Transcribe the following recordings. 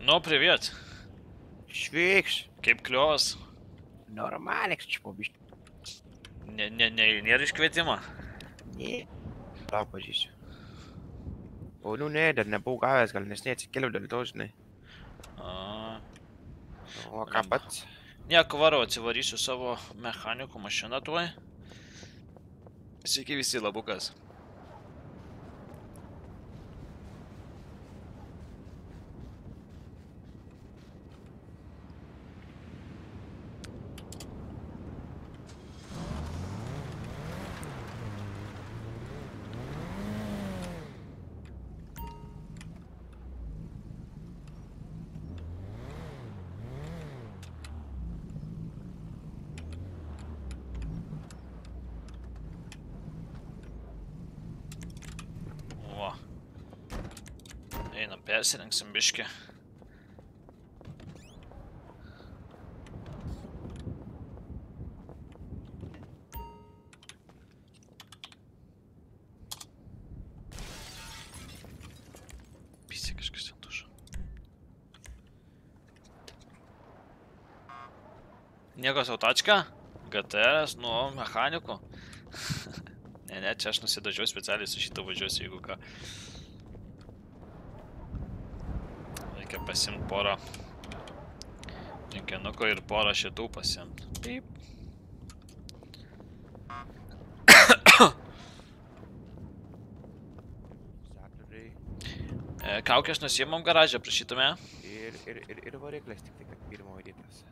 Nu, привет. Sveiks. Kaip kliovas? Normaliai, čia pabiškai. Nėra iškvietimo? Ne. Tau pažįsiu. O, nu ne, dar nebuvau gavęs, gal nes neatsikėliau dėl to, žinai. O ką pats? Nieko varau, atsivarysiu savo mechanikų mašiną tuoj. Sveiki visi, labukas. Einam, persirinksim biškį. Pysė kažkas ten dužo. Nieko sau tačką? GTR'as, nu, mechanikų. Ne, čia aš nusidažiau specialiai su šitą važiuosiu, jeigu ką. Reikia pasimt porą tinkinuko ir porą šitų pasimt. Taip. Kaukės nusiimam garažę, prašytume. Ir variklis tik kad pirmo varytas.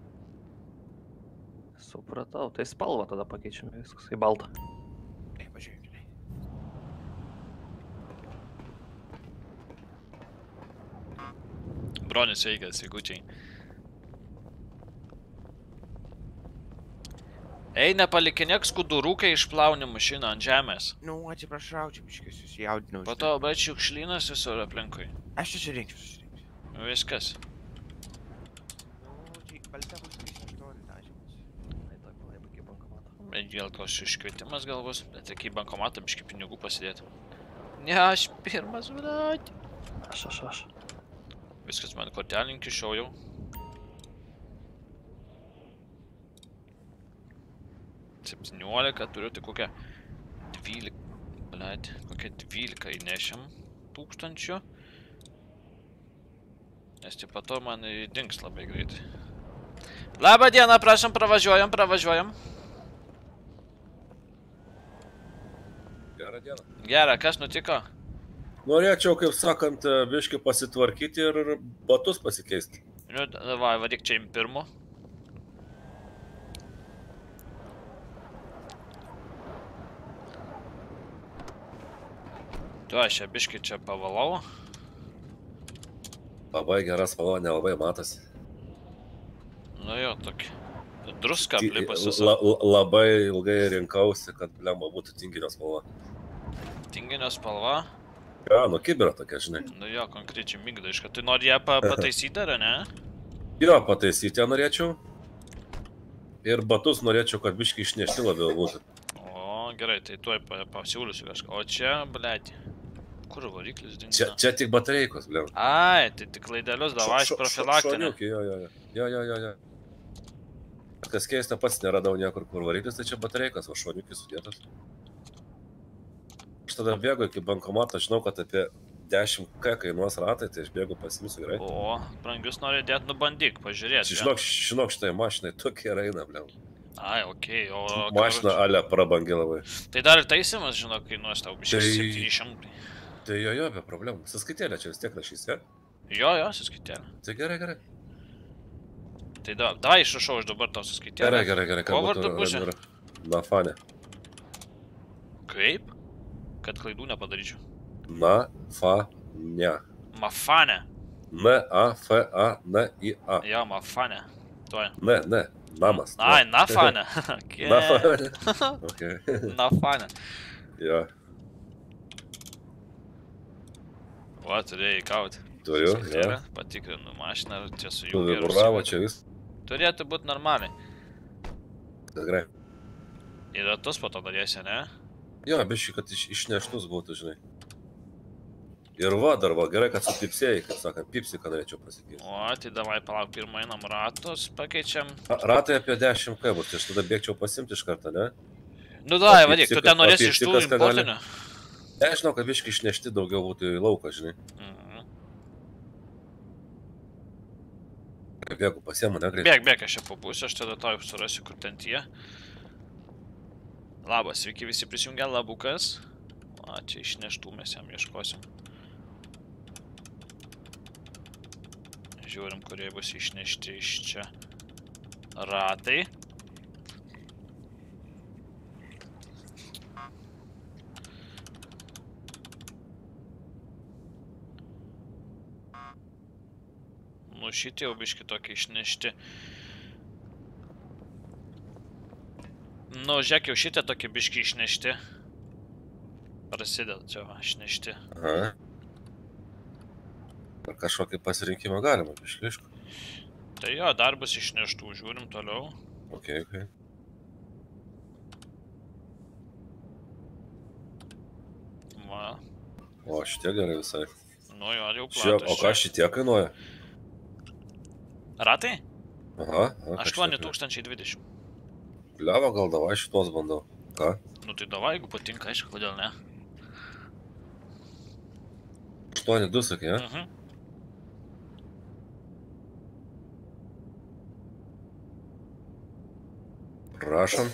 Supratau, tai spalvą tada pakeičiame viskas į baltą. Pažiūrėk, žinai. Bronis sveikas, sveikučiai. Ei, nepalikinėk skudurų, kai išplauni mašiną ant žemės. Nu, atsiprašau, čia biškai susijaudinau. Po to, bet šiukšlynas visur aplinkui. Aš susirinksiu. Viskas. Nu, čia balta bus 38 dažymas. Tai toj palai iki bankomato. Bet vėl tos iškvietimas gal bus, bet reikia į bankomatą biškį pinigų pasidėti. Ne, aš pirmas, brat. Aš. Viskas, man kortelį kišau jau. $17 turiu, tai kokią 12, blet, kokią 12 įnešim tūkstančių. Nes tai po to man dings labai greitai. Labą dieną, prašom, pravažiuojam. Gerą dieną. Gerą, kas nutiko? Norėčiau, kaip sakant, biškį pasitvarkyti ir batus pasikeisti. Nu, davai, vadyk čia im pirmu. Tu, aš čia biškį čia pavalau. Labai geras spalva, nelabai matosi. Nu jo, tokį. Druska aplipas visą. Labai ilgai rinkausi, kad blemba būtų tinginio spalva. Tinginio spalva? Ja, nu kibira tokia, žinai. Nu jo, konkrečiai migdaiška. Tai nori ją pataisyti, ar ne? Jo, pataisyti ją norėčiau. Ir batus norėčiau, kad biškį išnešti labiau būtų. O, gerai, tai tuoj pasiūlysiu kažką. O čia, blėti. Kur variklis dingina? Čia tik batareikos, blemba. Ai, tai tik laidelius davai iš profilaktinį. Jo. Kas keista, pats neradau niekur, kur variklis, tai čia batareikas, o šoniukis sudėtas. Aš tada bėgu iki bankomato, žinau, kad apie 10K kainuos ratai, tai aš bėgu pasimsiu gerai. O, brangius nori dėti, nubandyk, pažiūrėti. Žinok, šitai mašinai tokie raina, blemba. Ai, okei, o... Mašina ale prabangi labai. Tai dar ir taisimas, žinok, kainuos tau biškai 700. Tai jo, be problemų. Saskaitėlė čia vis tiek rašys, ja? Jo, saskaitėlė. Tai gerai. Tai davai išrašau aš dabar tau saskaitėlę. Gerai. Ko vardu pusė? Nafane. Kaip? Kad klaidų nepadaryčiau. Nafane. Mafane. N-A-F-A-N-I-A. Jo, mafane. Tuoj. Ne. Namas. Ai, nafane. Nafane. Okay. Nafane. Jo. Va, turėjai gauti. Turiu, jo. Patikrinu mašiną, čia su jų geru. Bravo, čia vis. Turėtų būti normaliai. Gerai. Ir ratus po to darėsi, ne? Jo, biškai, kad išneštus būtų, žinai. Ir va, dar va, gerai, kad supipsėjai, kaip sakant, pipsi, kad norėčiau pasikeisti. O, tai davai palauk, pirmą einam ratus, pakeičiam. Ratai apie 10 bus, tai aš tada bėgčiau pasimti iš karto, ne? Nu davai, O vadyk, tu pipsikas- ten norėsi o iš tų pipsikas ką gali? importinių. Ne, žinau, kad biškai išnešti daugiau būtų į lauką, žinai. Bėgu pasiemu, ne, greitai. Bėg, aš čia pabūsiu, aš tada tau surasiu, kur ten tie. Labas, sveiki visi prisijungę, labukas. O, čia išneštų mes jam ieškosim. Žiūrim, kurie bus išnešti iš čia ratai. Nu, šitie jau biški tokie išnešti. Nu, žiūrėk, jau šitie tokie biški išnešti. Prasideda čia va, išnešti. Aha. Ar kažkokį pasirinkimą galima, biškai, aišku. Tai jo, dar bus išneštų, žiūrim toliau. Ok. Va. O, šitie gerai visai. Nu jo, jau Žiūrėk, platus. o ką šitie kainuoja? Ratai? Aha. 8020. Liava, gal davai šitos bandau. Ką? Nu tai davai, jeigu patinka, aišku, kodėl ne. 8,2 sakė, ne? Mhm. Prašom.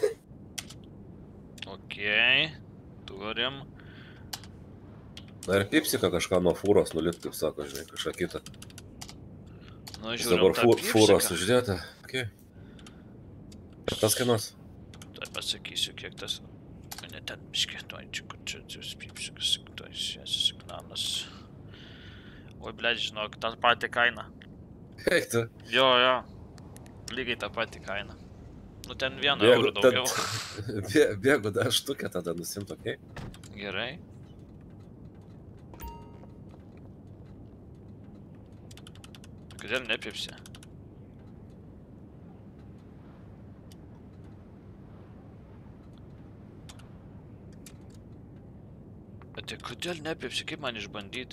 Okei. Turim. Na ir pipsika kažką nuo fūros nulit, kaip sako, žinai, kažką kitą. Nu, Jis žiūrim dabar tą fūros pipsiką. uždėta. Ok. Tas kainuos. Tai pasakysiu, kiek tas... Ne ten biškė, tuoj čia, kur čia pipsikas, tuoj šis signalas. Oi, blėdži, žinok, tą patį kainą. Eik tu. Jo. Lygiai tą patį kainą. Nu, ten 1 eurų daugiau. Bėgu dar štukę tada nusimt, ok? Gerai. Kodėl nepipsi? Bet tai kodėl nepipsi? Kaip man išbandyti?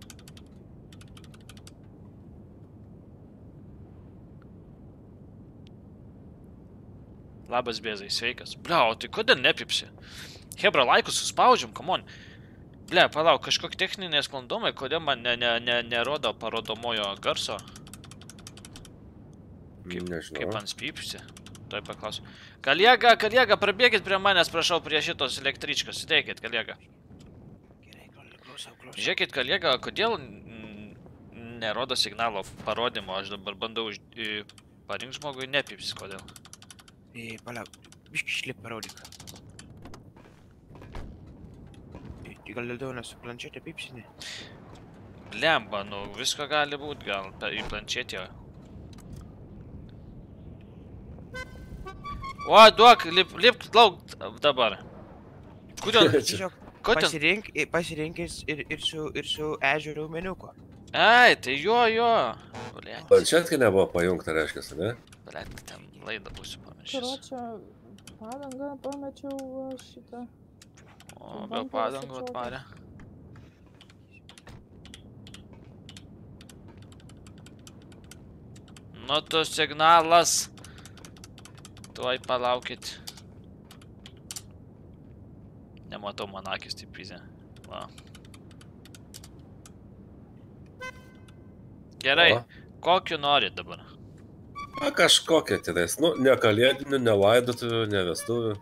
Labas Bėzai, sveikas. Blia, o tai kodėl nepipsi? Hebra, laikus suspaudžiam, come on. Blia, palauk, kažkokie techniniai sklandumai, kodėl man nerodo parodomojo garso? Nežinau. Kaip man spypsi? Tuoj paklausiu. Kaliega, prabėkit prie manęs, prašau, prie šitos električkos. Suteikit, Kaliega. Gerai, klausau. Žiūrėkit, Kaliega, kodėl nerodo signalo parodymo? Aš dabar bandau parinkt žmogui, nepypsi, kodėl? Palauk, biškai šlip parodyk. Tai gal dėl to su planšetė pipsinė? Blemba, nu, visko gali būt, gal į planšetę. O, duok, lipk lauk dabar. Kodėl? Tiesiog Kodėl? pasirink ir su ežero meniuko. Ai, tai jo. Blet, Planšetkai nebuvo pajungta, reiškia, ne? ten laidą būsiu pamiršęs. Karočią, padangą pamečiau šitą. O, be padangų atvarė. Nu, tu signalas. Tuoj palaukit. Nematau, man akis taip pizė. Va. Gerai, O. kokiu norit dabar? Na, kažkokia tenais, nu, ne kalėdinių, ne laidotuvių, ne vestuvių.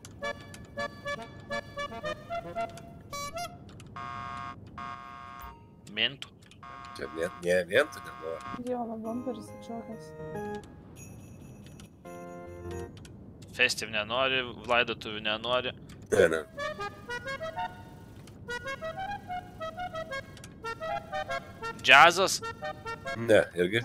Mintų. Čia ne vien tu nenori. Dievo bumperis atšokęs. Festiv nenori, laidotuvių nenori. Ne. Džiazas. Ne, irgi.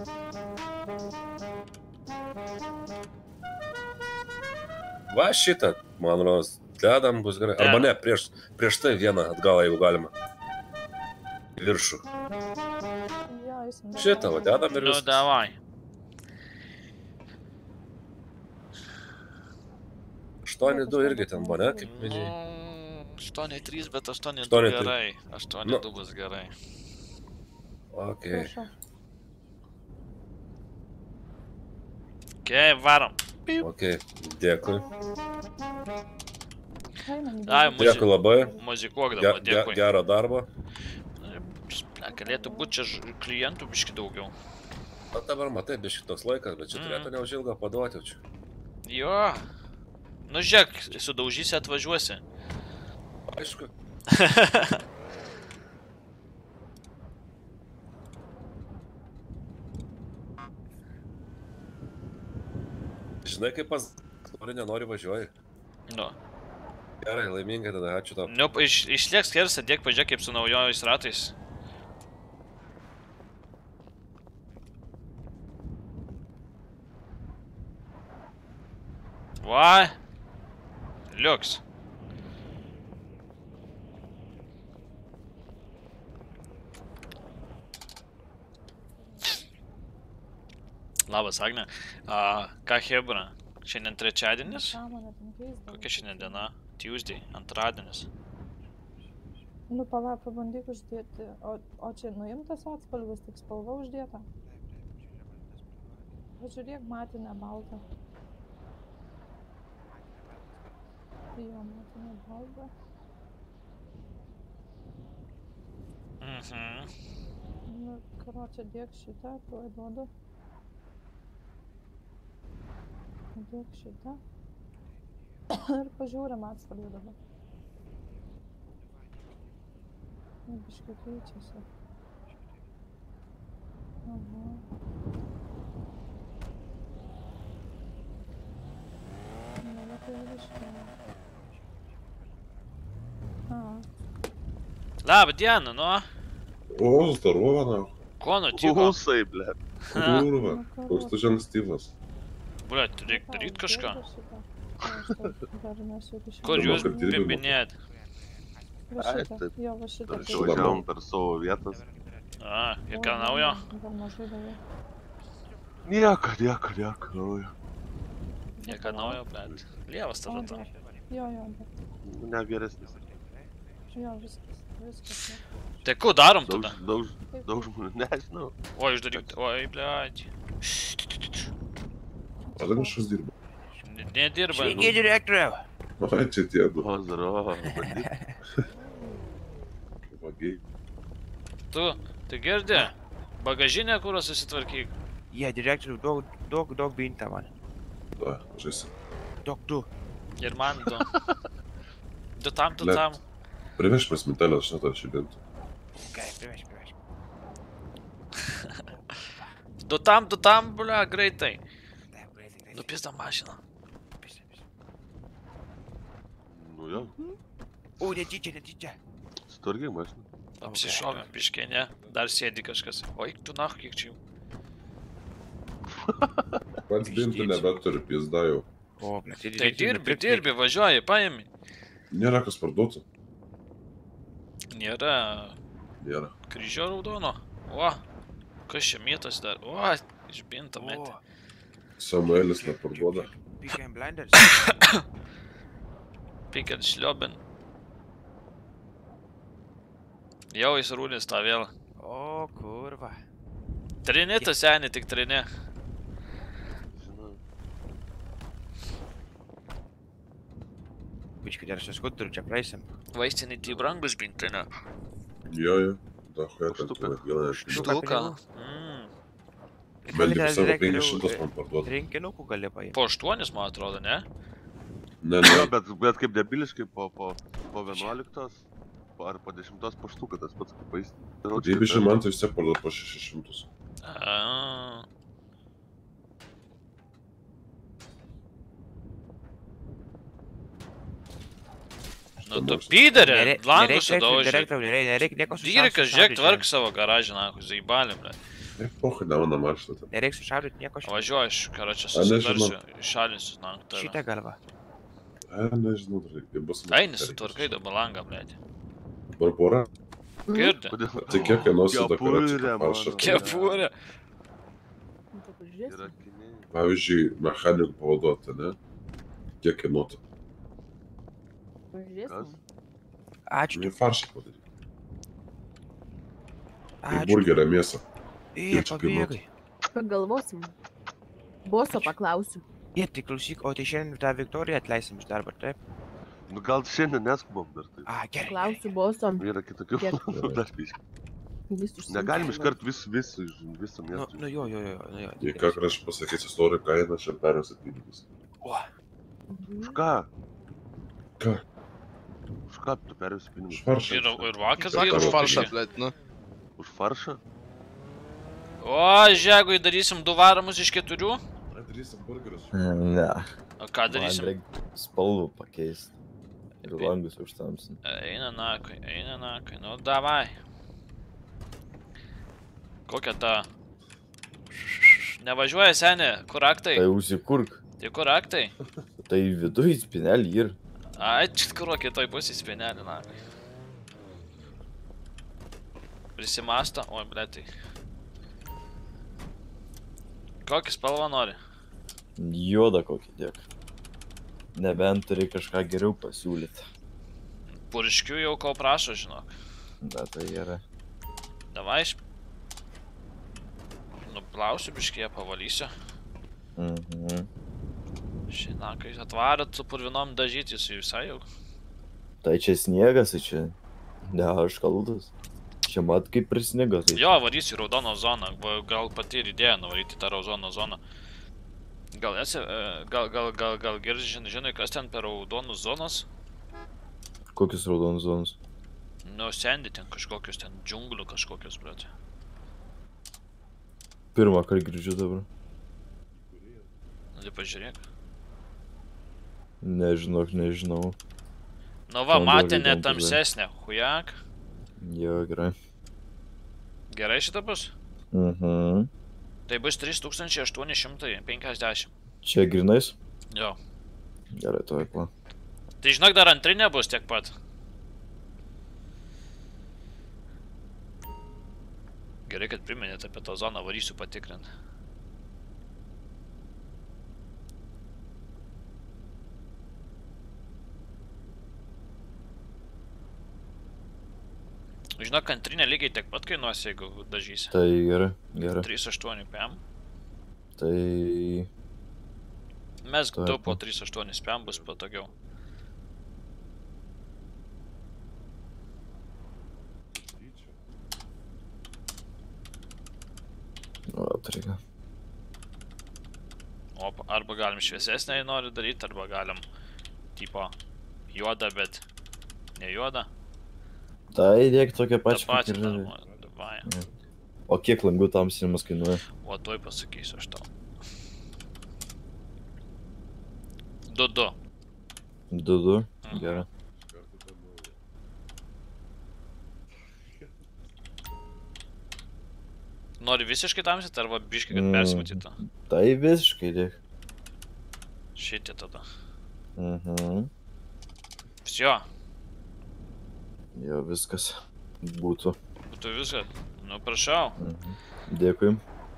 Va šitą, man rodos, dedam bus gerai. Arba ne, prieš tai vieną atgal, jeigu galima. Į viršų. Jo, jis man. Šitą, va, dedam ir Nu, viskas. davai. 8,2 irgi ten buvo, ne, kaip minėjai. 8-3, bet 8-2 8-3. gerai. 8-2 bus gerai. Okei. Prašau. Okei, varom. Okei. Dėkui. Einam. Ai, Dėkui labai. Muzikuok dabar, dėkui. Gerą darbą. Galėtų būti čia klientų biški daugiau. O dabar matai, biški toks laikas, bet čia turėtų neužilgą paduoti čia. Jo. Nu žiūrėk, sudaužysi, atvažiuosi. Aišku. Žinai, kaip pas nenori važiuoji. Nu. Gerai, laimingai tada, ačiū tau. Nu, išliek skersą, dėk pažiūrėk kaip su naujojais ratais. Va. Liuks. Labas, Agne. Ką Hebra? Šiandien trečiadienis? Kokia šiandien diena? Tuesday, antradienis. Nu, pala, pabandyk uždėti. O čia nuimtas atspalvis, tik spalva uždėta? Pažiūrėk, matinę baltą. Jo, matinę baltą. Nu, karočią dėk šitą, tuoj duodu. Dėk šitą. Ir pažiūrim atspalvį dabar. Biškai keičiasi. Aha. Tai biškai. Labą dieną, nu. О, здорово, нахуй. Ko nutiko? Усай, блядь. Курва, koks tu čia ankstyvas. Blet, reikia daryti kažką. Kur Kur jūs kad dirbi, bimbinėt? Va šitą. Jo, va šitą. Išvažiavom per savo vietas. Ir ką naujo? Gal mažai daugiau. Nieko naujo. Nieko naujo, blet. Lievas tada to. Jo, bet. Ne geresnis. Jo, viskas. Tai ko darom tada? Daug žmonių, nežinau. Oi, uždaryk. Oi, blet. Ada kažkas dirba. Nedirba. Sveiki, direktoriau. Ai, čia tie du. Pozdravo, bandyk. Vagiai. Tu girdi? Bagažinę, kurą susitvarkyk. Jie, direktoriau, daug binta man. Da, žaisim. Du. Ir man du. Du tam. Priveš pas mintelę, aš neturiu šį bintą. Gerai, priveš. Du tam, blia, greitai. Taip, greitai. Nupizda mašiną. Nu jo, O, netyčia. sutvarkyk mašiną. Apsišovėm, biškiai, ne? Dar sėdi kažkas. Oi, tu nahu, kiek čia jau. Pats bintą nebeturiu, pizda jau. O, blet. Tai dirbi, važiuoji, paėmi. Nėra kas parduotų. Nėra Nėra. kryžio raudono. O, kas čia mėtas dar? O, išbinta metė. Samuelis neparduoda. Pick and blinders. Pick and šliobin. Jau jis rūnis tą vėl. O, kurva. Trini tas seni, tik trini. Žinau. Biškai dar su skuturiu čia praeisim. Vaistinai tai brangus bintinė. Jo. Da, хуя ten Štuka. tu vieną iš jų. Štuka. Meldi savo 500 man parduoda. Rinkinukų gali paimti. Po 8, man atrodo, ne? Ne, Jo, ne. bet kaip debiliškai po 11 ar po 10 po štuką tas pats kaip vaistinė. Dėbiškai man tai vis tiek parduot po 600. Nu tu pyderė, langus sudaužė. Direktoriau, nereik nieko Vyrikas, žiūrėk, tvark savo garažą, nahu, zaibalį, ble. Pohai, ne mano mašina ten. Nereik sušaudyti nieko šitą. Važiuoju, aš, karočią, nežinau. susitarsiu, išalinsiu, nahu, tave. Šitą galvą. Nežinau, dar reikia bus. Eini, sutvarkai dabar langą, ble. Barbora, Girdi? tai kiek kainuosi dekoracijų pašą? Kepurė. Yra kiniai. Pavyzdžiui, mechanikų pavaduoti, ne? Kiek kainuotų? Kas? Ačiū. Ir faršą padaryk. Ir Ačiū. burgerę mėsą. Kiek čia kainuotų? pabėgai? Pagalvosim. Boso paklausiu. Tai klausyk, o tai šiandien tą Viktoriją atleisim iš darbo, taip? Nu gal šiandien neskubam dar tai. Gerai. Klausiu boso. Yra kitokių Kiek? planų dar biškį. Vis užsiimti. Negalim iškart visą miestą. Nu jo. Jei ką aš pasakysiu istoriją kainą, aš perėsiu pinigus. Už ką? Ką? Už ką tu perėsi pinigus? Už faršą. Ir vakar Sako, dirbo už faršą, biškį. blėt, nu. Už faršą? O, žegui, darysim 2 varomus iš 4? Darysim burgerius. Ne. O ką darysim? Man reik spalvų pakeisti. Ir langus užtamsin. Eina nakui, nu davai. Kokia ta? Nevažiuoja senė, kur raktai? Tai užsikurk. Tai kur raktai? Tai viduj spinelį ir. Ai, kur kitoj pusėj spinelį, na. Prisimasta, oi, bletai. Kokį spalvą nori? Juoda kokį tiek. Nebent turi kažką geriau pasiūlyti. Purškių jau ko prašo, žinok. Bet tai gerai. Davai, nuplausiu biškį, pavalysiu. Šiandien, kai atvarėt su purvinom dažyti, su visai jau. Tai čia sniegas, tai čia... Ne, aš kaltas. Čia mat kaip prisnigo, tai... Jo, varysiu į raudoną zoną. Gal pati ir idėja nuvaryti tą raudoną zoną. Gal esi... Gal gerai žinai, kas ten per raudonus zonas? Kokius raudonus zonus? Nu, sendi ten kažkokius ten džiunglių kažkokius, bret. Pirmą kartą girdžiu dabar. Nu, tai pažiūrėk. Nežinau. Nu va, matė net tamsesnė, hujak. Jo, gerai. Gerai šitą bus? Tai bus 3850. Čia grinais? Jo. Gerai, to veikla. Tai žinok, dar antrinė bus tiek pat. Gerai, kad priminėt apie tą zoną, varysiu patikrinti. Žinok, antrinė lygiai tiek pat kainuos, jeigu dažysi. Tai gerai. 3,8 PM. Tai... Mes du po 3,8 PM bus patogiau. Atriga. O, arba galim šviesesnę nori daryti, arba galim tipo juodą, bet ne juodą. Tai įdėk tokią pačią. Ta patį davai. O kiek langų tamsinimas kainuoja? O, tuoj pasakysiu aš tau. 2,2. 2,2? Gerai. Nori visiškai tamsit, arba biškai, kad persimatytų? Tai visiškai dėk. Šitie tada. Всё. Jo, viskas. Būtų. Būtų viskas. Nu, prašau. Dėkui.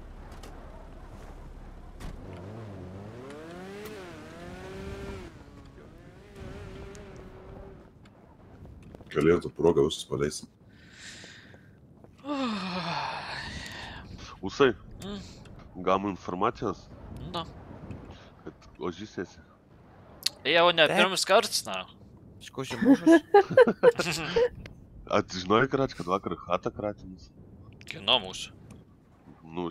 Kalėdų progą visus paleisim. Usai, gavom informacijos, Na. kad ožys esi. Jau ne pirmas kartas, na. Iš ko žimušas? A tu žinojai, Krač, kad vakar chatą kratėmis? Kino mūsų. Nu,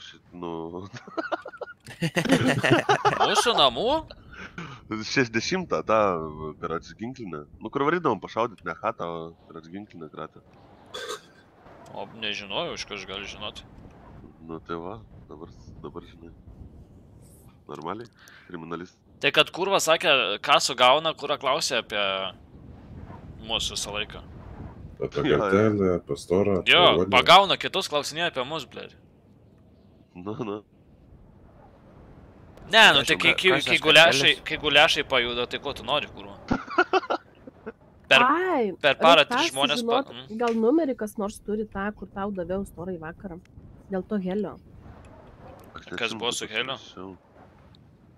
Mūsų namų? 60 tą, Krač, ginklinę. Nu, kur varydavom pašaudyti, ne chatą, o Krač ginklinę kratę. O, nežinojau, iš ko aš galiu žinoti. Nu, tai va, dabar žinai. Normaliai, kriminalist. Tai kad kurva sakė, ką sugauna, kurą klausė apie mūsų visą laiką. Apie kartelę, apie storą. Jo, pagauna kitus, klausinėja apie mus, blėri. Nu. Ne, nu tai kai guliašai pajuda, tai ko tu nori, kurva? Per parą 3 žmonės... Gal numerį kas nors turi tą, kur tau daviau storai vakarą. Dėl to helio. Kas buvo su heliu?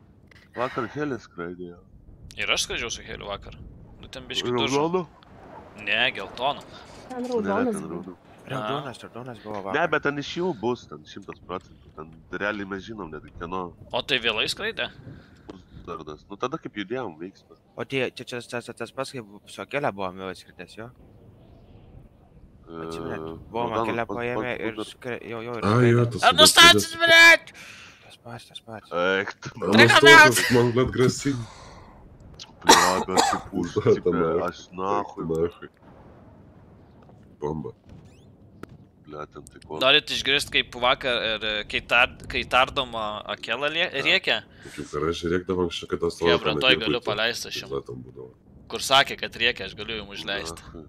Vakar helis skraidėjo. Ir aš skraidžiau su heliu vakar. Nu ten biški dužu. Ne, geltonų. Ten Ne, raudonas ten buvo. raudų. Raudonas buvo Ne, vakar. bet ten iš jų bus, ten 100%. Ten realiai mes žinom, net kieno O tai vėlai skraidė? dardas. Nu tada kaip judėjom veiksmas. O tai čia tas pats, kaip su Akelė buvom jau atskridęs, jo? Atsiminėt, buvom Akelę paėmę ir jau ir... A, jo, tas... Ar nustatysi, blėt? Tas pats. Eik, tu, Nustotas man, blėt, grasinį. bля, bet kaip už, Da, tipo, nahui. aš nahui, Nahui. Bomba. bля, ten tai ko. Norit išgirsti, kaip vakar ir kai tardoma Akelą rėkia? Kaip garažė rėkdavo anksčiau, kad tas tavo... Chebra, toj galiu paleisti aš jums. Tam būdavo. Kur sakė, kad rėkia, aš galiu jums užleisti. Nahui.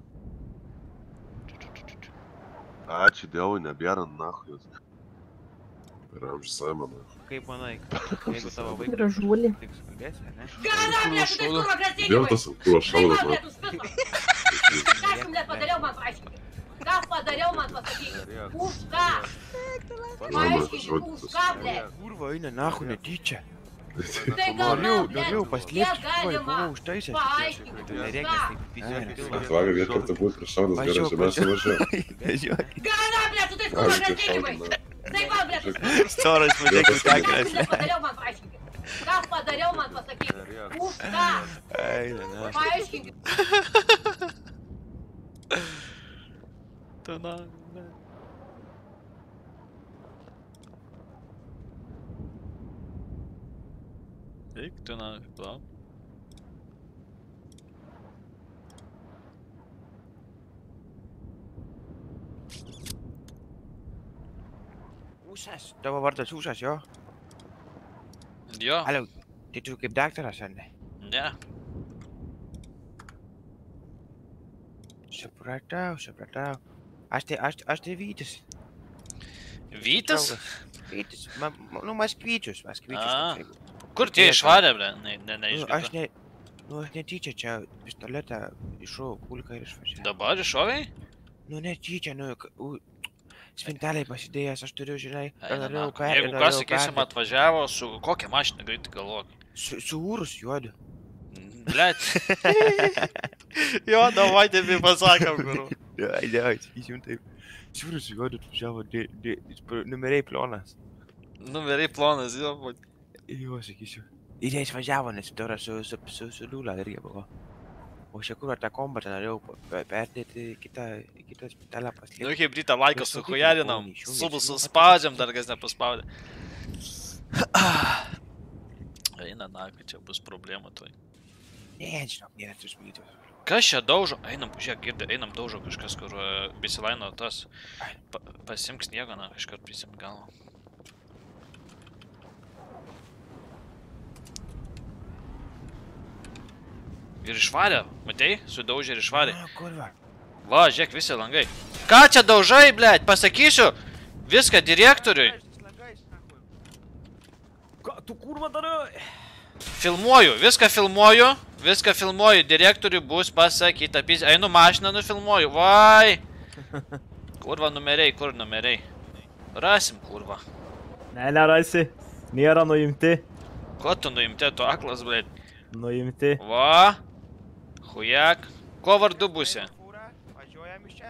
Ačiū Dievui, nebėra nahui. Per amžių Simoną. Kaip manai, jeigu tavo vaikas... Gražuolį. Taip sukalbėsi, ne? Gana, blėt, su tais kur agresyvimais! Vėl tas, kur aš šaudas, Tai va, man. blėt, užpirko. Ką aš jum net padariau, man paaiškinkit. Ką padariau, man pasakykit. Už ką? Paaiškinkit, už ką, blėt. Kurva, eina nahu netyčia. Tai gal man, blėt, Norėjau paslėpti, kiek galima buvau užtaisęs. paaiškinkit, Tai už nereikia, ką? tai fiziškai. Bet vakar vieną kartą būt prieš šaudas garažė, mes įvažiuojam. Gana, blėt, su tais kur agresyvimais! Tai va, blėt, užpirko. Storas Ką padėkų aš takas. jum net padariau, man paaiškinkit. Ką padariau, man pasakykit. Už ką? Eina, na. Paaiškinkit. Tu na, ne. Eik, tu na, plau. Ūsas. Tavo vardas Ūsas, jo? Jo, Alio, tai tu kaip daktaras, ar ne? ne. Supratau. Aš tai Vytis. Vytis? Vytis. Nu, Maskvyčius. A. Kur tie išvarė, ble? Aš Neišgirdau. aš netyčia čia pistoletą iššau pulką ir išvažiavau. Dabar iššoviai? Nu, netyčia, spinteliai pasidėjęs, aš turiu, žinai, norėjau Jeigu kas, sakysim, atvažiavo su kokia mašina, greitai galvok. Su Urus juodu. Blet. Jo, davai taip pasakam, guru. Ne, sakysim taip. Su Urus juodu atvažiavo, numeriai plonas. Numeriai plonas, jo, būt. Jo, sakysiu. Ir jie išvažiavo, nes tora su Liūla irgi buvo. O iš tikrųjų tą kombatą norėjau perdėti kitą spintelę paslėpti. Nu, kaip rytą laiką suhujarinam, suspaudžiam, dar kas nepaspaudė. Eina, na, kad čia bus problema toj. Ne, žinok, nėra susmytos. Kas čia daužo? Einam, žiūrėk, girdi, einam daužo kažkas, kur besilaino tas. Pasimk sniegą, na, iškart prisimk galvą. Ir išvarė, matei? Sudaužė ir išvarė. Na, kurva. Va, žiūrėk, visi langai. Ką čia daužai, blėt? Pasakysiu viską direktoriui. Ką tu kurva darai? Filmuoju, viską filmuoju, direktoriui bus pasakyta. Einu mašiną nufilmuoju, vai. Kurva numeriai, kur numeriai? Rasim, kurva. Ne, nerasi. Nėra nuimti. Ko tu nuimti, tu aklas, blėt? Nuimti. Va. Hujak. Ko vardu būsi? Važiuojam iš čia.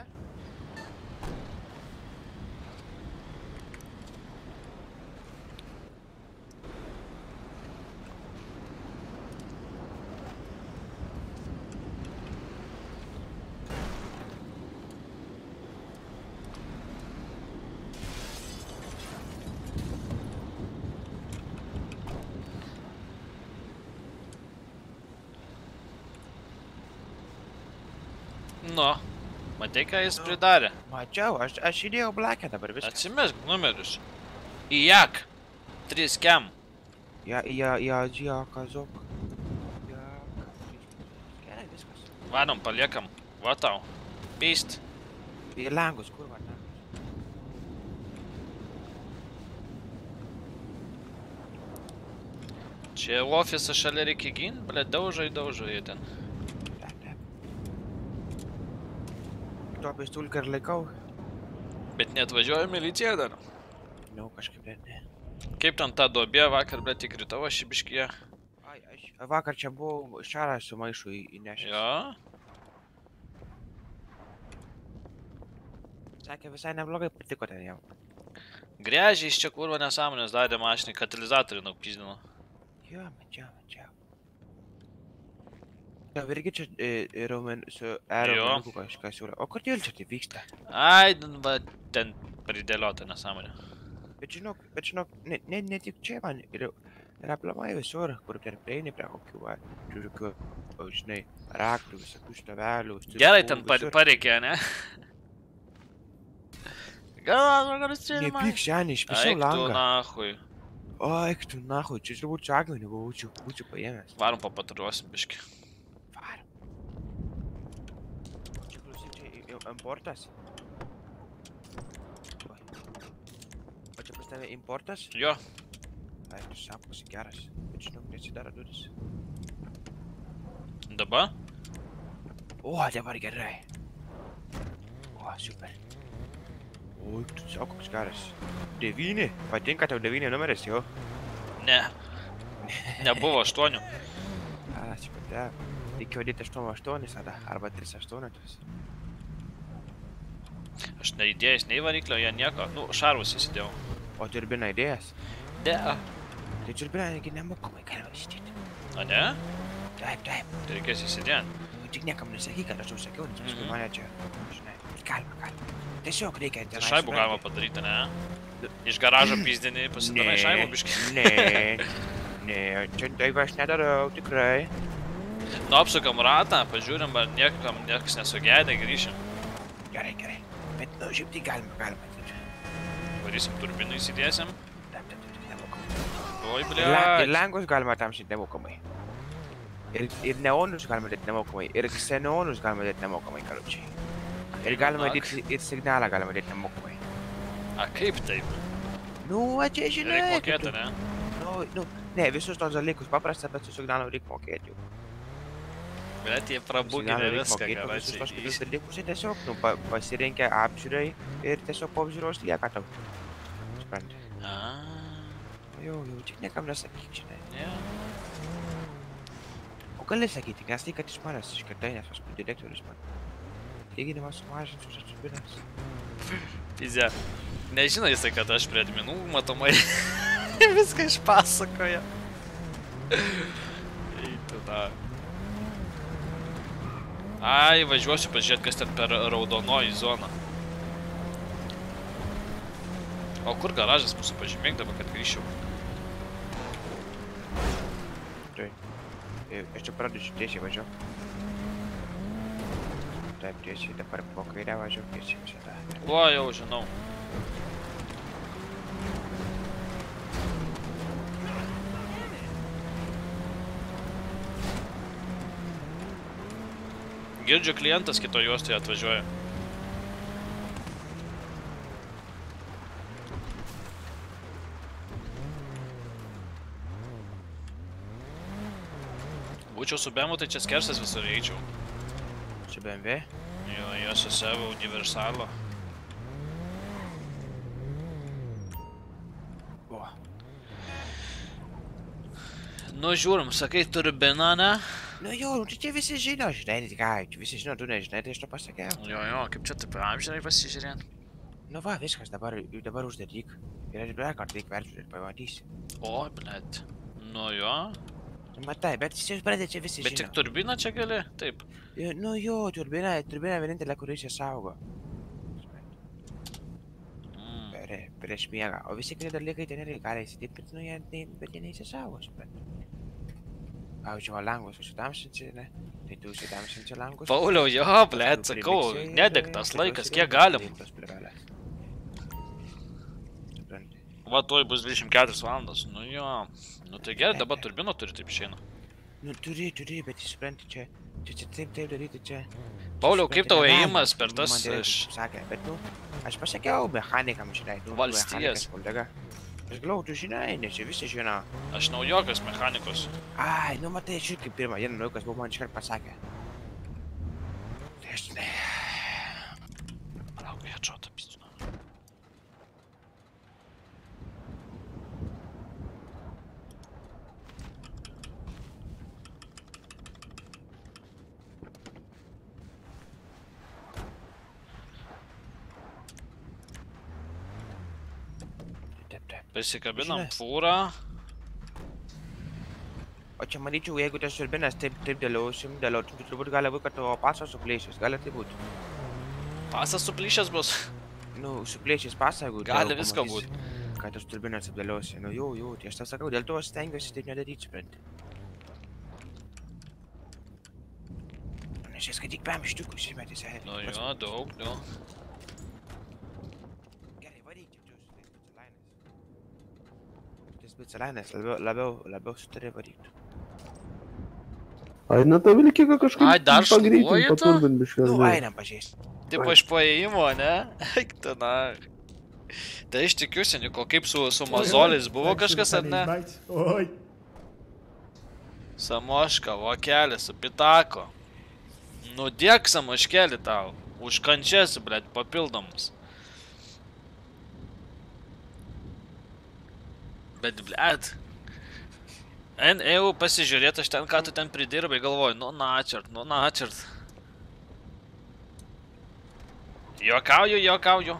Nu, matai, ką jis pridarė? Mačiau, aš įdėjau blakę dabar viską. Atsimesk numerius. Ijak. 3 kem. Ja, kazok. Gerai, viskas. Varom, paliekam. Va tau. Peist. Į langus, kurva. Čia ofisą šalia reikia gint, ble, daužai jie ten. Tuo pistulką ir laikau. Bet neatvažiuoja milicija dar. Nu, kažkaip ne. Kaip ten ta duobė vakar, ble, tik rytau aš ibiškyje. Vakar čia buvau šarą su maišu įnešęs. Jo? Sakė, visai neblogai patiko ten jam. Grėžiai iš čia kurva nesąmonės darė mašinai, katalizatorių nupyzdino. Jo, mačiau. Tau irgi čia su aeromaniku kažką siūlė. O kodėl čia tai vyksta? Ai, va, ten pridėliota nesąmonė. Bet žinok, ne tik čia man ir aplamai visur, kur ten prieini prie kokių, žinai, raktų, visokių stovelių. Gerai ten pareikė, ne? Gal, čia nepyk, seniai, išpisiau langą. Eik tu nahui. O, eik tu nahui, čia turbūt su akmeniu būčiau paėmęs. Varom papatruosim biškį. Varom. Čia klausyk, čia importas. O čia pas tave importas? Jo. Ai, tu sakosi geras, bet žinok, nesidaro duris. Dabar? O, dabar gerai. O, super. O, tu sako, koks geras. 9. Patinka tau 9 numeris, jo? Ne. Nebuvo 8. A, supratau. Reikėjo dėti 8 tada, arba 3 Aš neįdėjęs nei variklio, jie nieko. Nu, šarvus įsidėjau. O turbiną įdėjęs? Ne. Tai turbiną negi nemokamai galima įsidėti. A ne? Taip. Tai reikės įsidėti. Tik niekam nesakyk, kad aš jau sakiau, nes paskui mane čia, žinai, galima. Tiesiog reikia tenai. Tai šaibų galima padaryti, ne? Iš garažo pyzdinį pasidarai šaibų biškį. Ne, čia taip aš nedarau, tikrai. Nu, apsukam ratą, pažiūrim, ar niekam niekas nesugedė, grįšim. Gerai. Bet, nu, šiaip tai galima. Varysim turbinų įsidėsim. Taip, nemokamai. Oi, Ir bliač. langus galima tamšyti nemokamai. Ir neonus galima dėti nemokamai. Ir xenonus galima dėti nemokamai, karučiai. Ir galima dėti, ir signalą galima dėti nemokamai. A, kaip taip? Nu, čia žinai. Reikia mokėti, ne? Nu, ne, visus tos dalykus paprasta, bet su signalu reikia mokėti jau. Bet jie prabūginė viską, Visus tos kitus garačiai. dalykus jie tiesiog, pasirinkę apžiūrai ir tiesiog po apžiūros lieka tau. Supranti. Jau, tik niekam nesakyk, žinai. O gali sakyti, nes tai, kad iš manęs iškirtai, nes paskui direktorius man. Lyginimas sumažinsiu už atsubinęs. Pizė. Nežino jisai, kad aš prie adminų matomai viską išpasakoja. Eitų da. Ai, važiuosiu pažiūrėti, kas ten per raudonoji zoną. O kur garažas mūsų pažymėk dabar, kad grįžčiau? Taip. Aš čia pradešiu tiesiai važiuok. Taip, tiesiai dabar po kairę važiuok tiesiai visada. O, jau žinau. Girdžiu, klientas kito juostoje atvažiuoja. Būčiau su BMW, tai čia skersas visur eičiau. Su BMW? Jo, su savo universalo. O. Nu, žiūrim, sakai, turbina, ne? Nu jo, tai čia visi žino, žinai, ką, visi žino, tu nežinai, tai aš to pasakiau. Jo, kaip čia taip apžiūrai pasižiūrėt? Nu va, viskas, dabar uždaryk. Ir aš dar kartą reikia peržiūrėti, pamatysi. O, blėt. Nu jo. Matai, bet jūs pradė čia visi žino. Bet tik turbiną čia gali? Taip. Nu jo, turbina vienintelė, kuri čia saugo. Prieš miegą. O visi kiti dalykai ten irgi gali įsidėti, bet jie neįsisaugo, supranti. Pavyzdžiui, langus užsitamsinsi, ne? Tai tu užsitamsinsi langus. Pauliau, jo, blėt, sakau, nedegtas laikas, kiek galim. Va, tuoj bus 24 valandas, nu jo. Nu tai gerai, dabar turbino turi taip išeina. Nu turi, bet jūs supranti, čia taip daryti, čia... Pauliau, kaip tavo ėjimas per tas... Sakė, bet nu, aš pasakiau mechanikam, žinai, tu valstijas. Kolega. Aš galvoju, tu žinai, nes čia visi žino. Aš naujokas mechanikos. Ai, nu matai, aš kaip pirmą dieną naujokas buvo man iškart pasakė. Tai aš žinai... Palauk, jie atšauta pizdu. Pasikabinam fūrą. O čia manyčiau, jeigu tas turbinas taip dėliausim, turbūt gali būti, kad tavo pasas suplėšęs, gali tai būti. Pasas suplyšęs bus? Nu, suplėšęs pasą, jeigu... Gali visko būti. Kad tas turbinas apdėliausi. Nu, jau, tai aš tą sakau, dėl to aš stengiuosi taip nedaryti, sprendti. Nes jis, kad tik 5 štukų išmetys, Nu jo, daug. Gerai, varyk, tas specialainės labiau sutarė varyktų. Ai, na tą vilkiką kažkaip Ai, dar pagreitin, šluoji tą? paturbint biškai. Nu, einam pažiūrėsim. Taip iš paėjimo, ne? Eik, tana. Tai iš tikiuosi, Niko, kaip su mazoliais buvo kažkas, ar ne? Oi. Samoška, vokelė su pitako. Nudėk samoškelį tau. Už kančias, blėt, papildomus. Bet, blėt. Ėjau pasižiūrėti, aš ten, ką tu ten pridirbai, galvoju, nu načert. Juokauju.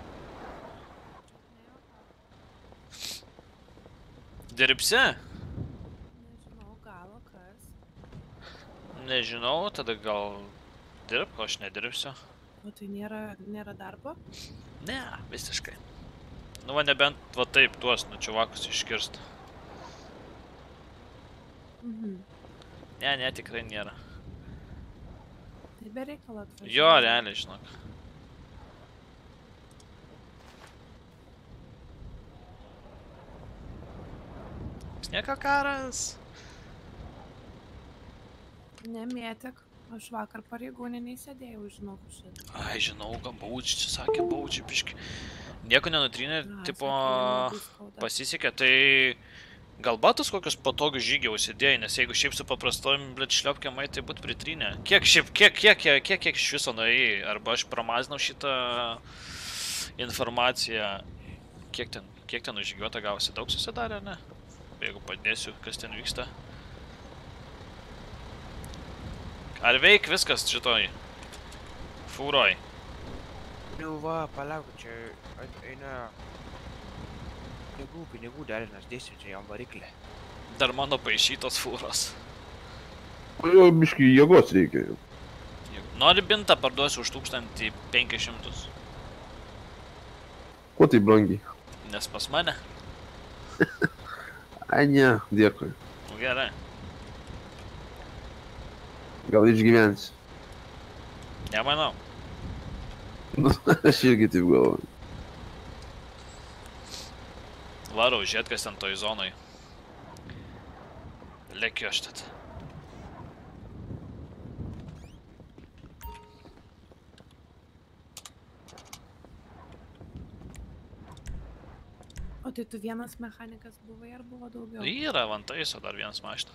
Dirbsi? Nežinau, galo kas. Nežinau, tada gal dirbk, o aš nedirbsiu. O tai nėra darbo? Ne, visiškai. Nu va, nebent va taip tuos nučiuvakus iškirst. Ne, tikrai nėra. Tai be reikalo atvažiuoju. Jo, realiai, žinok. Snieka karas. Nemėtik. Aš vakar pareigūniniai sėdėjau, žinau šitą. Ai, žinau, ką baudžiai, čia sakė baudžiai, piški. Nieko nenutrynė, tipo, pasisekė, tai gal batus kokius patogius žygiaus įdėjai, nes jeigu šiaip su paprastojim, blėt, šliopkiamai, tai būt pritrynė. Kiek iš viso nuėjai, arba aš pramazinau šitą informaciją, kiek ten užžygiuota gausi, daug susidarė, ne? Jeigu padėsiu, kas ten vyksta. Ar veik viskas šitoj fūroj? Nu va, palauk, čia eina pinigų derinas dėsiu čia jam variklį. Dar mano paišytos fūros. Jo, biškai jėgos reikia jau. Nori bintą parduosiu už 1500. Kuo tai brangiai? Nes pas mane. Ai, ne, dėkui. Nu gerai. Gal išgyvensi? Nemanau. Nu, aš irgi taip galvoju. Varau, žiūrėt, kas ten toj zonoj. Lekiu aš tad. O tai tu vienas mechanikas buvai ar buvo daugiau? Yra, vantaiso dar vienas mašina.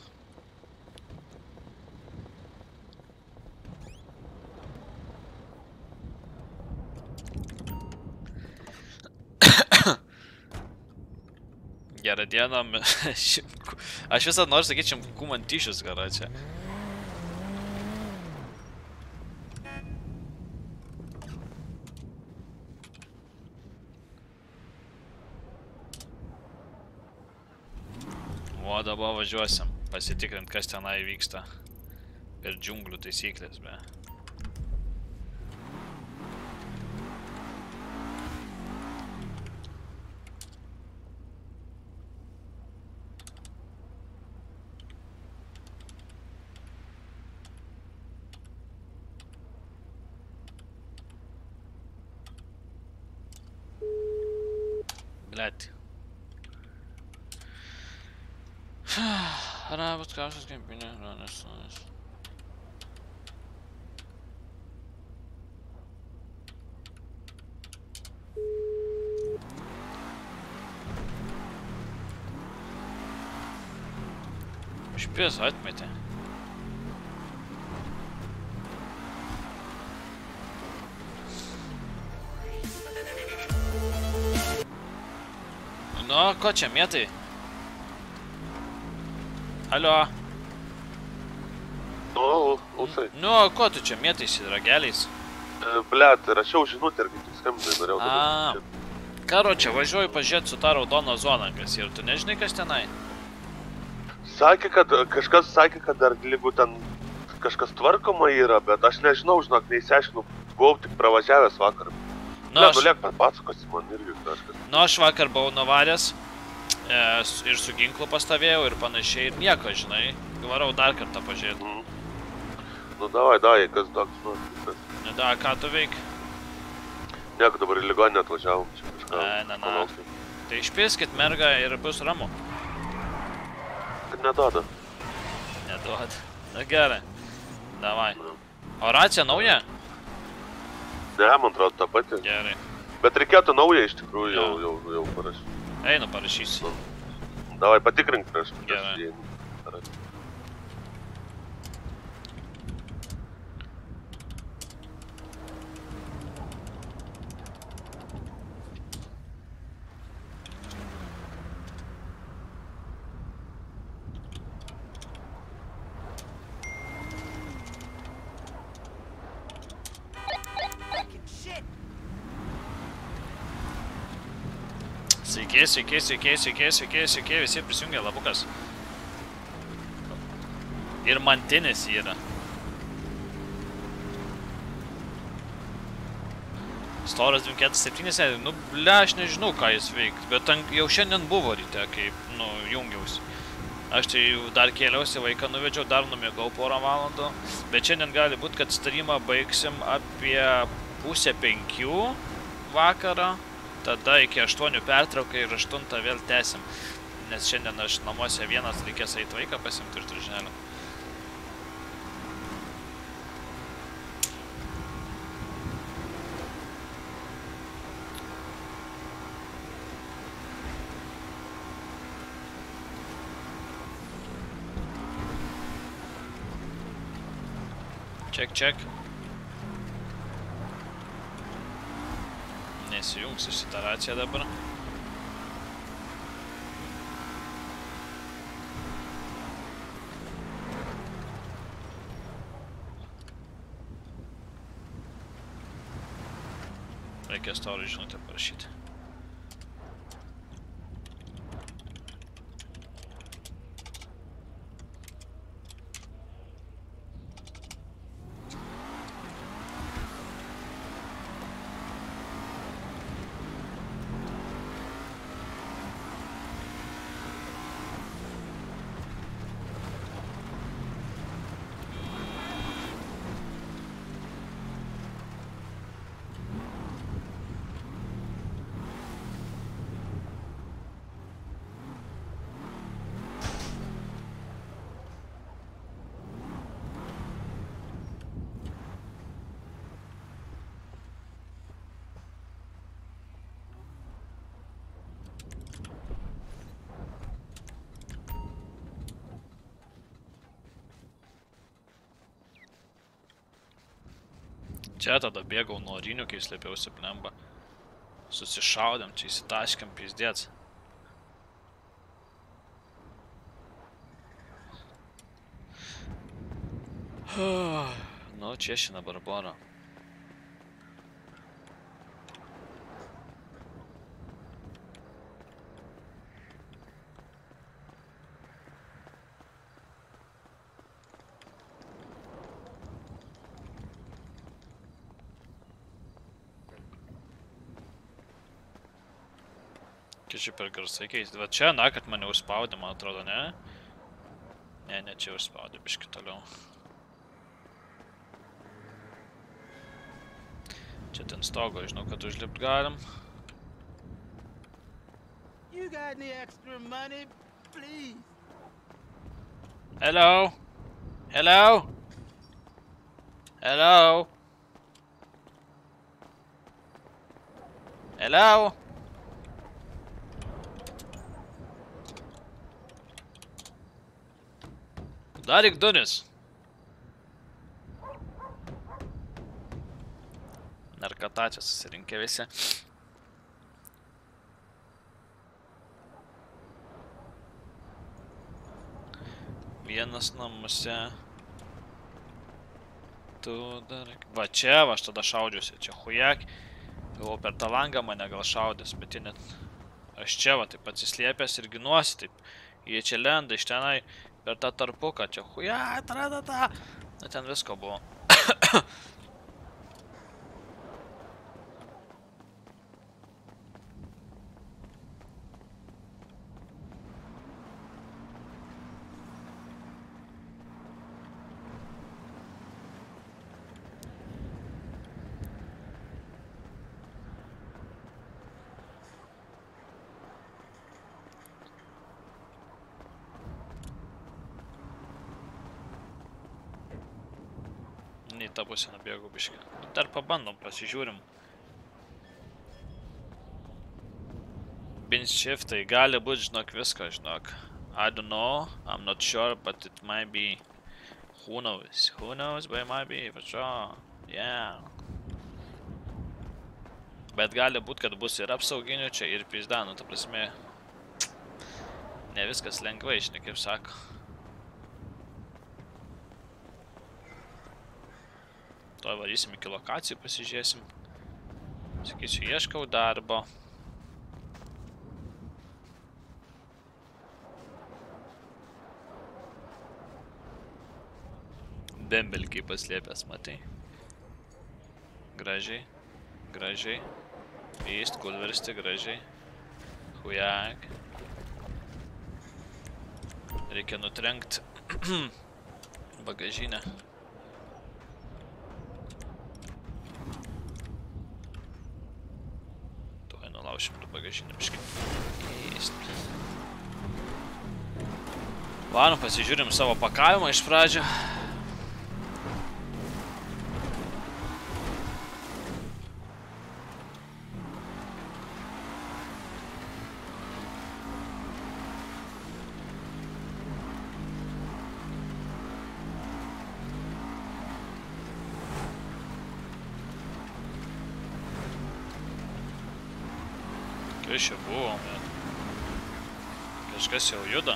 Gerą dieną, aš visą noriu sakyti šimkų mantyšius gara čia. O dabar važiuosim, pasitikrint, kas tenai vyksta. Per džiunglių taisyklės, be. Блядь. Работа, кажется, кемпине, раньше. Špies atmetė. Nu, ko čia mėtai? Alio? Nu, ausai. Nu, ko tu čia mėtaisi, rageliais? Blet, rašiau žinutę ir kaip tik skambinai, norėjau dabar. Karo, čia važiuoju pažiūrėti su ta raudona zona, kas ir tu nežinai, kas tenai? Kažkas sakė, kad dar lygu ten kažkas tvarkoma yra, bet aš nežinau, žinok, neįsiaiškinu, buvau tik pravažiavęs vakar. Liek papasakosi man irgi kažkas. Nu, aš vakar buvau nuvaręs ir su ginklu pastovėjau ir panašiai ir nieko, žinai. Varau dar kartą pažiūrėti. Nu, davai, kas toks, nu, kas. Nu, davai, ką tu veik? Nieko, dabar į ligoninę atvažiavau. Ne. Tai išpiskit mergą ir bus ramu. Kad neduoda. Neduoda. Na gerai. Davai. O racija nauja? Ne, man atrodo, tą patį. Gerai. Bet reikėtų naują iš tikrųjų jau parašyti. Einu, parašysiu. Davai, patikrink prieš. Gerai. Sveiki, visi prisijungė, labukas. Ir mantinis yra. Storas 247, nu, ble, aš nežinau, ką jis veiks, bet jau šiandien buvo ryte, kai, nu, jungiausi. Aš tai dar kėliausi, vaiką nuvedžiau, dar numiegau porą valandų, bet šiandien gali būti, kad streamą baigsim apie 4:30 vakarą. Tada iki 8 pertraukai ir 8 vėl tęsim. Nes šiandien aš namuose vienas reikės eiti vaiką pasimti iš darželio. Check. Nesijungsiu šitą raciją dabar. Reikia storį žinutę parašyti. Čia tada bėgau nuo rynių, kai slėpiausi plemba. Susišaudėm, čia įsitaškiam, pizdėts. Nu, Češina Barbora. Čia per garsai keisti. Va čia, na, kad mane užspaudė, man atrodo, ne? Ne, čia užspaudė, biški toliau. Čia ten stogo, žinau, kad užlipt galim. Hello? Hello? Hello? Hello? Daryk duris. Narkotačią susirinkė visi. Vienas namuose. Tu daryk. Va čia, va aš tada šaudžiuosi. Čia hujak. Galvoju, per tą langą mane gal šaudės, bet jie net... Aš čia va taip atsislėpęs ir ginuosi taip. Jie čia lenda iš tenai per tą tarpuką, čia huja, tradata. Na ten visko buvo. Į tą pusę nubėgau biškį. Dar pabandom, pasižiūrim. Bin shiftai, gali būt, žinok, visko, žinok. I don't know, I'm not sure, but it might be. Who knows, but it might be, for sure. Yeah. Bet gali būt, kad bus ir apsauginių čia, ir pizdanų, ta prasme. Ne viskas lengvai, žinai, kaip sako. Tuo varysim iki lokacijų, pasižiūrėsim. Sakysiu, ieškau darbo. Dembelkiai paslėpęs, matai. Gražiai. Gražiai. East, kulversti, gražiai. Hujak. Reikia nutrenkt bagažinę. Laušim du bagažinę biškai. Varom, pasižiūrim savo pakavimą iš pradžio. Kas čia buvo, bet kažkas jau juda.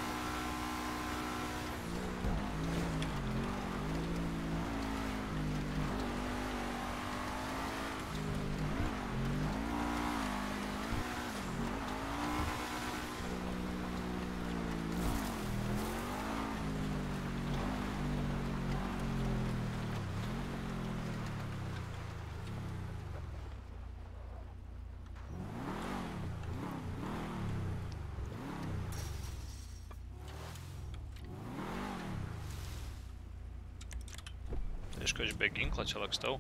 Aišku, aš be ginklo čia lakstau.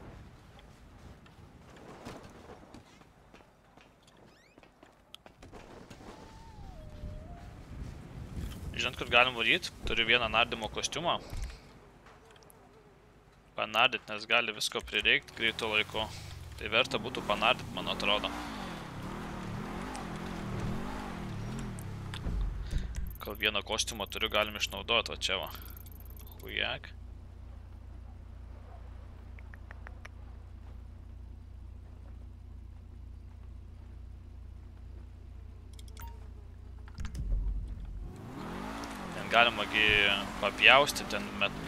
Žinot, kur galim varyt? Turiu vieną nardymo kostiumą. Panardyt, nes gali visko prireikt greito laiko. Tai verta būtų panardyt, man atrodo. Kol vieną kostiumą turiu, galim išnaudot, va čia va. Hujak. Galima gi papjausti ten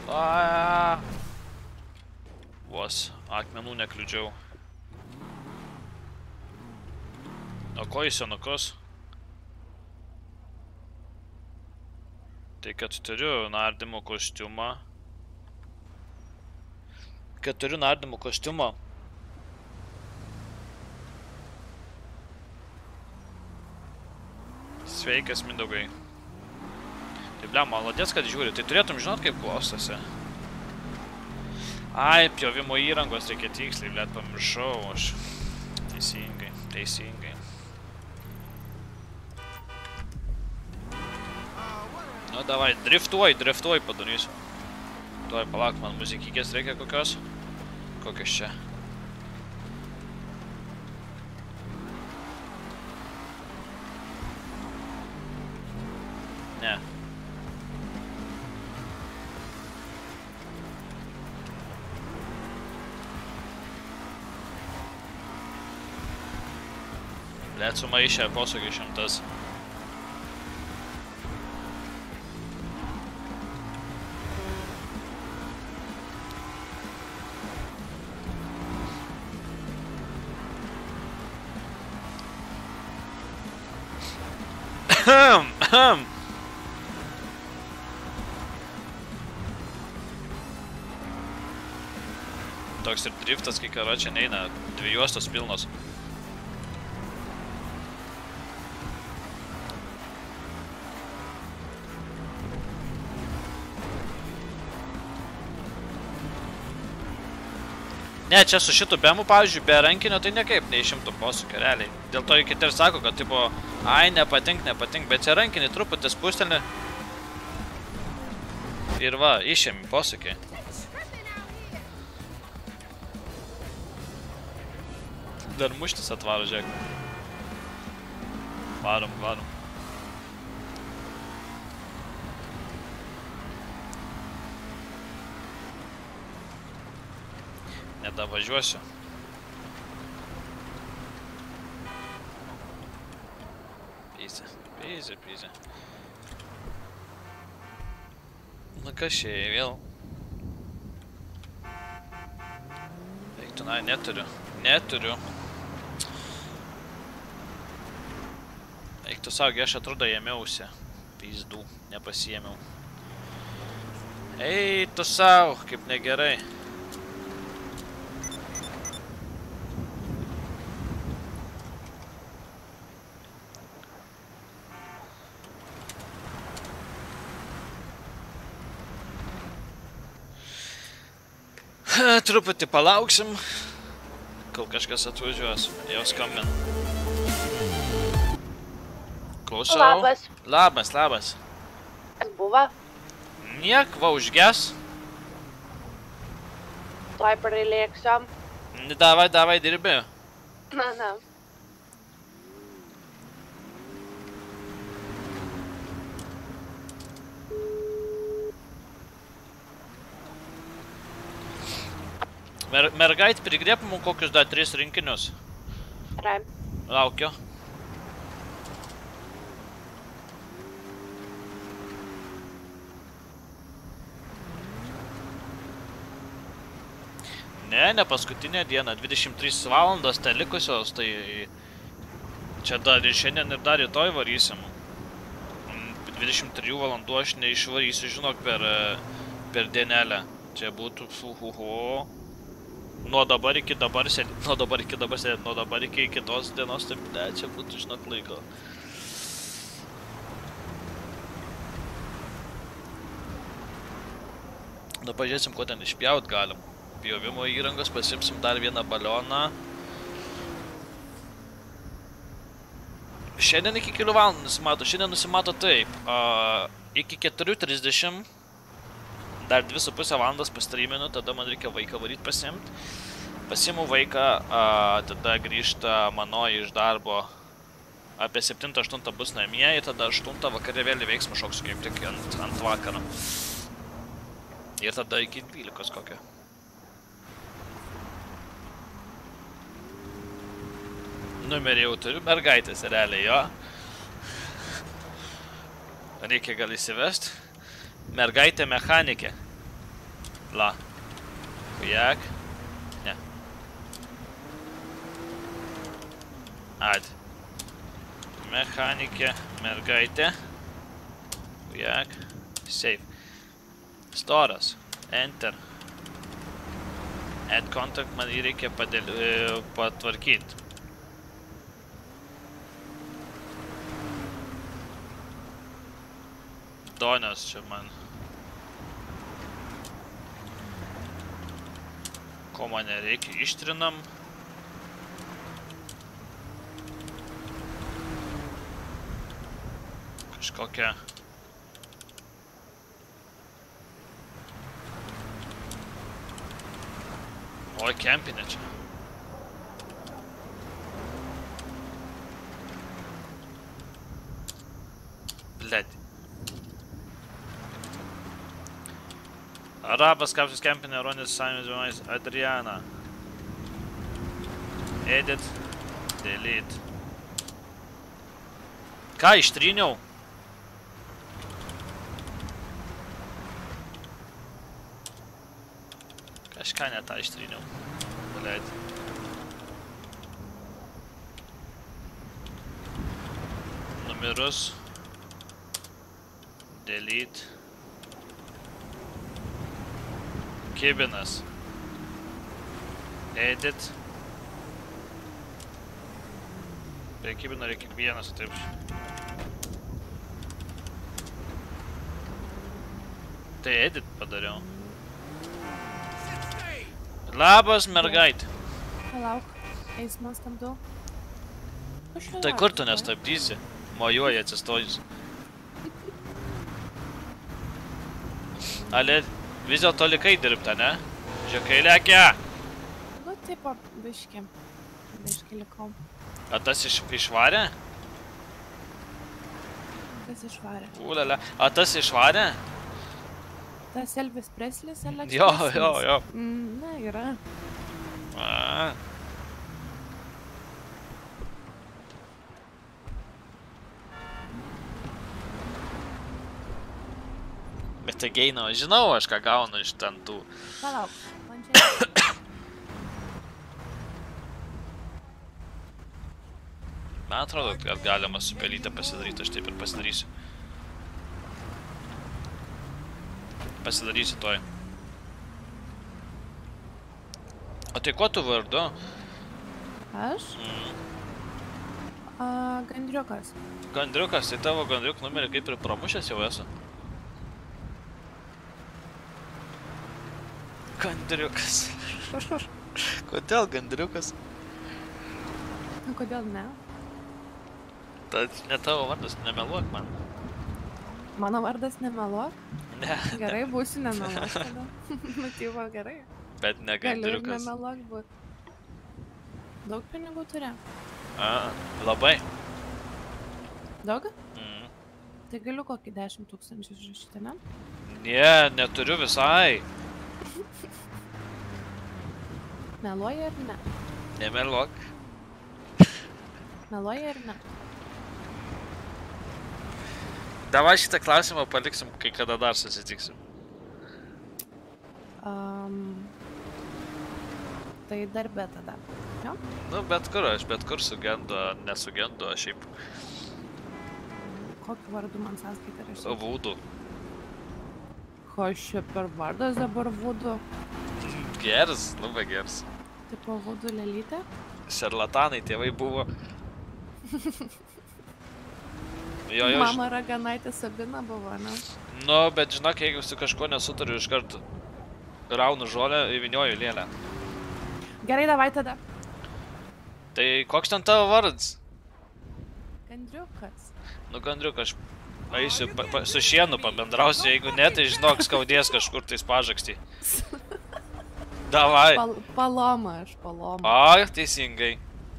Vos, akmenų nekliudžiau. O ko į senukus? Tai kad turiu nardymo kostiumą. Sveikas, Mindaugai. Tai blem, malodės, kad žiūri. Tai turėtum žinot, kaip klostosi. Ai, pjovimo įrangos reikia tiksliai, blėt, pamiršau aš. Teisingai. Nu, davai, driftuoj padarysiu. Tuoj, palauk, man muzikykės reikia kokios. Kokios čia? Ne. Blet, sumaišė posūkį 100. Toks ir driftas, kai karo čia neina, 2 juostos pilnos. Ne, čia su šitu bemu, pavyzdžiui, be rankinio tai niekaip neišimtų posūkio, realiai. Dėl to kiti ir sako, kad tipo, ai, nepatink, bet čia rankinį truputį spustelį. Ir va, išėmi posūkį. Dar muštis atvaro, žiūrėk. Varom. Nedavažiuosiu. Pyzė. Nu kas čia vėl? Eik tu, na, neturiu. Eik tu saugi, aš atrodo ėmiausi. Pyzdų, nepasiėmiau. Ei tu sau, kaip negerai. Truputį palauksim, kol kažkas atvažiuos, jau skambina. Klausau. Labas. Kas buvo? Niek, va užges. Tuoj prilėksiu. Davai, dirbi. Na. Mergait, prigrėp mums kokius dar 3 rinkinius. Gerai. Laukiu. Ne paskutinė diena, 23 valandos tai likusios, tai čia dar ir šiandien ir dar rytoj varysim. 23 valandų aš neišvarysiu, žinok, per dienelę. Čia būtų nuo dabar iki kitos dienos, taip, ne, čia būtų, žinok, laiko. Nu, pažiūrėsim, ko ten išpjaut galim. Pjovimo įrangos, pasimsim dar vieną balioną. Šiandien iki kelių valandų nusimato, nusimato taip. Iki 4:30. Dar 2,5 valandos pastreaminu, tada man reikia vaiką varyt pasiimt. Pasiimu vaiką, tada grįžta mano iš darbo. Apie 7-8 bus namie, ir tada 8 vakare vėl į veiksmą šoksiu kaip tik ant vakaro. Ir tada iki 12 kokio. Numerį jau turiu, mergaitės realiai, jo. Reikia gal įsivest. Mergaitė mechanikė. La. Kujak. Ne. Ad. Mechanikė, mergaitė. Kujak. Save. Storas. Enter. Add contact, man jį reikia patvarkyti. Donios čia man. Ko man nereikia, ištrinam. Kažkokią. Oi, kempinė čia. Bled. Arabas kapsis kempinė, Ronis Samius Vienais, Adriana. Edit. Delete. Ką ištryniau? Kažką ne tą ištryniau. Bled. Numerus. Delete. Kibinas. Edit. Prie kibino reikia kiekvienas, taip. Tai edit padariau. Labas, mergaitė. Palauk, eismą stabdau. Tai kur tu nestabdysi? Mojuoji atsistojus. Ale, vis dėlto likai dirbta, ne? Žiūrėkai lekia. Nu, taip, biški. Biški likau. A tas išvarė? Tas išvarė. Ulala. A tas išvarė? Tas Elvis Preslis, Alex Jo. Na, yra. A. Bet tai geino, žinau aš ką gaunu iš ten tų. Palauk, man čia... Man atrodo, kad galima su pelytę pasidaryti, aš taip ir pasidarysiu. Pasidarysiu toj. O tai kuo tu vardu? Aš? Gandriukas. Gandriukas, tai tavo gandriuk numerį kaip ir pramušęs jau esu. Gandriukas. Kodėl gandriukas? Kodėl ne? Tai ne tavo vardas, nemeluok man. Mano vardas nemeluok? Ne. Gerai, būsiu nemeluok tada. Nutyvo gerai. Bet ne gandriukas. Galiu ir nemeluok būt. Daug pinigų turi? Labai. Daug? Tai galiu kokį 10 000 išrašyti, ne? Ne, neturiu visai. Meluoji ar ne? Nemeluok. Meluoji ar ne? Davai šitą klausimą paliksim, kai kada dar susitiksim. Tai darbe tada, jo? Nu, bet kur sugendu, nesugendu, aš šiaip. Kokį vardu man sąskaitą rašyti? Vudu. Ko čia per vardas dabar Vudu? Geras, labai geras. Tipo Vudu lelytė? Šarlatanai tėvai buvo. Mama raganaitė Sabina buvo, ne? Nu, bet žinok, jeigu su kažkuo nesutariu, iškart raunu žolę, įvinioju lėlę. Gerai, davai tada. Tai koks ten tavo vardas? Gandriukas. Nu, gandriukas, aš eisiu su šienu pabendrausiu, jeigu ne, tai žinok, skaudės kažkur tais pažakstį. Davai. Paloma, aš Paloma. O, teisingai.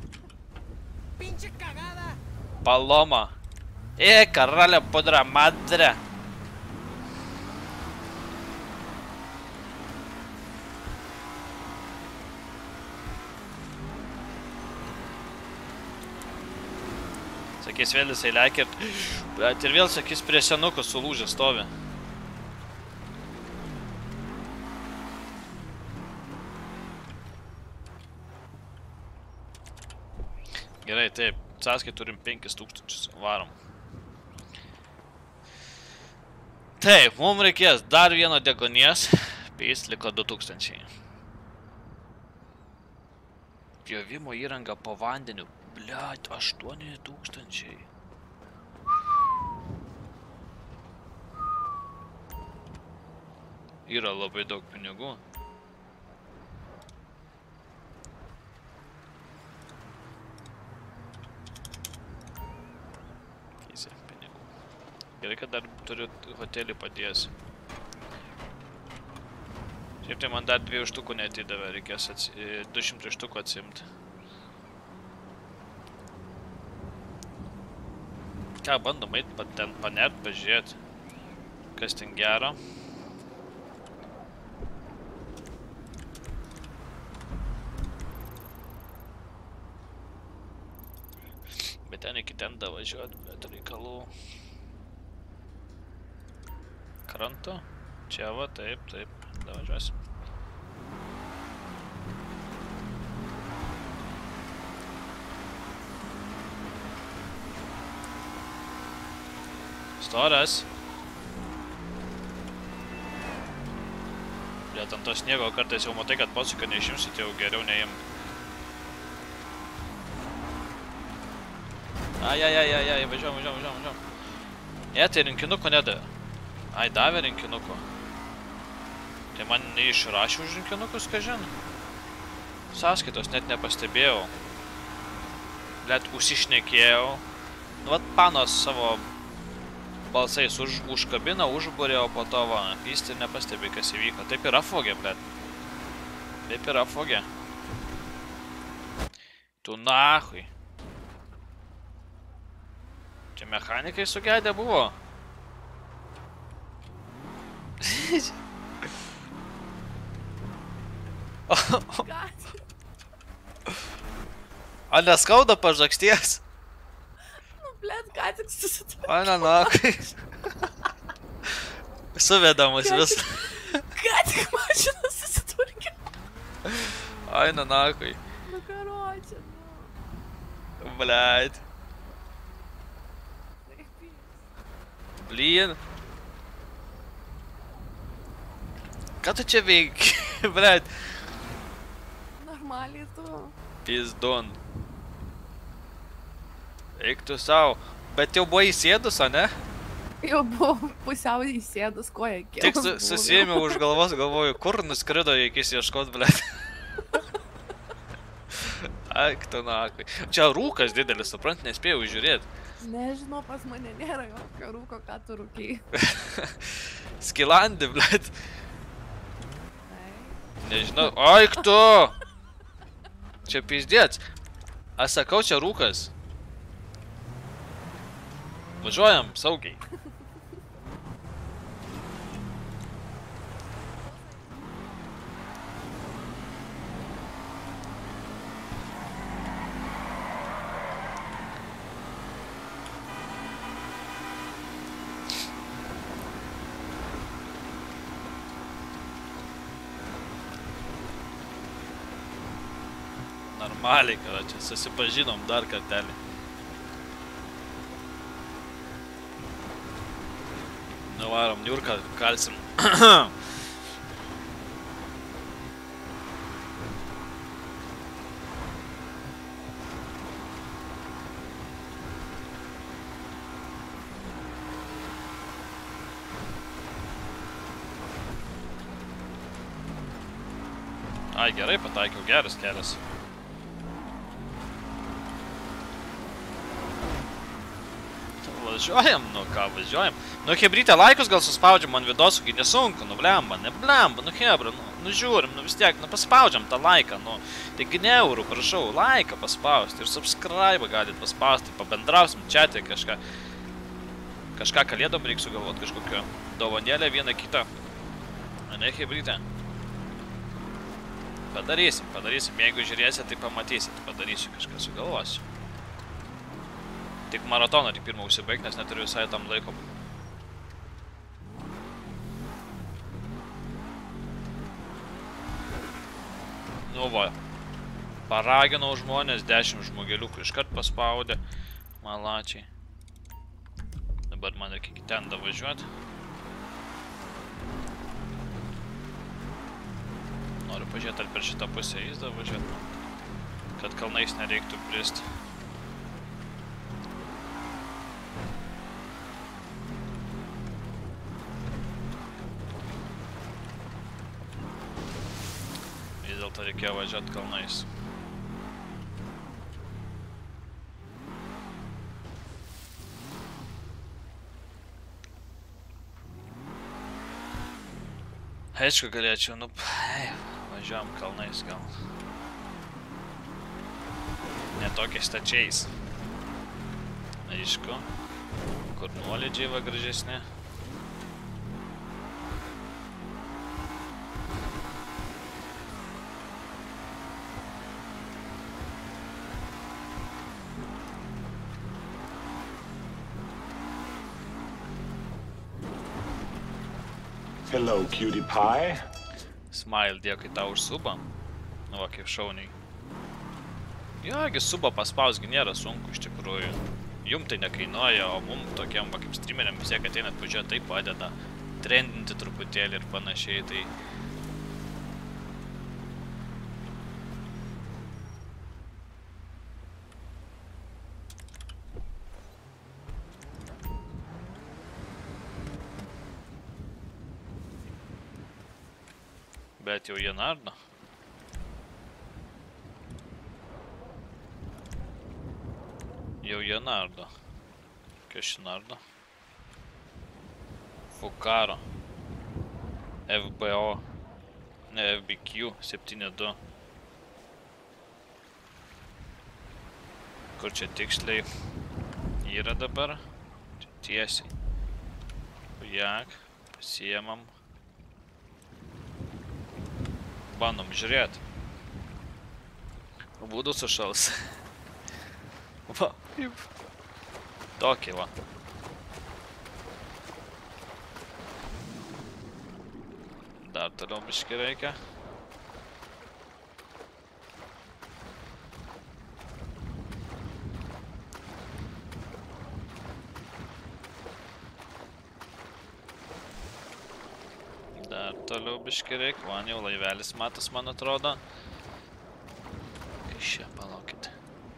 Paloma. Karalė pudra madre. Sakys vėl jisai lekia ir vėl sakys prie senukų sulūžę stovi. Gerai, taip, sąskai turim 5000, varom. Taip, mums reikės dar vieno degonės, jis liko 2000. Pjovimo įranga po vandeniu, bliat, 8000. Yra labai daug pinigų. Gerai, kad dar turiu hotelį padėjęs. Šiaip tai man dar 2 štukų neatidavė, reikės 200 štukų atsimti. Ką, bandom eit ten panert, pažiūrėti, kas ten gero. Bet ten iki ten davažiuot, bet reikalų. Kranto. Čia va, taip, davažiuosim. Storas. bet ant to sniego kartais jau matai, kad pasuka neišimsit, jau geriau neim. Ai, važiuojam. Tai rinkinuko nedavė. Ai, davė rinkinuko. Tai man neišrašė už rinkinukus, ką žin. Sąskaitos net nepastebėjau. Blet, užsišnekėjau. Nu, vat panos savo balsais užkabina, užburė, o po to va, pysti ir nepastebi, kas įvyko. Taip yra fogė, blet. Taip yra fogė. Tu nahui. Čia mechanikai sugedė buvo. O neskauda pažaksties? Nu, blet, ką tik susitvarkė. O nenakai. Suvedamas vis. Ką tik mašiną susitvarkė. Ai, nenakai. Nu, karočią, nu. Blet. Blyn. Ką tu čia veiki, blet? Normaliai tu. Pizdon. Eik tu savo. Bet jau buvo įsėdus, o ne? Jau buvo pusiau įsėdus, koja kėlus. Tik susėmiau už galvos, galvoju, kur nuskrido, reikės ieškot, blet. Aik tu nakai. Čia rūkas didelis, suprant, nespėjau žiūrėti. Nežinau, pas mane nėra jokio rūko, ką tu rūkiai. Skilandi, blet. Nežinau. Aik tu! Čia pizdėts. Aš sakau, čia rūkas. Važiuojam, saugiai. Normaliai, kada čia susipažinom dar kartelį. Nuvarom niurką, kalsim. Ai, gerai pataikiau, geras kelias. Važiuojam, nu ką, važiuojam. Nu, hebrytė laikus gal suspaudžiam ant vidosų, kai nesunku, nu blemba, nu hebra, nu žiūrim, nu vis tiek, nu paspaudžiam tą laiką, nu. Taigi ne eurų, prašau, laiką paspausti ir subscribe galit paspausti, pabendrausim čiatį kažką. Kažką kalėdom reikia sugalvot, kažkokio dovanėlę vieną kitą. Ne, hebrytė. Padarysim, jeigu žiūrėsit, tai pamatysit, padarysiu, kažką sugalvosiu. Tik maratoną tik pirmą užsibaig, nes neturiu visai tam laiko. Nu va, paraginau žmonės, 10 žmogeliukų iškart paspaudė. Malačiai. Dabar man reikia iki ten davažiuoti. Noriu pažiūrėti, ar per šitą pusę jis davažiuoti. Kad kalnais nereiktų bristi. Dėl to reikėjo važiuoti kalnais. Aišku, galėčiau, nu, važiuojam kalnais gal. Ne tokiais stačiais. Aišku, kur nuolydžiai va gražesni. Hello, cutie pie. Smile, dėkui tau už subą. Nu va, kaip šauniai. Jogi subą paspausgi nėra sunku iš tikrųjų. Jum tai nekainuoja, o mum tokiam va kaip streameriam vis tiek ateinat pažiūrėti, tai padeda trendinti truputėlį ir panašiai. Tai Bet jau jie nardo. Jau jie nardo. Kas čia nardo? Fukaro. FBO. Ne, FBQ 7.2. Kur čia tiksliai yra dabar? Čia tiesiai. Jak, pasiemam. Bandom žiūrėti. Būdu sušals. Va, kaip. Tokį va. Dar toliau biškį reikia. Dar toliau biškį reikia. Man jau laivelis matas, man atrodo. Kai šia, palaukite.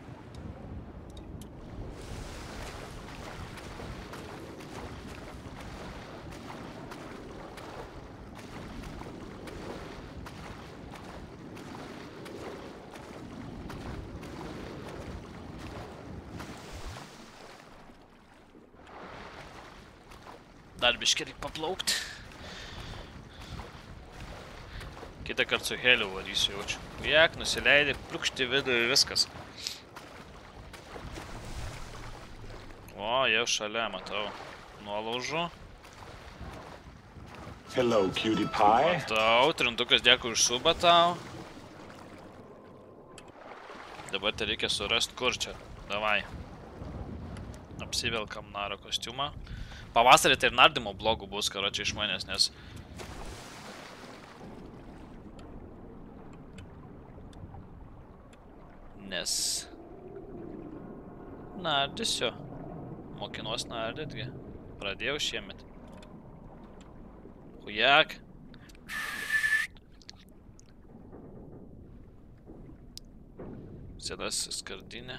Dar biškį reikia paplaukti. Kitą kartą su heliu varysiu jaučiu. Jak, nusileidai, pliukšti vidų ir viskas. O, jau šalia, matau. Nuolaužu. Hello, cutie pie. Matau, trintukas dėkui už subą tau. Dabar tai reikia surasti kur čia. Davai. Apsivelkam naro kostiumą. Pavasarį tai ir nardymo blogų bus, karočiai iš manęs, nes nardysiu. Mokinuos nardytgi. Pradėjau šiemet. Hujak. Sėdas skardinė.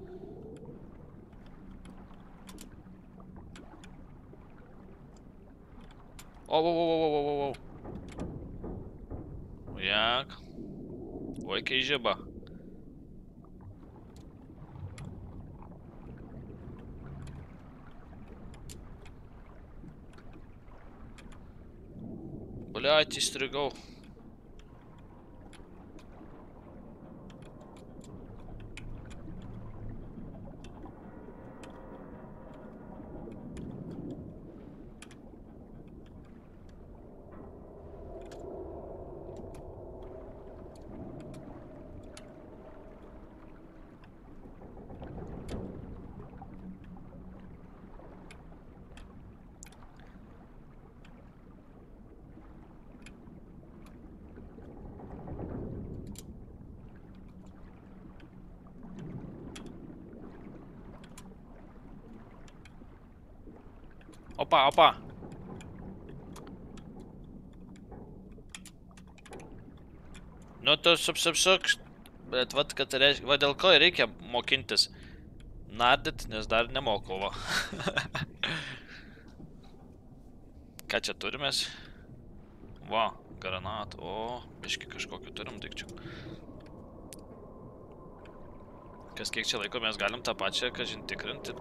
O. Jak. Oi, kai žiba. Блядь, įstrigau. Opa. Nu, tu supsuk. Bet vat, kad reiškia, va dėl ko reikia mokintis nardyt, nes dar nemokau, va. Ką čia turimės? Va, granatų. O, biški kažkokiu turim daikčių. Kas kiek čia laiko mes galim tą pačią, kažin tikrinti.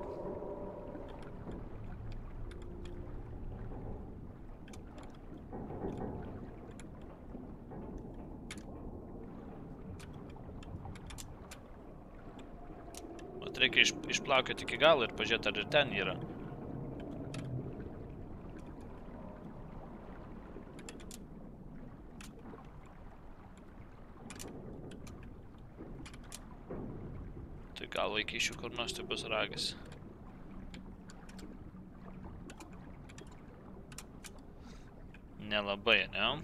Reikia išplaukioti iki galo ir pažiūrėti, ar ir ten yra. Tai gal įkišiu kur nors, tai bus ragis. Nelabai, ne?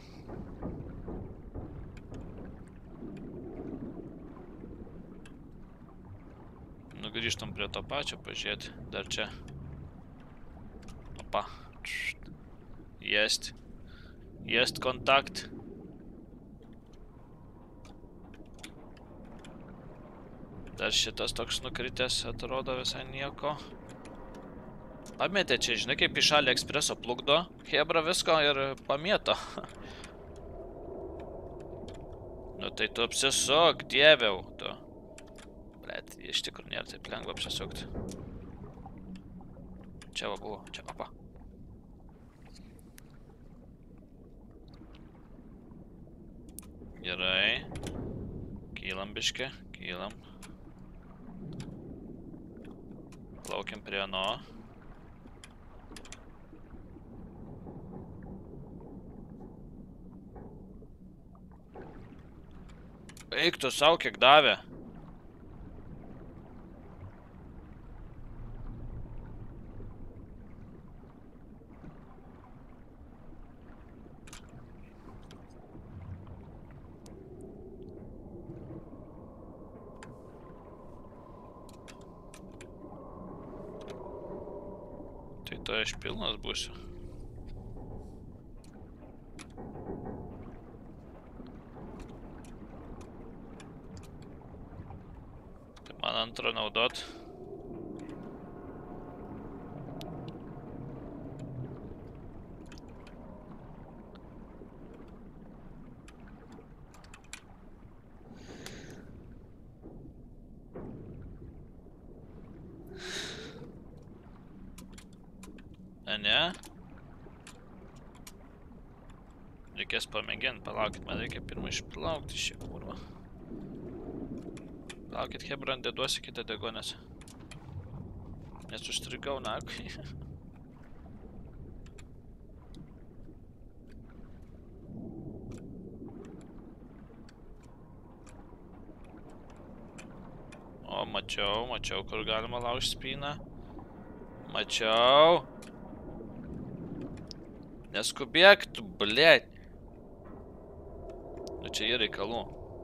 Grįžtam prie to pačio, pažiūrėti, dar čia. Opa. Jest kontakt. Dar šitas toks nukritęs atrodo visai nieko. Pamėtė čia, žinai, kaip iš AliExpresso plukdo hebra visko ir pamėto. Nu tai tu apsisuk, dieviau, tu. Blet, iš tikrųjų nėra taip lengva apsisukti. Čia va buvo, čia papa. Gerai. Kylam biškį, kylam. Plaukiam prie ano. Eik tu sau, kiek davė. Tai to aš pilnas būsiu. Tai man antrą naudot. Ne? Reikės pamėginti, palaukit, man reikia pirmą išplaukti šį kurvą. Palaukit, Hebron, deduosi kitą degonės. Nes užstrigau nakui. O, mačiau, kur galima laužti spyną. Mačiau. Neskubėk tu, blėt. Nu čia yra reikalų.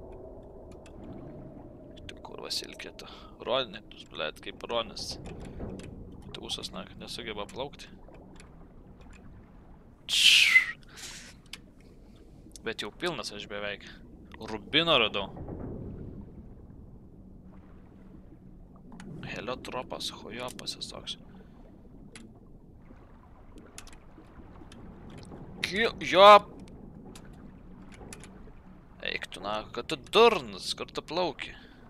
Tu kurva silkėta. Rodinėtus, blėt, kaip ronis. Tūsas, na, nesugeba plaukti. Bet jau pilnas aš beveik. Rubino radau. Heliotropas, hojopas jis toks. Jop! Eik tu, na, kad tu durnas, kur tu plauki.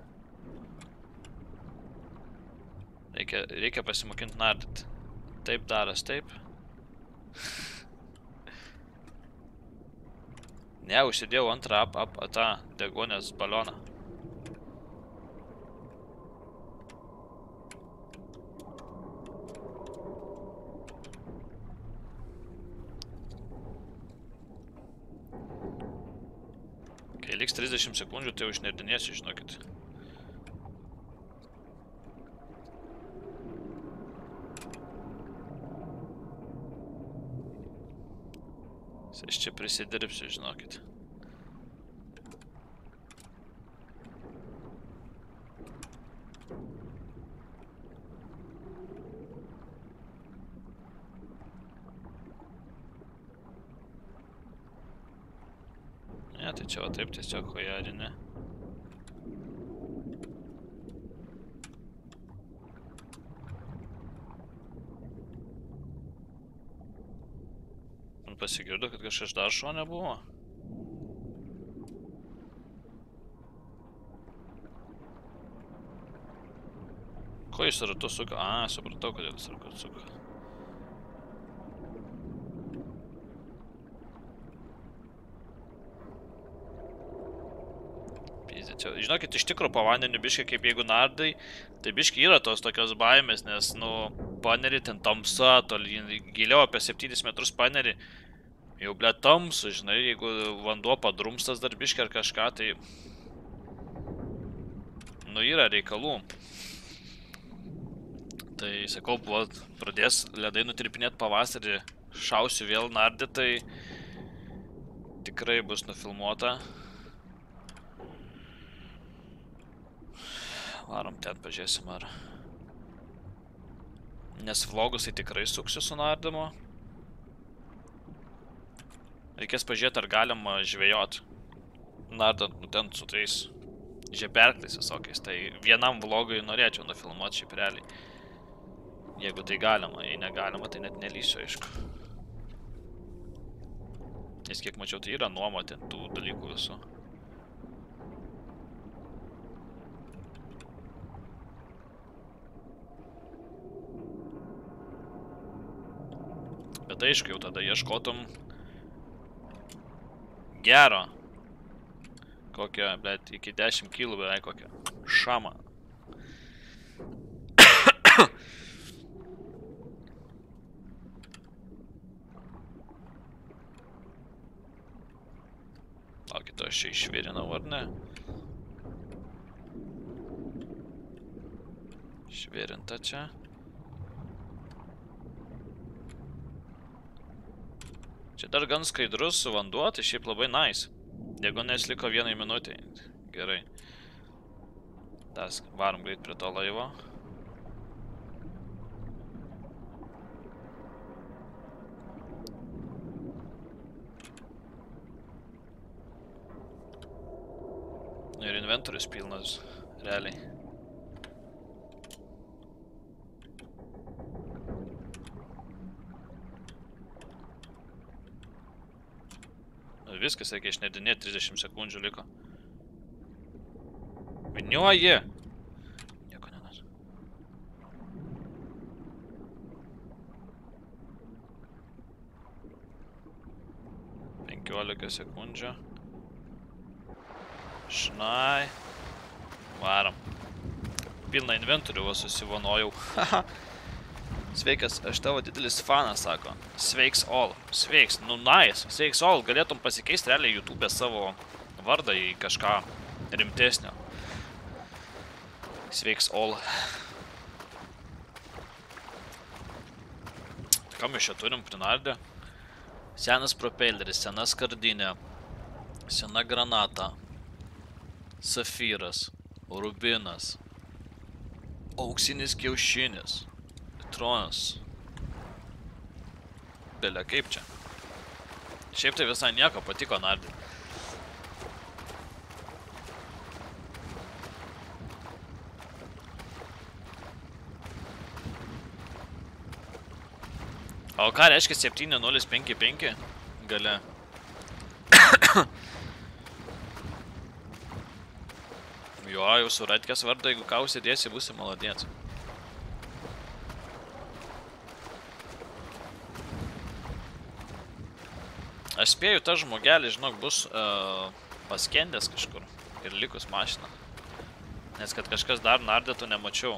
Reikia pasimokinti nardyti. Taip daras, taip. Ne, užsidėjau antrą tą degonės balioną. Kai liks 30 sekundžių, tai jau išnerdinėsiu, žinokit. Aš čia prisidirbsiu, žinokit. Ne, tai čia va taip tiesiog hojarinė. Man pasigirdo, kad kažkas dar šone buvo. Ko jis ratu suka? A, supratau, kodėl jis ratu suka. Žinokit, iš tikrųjų po vandeniu biškai, kaip jeigu nardai, tai biškai yra tos tokios baimės, nes, nu, panerį ten tamsa, giliau apie 7 metrus panerį, jau ble tamsu, žinai, jeigu vanduo padrumstas dar biškai ar kažką, tai, nu, yra reikalų. Tai, sakau, pradės ledai nutirpinėti pavasarį, šausiu vėl nardį, tai tikrai bus nufilmuota. Varom ten, pažiūrėsim ar. Nes vlogus tai tikrai suksiu su nardymu. Reikės pažiūrėti, ar galima žvejot. Nardant, nu ten su tais žeberkliais visokiais. Tai vienam vlogui norėčiau nufilmuoti šiaip realiai. Jeigu tai galima, jei negalima, tai net nelysiu, aišku. Nes kiek mačiau, tai yra nuomoti tų dalykų visų. Bet aišku, jau tada ieškotum gero. Kokio, bet iki 10 kilų beveik kokio šamą. O kito aš čia išvirinau, ar ne? Išvirinta čia. Čia dar gan skaidrus vanduo, tai šiaip labai nice. Jeigu liko 1 minutė, gerai. Dar varom greit prie to laivo. Ir inventorius pilnas, realiai. Viskas, reikia išnedinėti, 30 sekundžių liko. Viniuoji! Nieko nenas. Penkiolika sekundžių. Šnai. Varam. Pilną inventorių va susivonojau. Sveikas, aš tavo didelis fanas, sako. Sveiks all. Sveiks, nu nice. Sveiks all. Galėtum pasikeisti realiai YouTube savo vardą į kažką rimtesnio. Sveiks all. Ką mes čia turim prinardę? Senas propelleris, sena skardinė, sena granata, safyras, rubinas, auksinis kiaušinis. Tronas. Belia, kaip čia? Šiaip tai visai nieko, patiko nardį. O ką reiškia 7055 gale? Jo, jau suratkės vardą, jeigu ką užsidėsi, būsi maladėts. Aš spėju, tas žmogelis, žinok, bus paskendęs kažkur ir likus mašiną. Nes kad kažkas dar nardėtų nemačiau.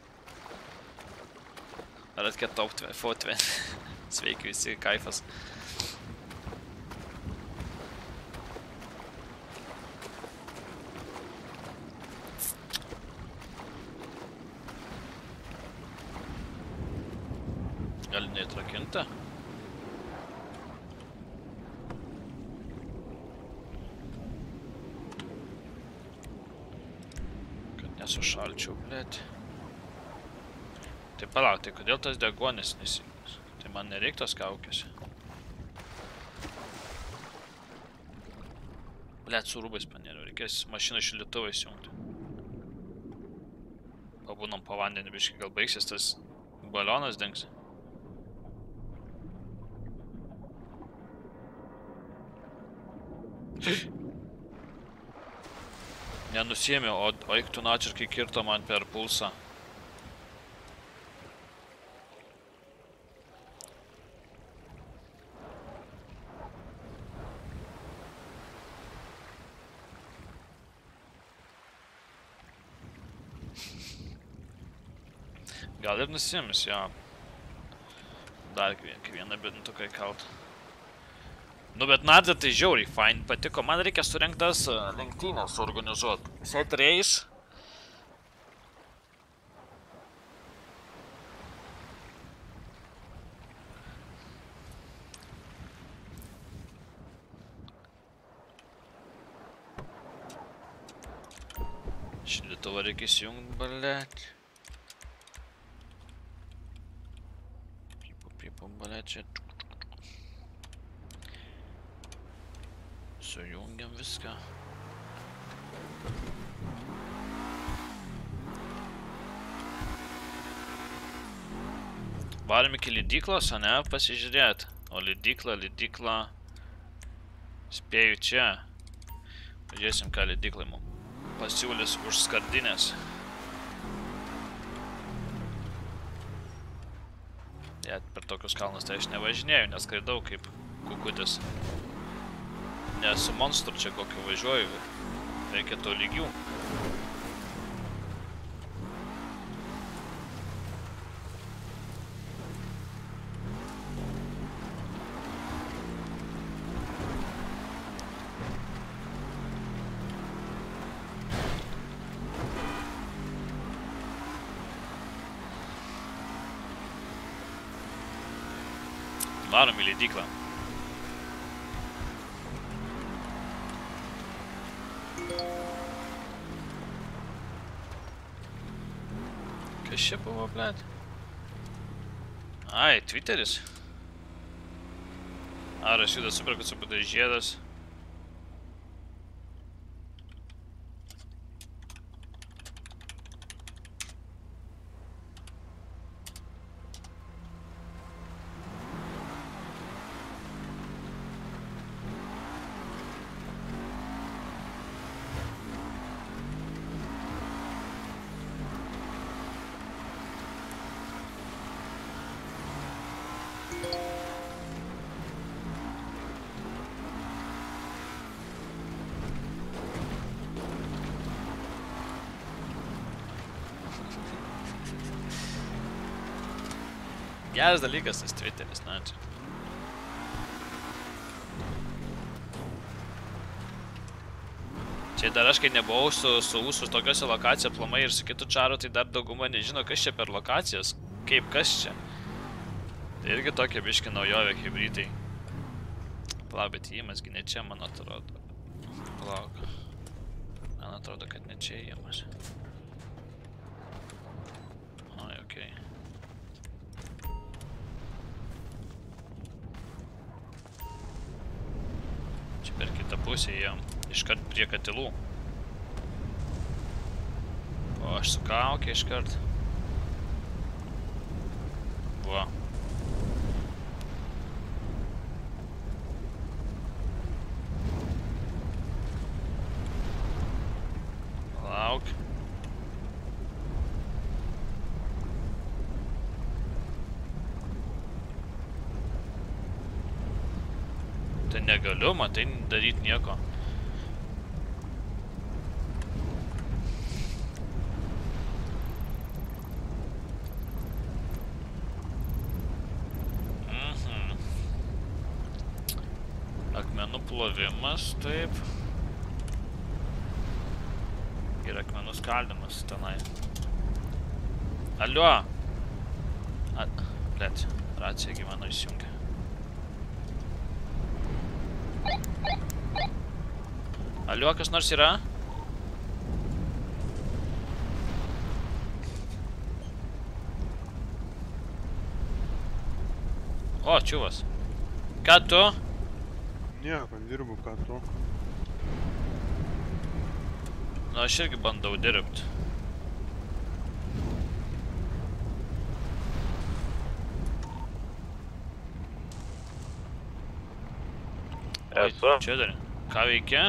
Ar atkėtau fotve. Sveiki visi, kaifas. Gali neįtrakinti? Sušalčiau, blėt. Tai palauk, tai kodėl tas degonis nesijungs? Tai man nereik tos kaukės. Blėt, su rūbais panėliau, reikės mašiną šildytuvą įsijungti. Pabūnam po vandenį biškį, gal baigsis tas balionas dengs. Nenusėmė, o eik tu načirkai kirto man per pulsą. Gal ir nusėmis, jo. Dar vieną bidintuką įkalt. Nu, bet nardė tai žiauriai fine patiko. Man reikia surinktas lenktynės suorganizuoti. Set race. Šildytuvą reikia įsijungt, balėt. Pipu, balėt čia. Sujungiam viską. Varom iki lydyklos, o ne, pasižiūrėt. O lydykla. Spėju čia. Pažiūrėsim, ką lydyklai mums pasiūlys už skardinės. Tai per tokius kalnus tai aš nevažinėjau, neskraidau kaip kukutis. Nes su monstru čia kokiu važiuoju, reikia to lygių. Varom į leidyklą. Kas čia buvo, blėt? Ai, Twitteris. Aras juda super, kad supadai žiedas. Geras dalykas tas Twitteris, na čia. Čia dar aš kai nebuvau su ūsų tokiose lokacijose aplamai ir su kitu čaru, tai dar dauguma nežino, kas čia per lokacijas, kaip kas čia. Tai irgi tokia biški naujovė hibridai. Palauk, bet įėmasgi ne čia, man atrodo. Palauk. Man atrodo, kad ne čia įėmas. Oi, okei. Čia per kitą pusę įėjom. Iškart prie katilų. O aš su kaukė iškart. Va. Lauk. Tai negaliu, matai, daryti nieko. Akmenų plovimas, taip. Ir akmenų skaldymas tenai. Alio! Blet, racija gyveno įsijungia. Alio, kas nors yra? O, čiuvas. Ką tu? Nieko, dirbu, ką tu. Nu, aš irgi bandau dirbti. Esu. Čia dar. Ką veikia?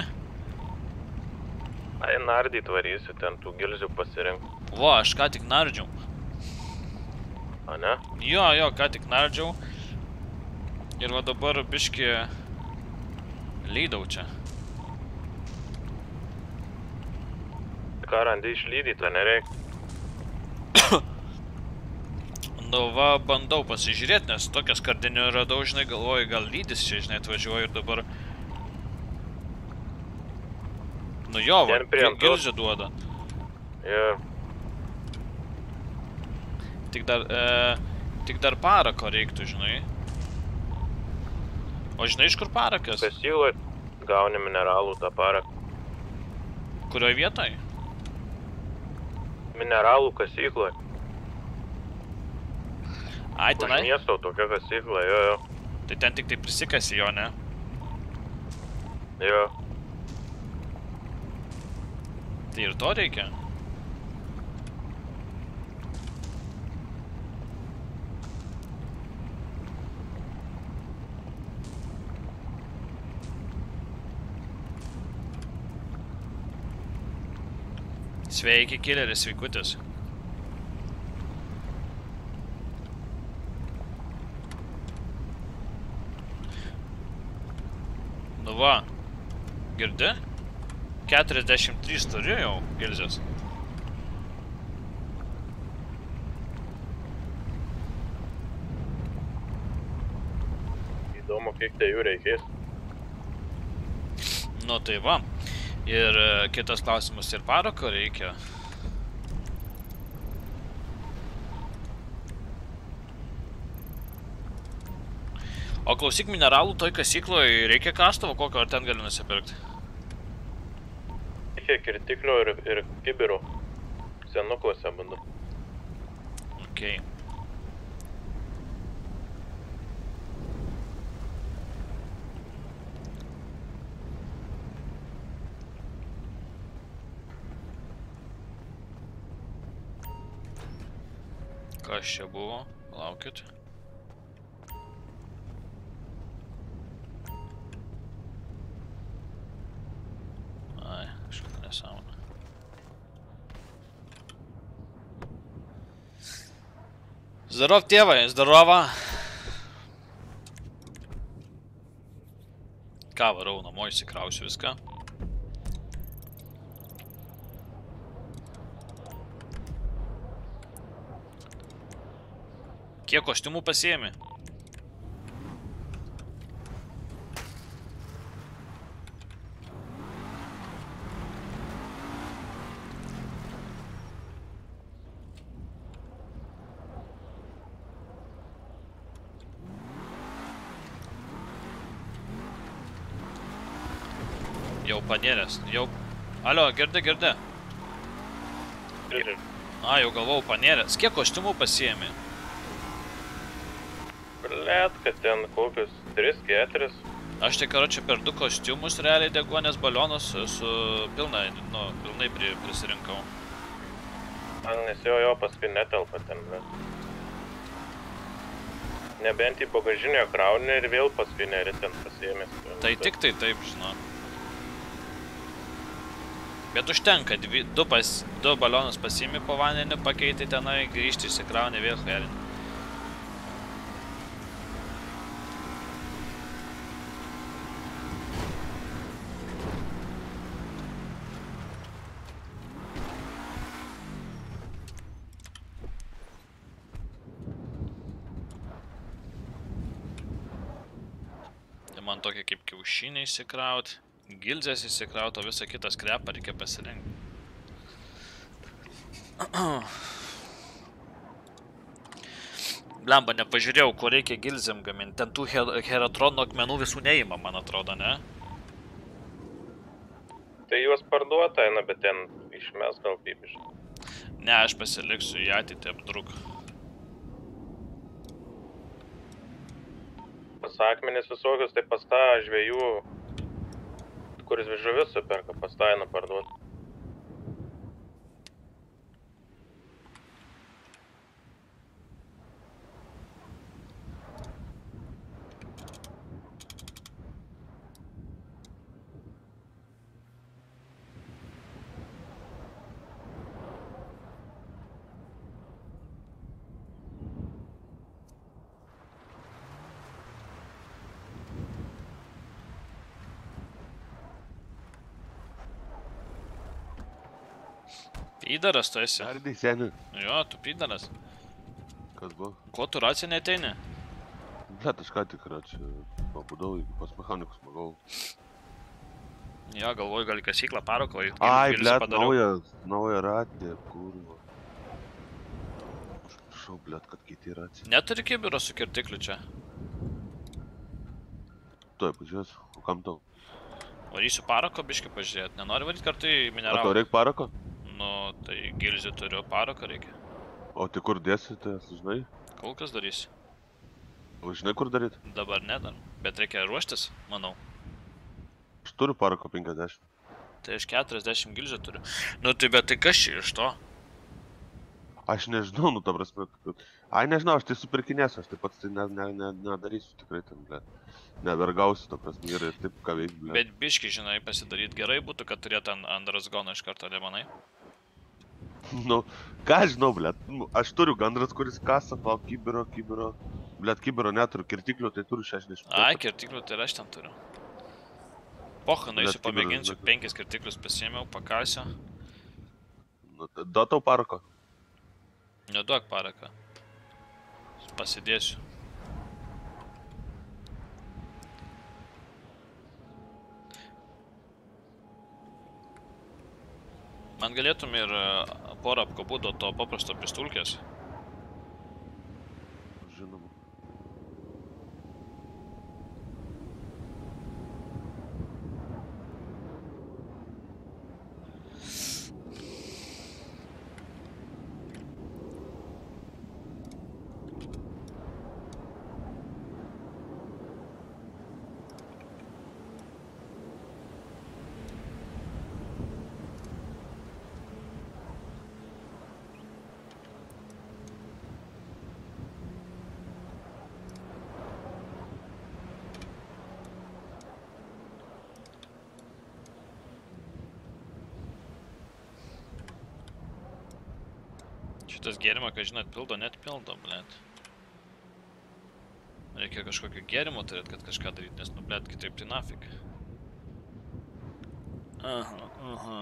Ai, nardyt varysiu, ten tų gilzių pasirink. O, aš ką tik nardžiau. A, ne? Jo, ką tik nardžiau. Ir va dabar biški lydau čia. Ką randi išlydytą, nereik? Nu va, bandau pasižiūrėti, nes tokią skardinių radau, žinai, galvoju, gal lydis čia, žinai, atvažiuoju ir dabar... Nu jo, va, gilžę duoda. Jo. Tik dar parako reiktų, žinai. O žinai, iš kur parakas? Kasykloj gauni mineralų tą paraką. Kurioj vietoj? Mineralų kasykloj. Ai, tenai? Už miesto tokia kasykla, jo. Tai ten tik tai prisikasi jo, ne? Jo. Tai ir to reikia? Sveiki, killeris, sveikutis. Va. Girdi? 43 turiu jau gilzės. Įdomu, kiek tai jų reikės. Nu tai va. Ir kitas klausimas, ir parako reikia. O klausyk, mineralų toj kasykloje reikia kastuvo kokio, ar ten gali nusipirkti? Reikia kirtiklio ir kibirų. Senukuose bandu. Okei. Kas čia buvo? Laukit. Ai, kažkokia nesąmonė. Zdarov, tėvai, zdarova. Ką varau namo, įsikrausiu viską. Kiek kostiumų pasiėmė? Jau panėrės, jau... Alio, girdi? Girdi. A, jau galvau panėrės. Kiek kostiumų pasiėmė? Blet, kad ten kokius 3-4. Aš tai karočią per 2 kostiumus realiai deguonės balionus su pilnai prisirinkau. Nes jo paskui netelpa ten, blet. Nebent į bagažinę kraunį ir vėl paskui neriten pasiėmės. Tai tik tai taip, žinau. Bet užtenka, 2 balionus pasiimi po vandeniu, pakeitai tenai, grįžti įsikrauni vėl herin. Tai man tokia kaip kiaušiniai įsikraut. Gilzės įsikrauto, visą kitą skrepą reikia pasirinkti. Blemba, nepažiūrėjau, ko reikia gilzėm gaminti. Ten tų Heratronų akmenų visų neima, man atrodo, ne? Tai juos parduota, eina, bet ten išmes gal kaip iš. Ne, aš pasiliksiu į ateitį apdruk. Pas akmenis visokius, tai pas tą žvejų, kuris žuvis superka, pas tą eina parduoti. Pydaras tu esi. Ardai, seni. Jo, tu pydaras. Kas buvo? Ko tu racija neteini? Blet, aš ką tik racija pabudau, pas mechanikus magau. Jo, galvoju, gal į kasyklą paroko. Ai, blet, nauja racija, kurva. Aš prašau, blet, kad keiti racija. Neturi kibiro su kirtikliu čia? Tuoj, pažiūrės, o kam tau? Varysiu paroko biškį pažiūrėti. Nenori varyti kartu į mineralą? O tau reikia paroko? Nu, tai gilzį turiu, paroko reikia. O tai kur dėsi, tai žinai? Kol kas darysi. O žinai, kur daryti? Dabar ne dar, bet reikia ruoštis, manau. Aš turiu paroko 50. Tai aš 40 gilzį turiu. Nu, tai bet tai kas čia iš to? Aš nežinau, nu, ta prasme, kad... Ai, nežinau, aš tai supirkinėsiu, aš taip pats tai nedarysiu tikrai ten, blet. Nevergausiu, ta prasme, ir taip ką veik, blet. Bet biški, žinai, pasidaryt gerai būtų, kad turėtų ant razgono iš karto, nemanai? Nu, ką žinau, blet. Aš turiu gandras, kuris kasa, palauk, kibiro. Blet, kibiro neturiu, kirtiklių tai turiu 60. Ai, kirtiklių tai ir aš ten turiu. Pocha, naisiu, pamėginsiu, 5 skirtiklius pasiėmiau, pakasiu. Duot tau parako? Neduok paraką. Pasidėsiu. Man galėtum ir porą apkabų duot to paprasto pistulkės. Žinoma. Šitas gėrimą, ką žinot, pildo, net pildo, blėt. Reikia kažkokio gėrimo turėt, kad kažką daryt, nes, nu, blėt, kitaip tai nafik. Aha.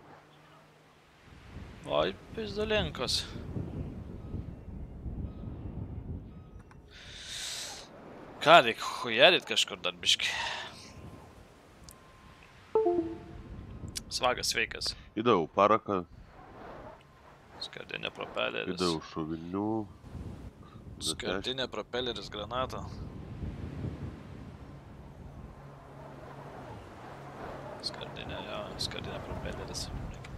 Oi, pizdulinkos. Ką, reik hujerit kažkur dar biškai. Svagas, sveikas. Įdavau paraką. Skardinė propeleris. Įdavau šovinių. Skardinė propeleris, granata. Skardinė, jo, skardinė propeleris.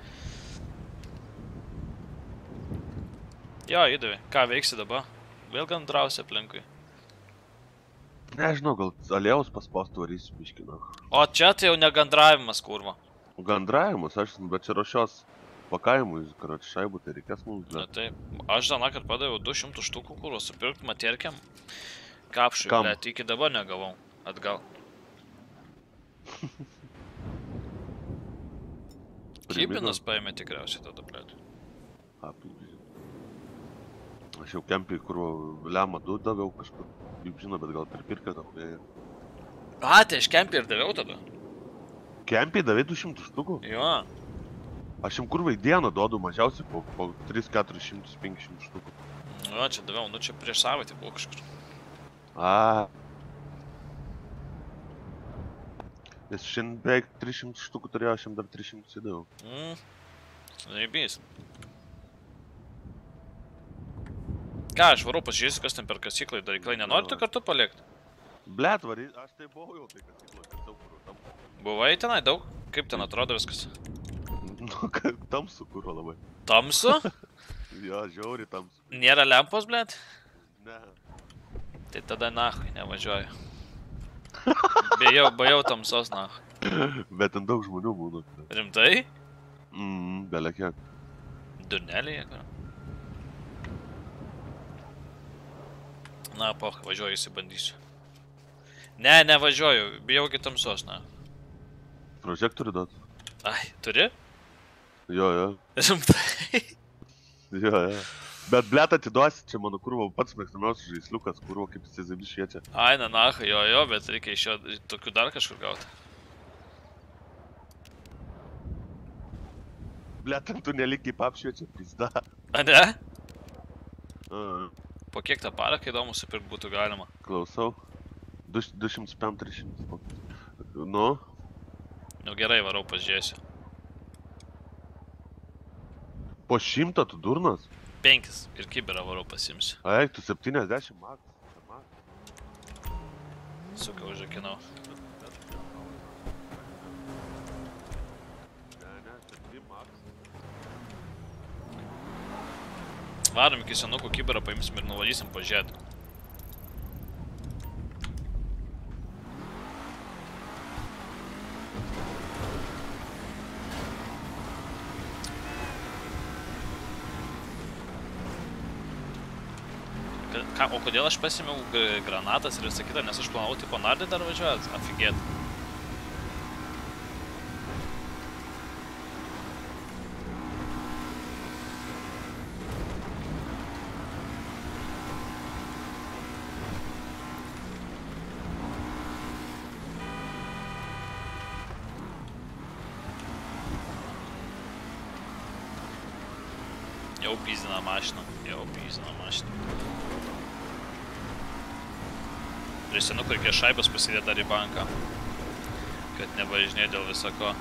Jo, įdavai. Ką veiksi dabar? Vėl gandrausi aplinkui. Nežinau, gal aliejaus paspaustų varysiu biškino. O čia tai jau ne gandravimas, kurva. Gandravimas, bet čia ruošios pakavimui, karoči šaibų, tai reikės mums. Na taip, aš žinau, kad padaviau 200 štukų kūro supirkt materkiam kapšui, bet iki dabar negavau atgal. Kibinas paėmė tikriausiai tada, blėt. Aš jau kempį, kur lemą 2 daviau kažkur, kaip žinau, bet gal per pirkę tą plėją. A, tai aš kempį ir daviau tada? Kempį davai 200 štukų? Jo. Aš jums kurvai dieną duodu mažiausiai po 300-400-500 štukų. Nu, čia daviau, nu čia prieš savaitę buvo kažkur. Nes šiandien beveik 300 štukų turėjau, aš jums dar 300 įdaviau. Naibys. Ką, aš varau pasižiūrėsiu, kas ten per kasyklai, dar reikalai nenorite kartu palikti? Blet, varai, aš tai buvau jau tai kasyklai, kad daug kur tam. Buvai tenai daug? Kaip ten atrodo viskas? Nu, tamsu kuro labai. Tamsu? Jo, žiauri tamsu. Nėra lempos, blėt? Ne. Tai tada nahui, nevažiuoju. Bajau tamsos nahui. Bet ten daug žmonių būna. Rimtai? Belė kiek. Durnelėje, kur? Na, poch, važiuoju, įsibandysiu. Ne, nevažiuoju, bijau iki tamsos, na. Prožektorių duot? Ai, turi? Jo. Rimtai? Jo. Bet blet atiduosi, čia mano kurvo pats mėgstamiausias žaisliukas, kurvo kaip jisai zabi šviečia. Ai, na, jo, bet reikia iš jo tokių dar kažkur gauti. Blet, tam tu nelik kaip apšviečia, pizda. A, ne? Po kiek tą paraką įdomu supirkt būtų galima? Klausau. 200-300. Nu? Nu gerai, varau, pažiūrėsiu. Po 100 tu durnas? 5 ir kibirą varau pasimsiu. Eik, tu 70 max. Suka, užakinau. Ne, 7 max. Varom iki senukų kibirą paimsim ir nuvalysim pažiūrėti. O kodėl aš pasimiau granatas ir visą kitą, nes aš planavau tipo nardį dar važiuojat, afigėt. Jau pyzdina mašiną. Prie senukų reikia šaibas pasidėti dar į banką, kad nevažinė dėl visako.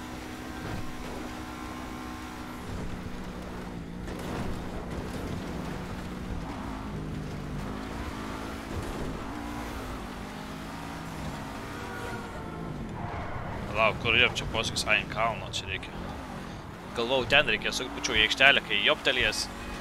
Lauk, kur jau čia posūkis, ant kalno čia reikia. Galvau, ten reikia, pačiu į aikštelę, kai joptelės.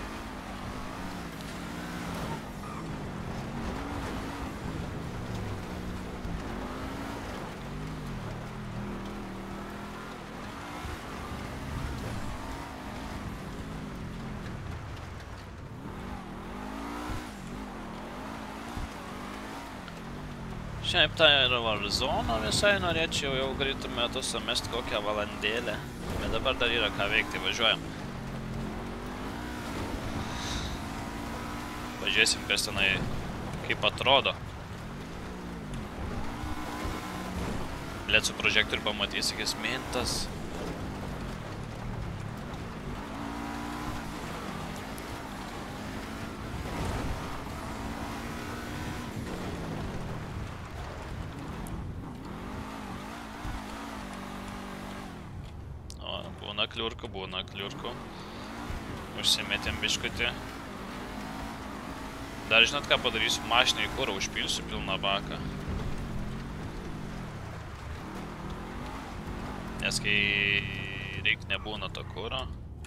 Šiaip tai yra Warzone visai norėčiau jau greitų metų sumest kokią valandėlę. Bet dabar dar yra ką veikti, važiuojam. Pažiūrėsim, kas tenai kaip atrodo. Blet su prožektoriu pamatysi, kas mintas. Būna kliurkų. Užsimetėm biškutį. Dar žinot ką padarysiu? Mašinai kurą užpilsiu pilną baką. Nes kai reik nebūna to kuro,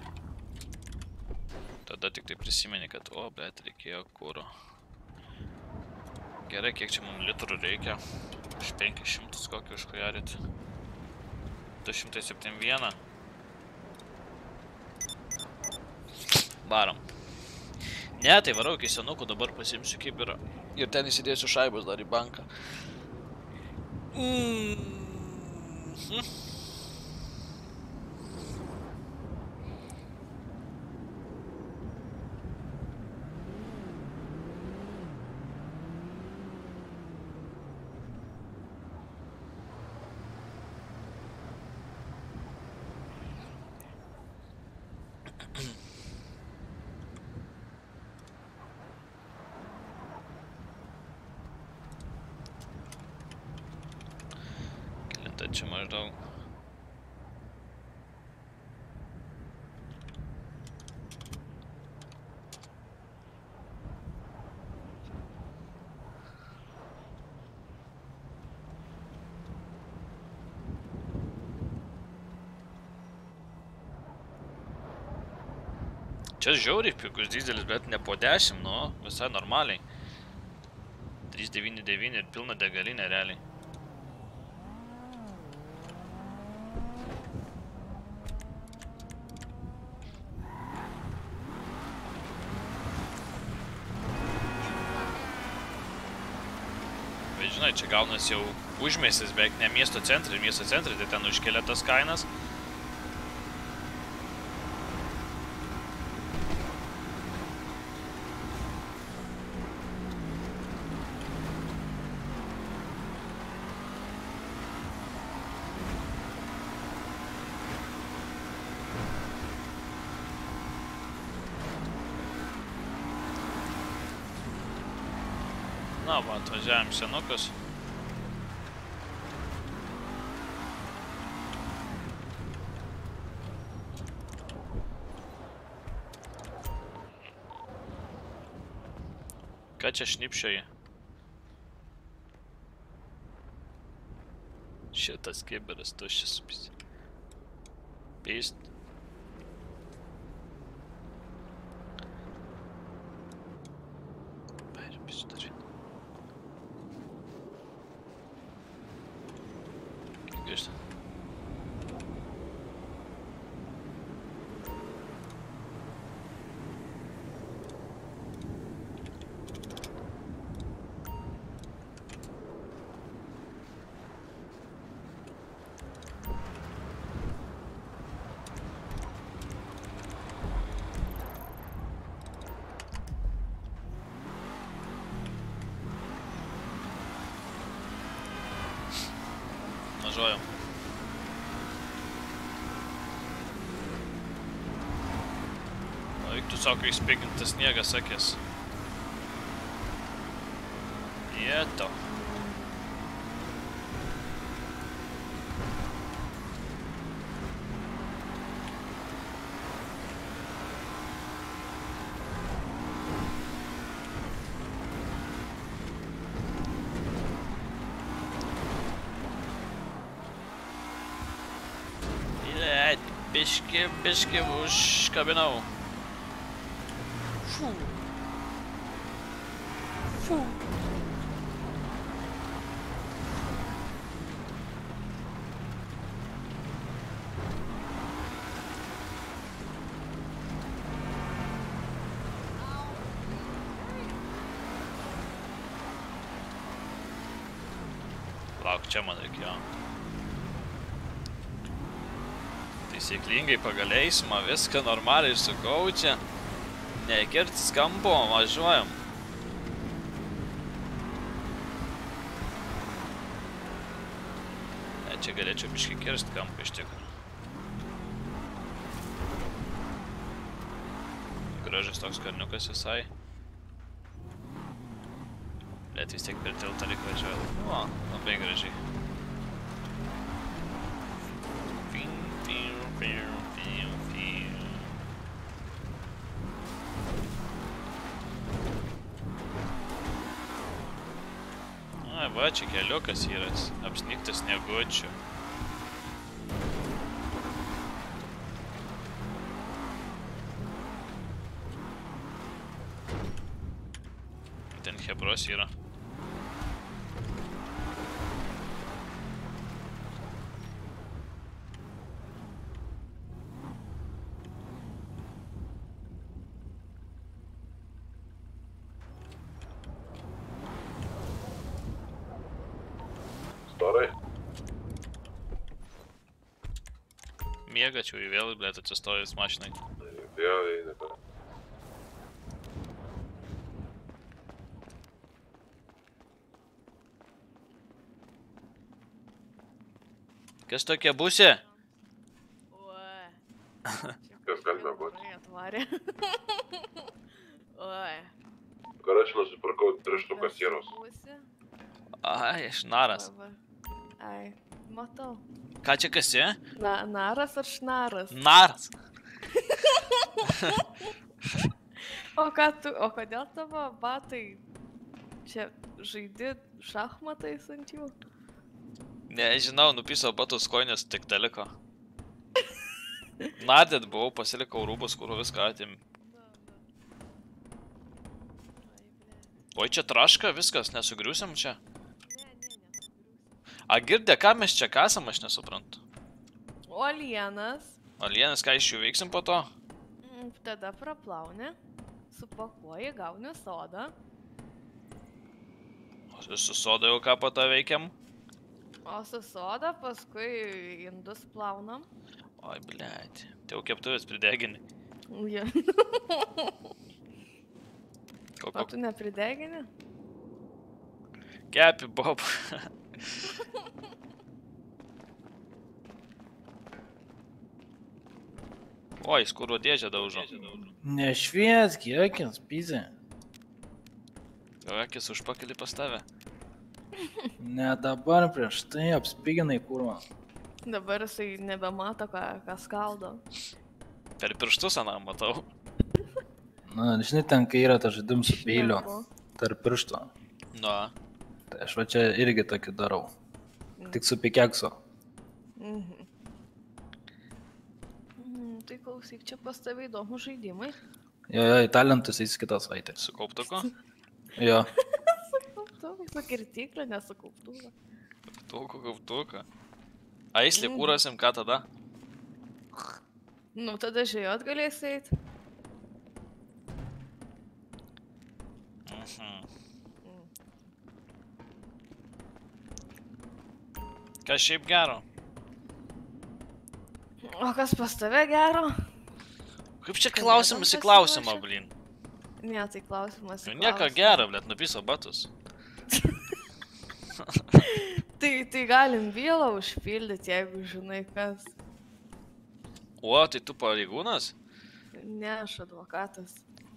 tada tik tai prisimeni, kad o, bet reikėjo kuro. Gerai, kiek čia mums litrų reikia? Už 500 kokį užkujarit. 271. Varom. Ne, tai varau iki senukų, dabar pasimsiu kibirą. Ir ten įsidėsiu šaibus dar į banką. Čia maždaug. Čia žiauriai pigus dizelis, bet ne po 10, nu, visai normaliai. 399 ir pilna degalinė realiai. Žinai, čia gaunas jau užmiestis, beveik ne miesto centrai, tai ten užkelia tas kainas. Na, va, atvažiavam senukus. Ką čia šnipšioji? Šitas kiberas tuščias supisi. Peist. Važiuojam. Laik. Tu sakai, spigintas sniegas akės. Jėto. Biški užkabinau. Fū. Fū. Lauk, čia man reikėjo. Taisyklingai pagal eismą, viską normaliai sukau čia. Nekirtis kampo, važiuojam. Čia galėčiau biškai kirsti kampą iš tikrųjų. Gražus toks karniukas visai. Bet vis tiek per tiltą lyg važiuoja. O, labai gražiai. Ai, va, čia keliukas yra, apsnigtas sniegučių. Ten hebros yra. Miegačiau į vėl, blėt, atsistojus mašinai. Vėl eina per. Kas tokia būsi? Kas galime būti? Atvarė. Oi. Karačiu nusipirkau 3 štukas sieros. Ai, šnaras. Ai, matau. Ką čia kasi? Naras ar šnaras? Naras. O kodėl tavo batai čia žaidi šachmatais ant jų? Nežinau, nupisau batus koinės tik teliko. Nardėt buvau, pasilikau rūbus, kur viską atėm. Oi, čia traška, viskas, nesugriusim čia. A girdė, ką mes čia kasam, aš nesuprantu. Uolienas. Uolienas, ką iš jų veiksim po to? Tada praplauni, supakuoji, gauni sodą. O su soda jau ką po to veikiam? O su soda paskui indus plaunam. Oi, blėt, tai jau keptuvės pridegini. Ja. O tu nepridegini? Kepi, Bob. Oi, skuro dėžę daužo. Nešvieski, akis, pizė. Jau akis užpakalį pas tave. Ne dabar, prieš tai apspiginai kurva. Dabar jisai nebemato, ką skaldo. Per pirštus anam matau. Na, žinai, ten kai yra ta žaidim su peiliu. Tarp piršto. Nu. Tai aš va čia irgi tokį darau. Tik su pikeksu. Tai klausyk, čia pas tave įdomu žaidimai. Jo, į talentus eis kitą savaitę. Su kauptuku? Jo. Su kauptuku, su kirtiklio, ne su kauptuku. Kauptuku. Aislį kūrasim, ką tada? Nu, tada žvejot galėsi eit. Kas šiaip gero? O kas pas tave gero? Kaip čia klausimas į klausimą, blin? Ne, tai klausimas į klausimą. Nieko gero, blėt, nupiso batus. Tai galim bylą užpildyti, jeigu žinai kas. O, tai tu pareigūnas? Ne, aš advokatas.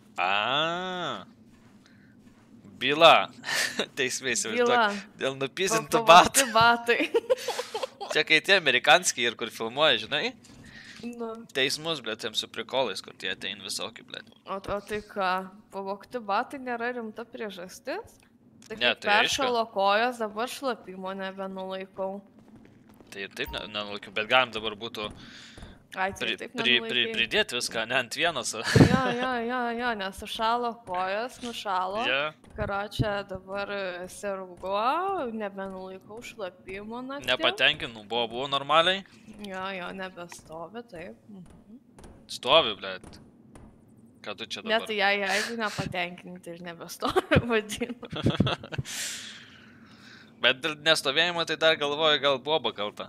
Byla. Teismai įsivaizduok. Byla. Dėl nupizintų Pavogti batų. batai. Čia kai tie amerikanskiai ir kur filmuoja, žinai? Nu. Teismus, blėt, su prikolais, kur tie atein visokį, blėt. O tai ką, pavogti batai nėra rimta priežastis? Tai Ne, kaip tai aišku. peršalo kojos, dabar šlapimo nebenulaikau. Tai ir taip nenulaikiu, bet galim dabar būtų Ai, tai taip nenulaikai. pridėti viską, ne ant vienas. Jo, nes sušalo kojas, nušalo. Jo. Karočią dabar sergu, nebenulaikau šlapimo naktį. Nepatenkinu, buvo normaliai. Jo, nebestovi, taip. Stovi, blėt. Ką tu čia Ne, dabar? tai jeigu nepatenkinti ir nebestovi, vadinu. Bet dėl nestovėjimo tai dar galvoju, gal boba kalta.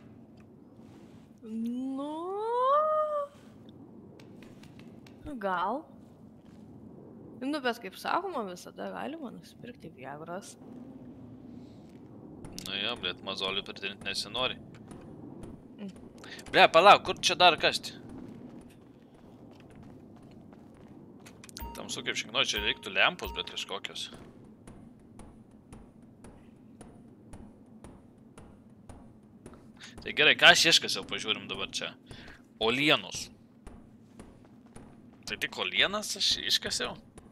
Nu, gal. Nu, bet kaip sakoma, visada galima nusipirkti viagros. Nu jo, blėt, mazolių pridėti nesinori. Blė, palauk, kur čia dar kasti? Tamsu kaip šiknoj, čia reiktų lempus, bet kažkokios. Tai gerai, ką aš iškasiau, pažiūrim dabar čia. Olienus. Tai tik olienas aš iškasiau?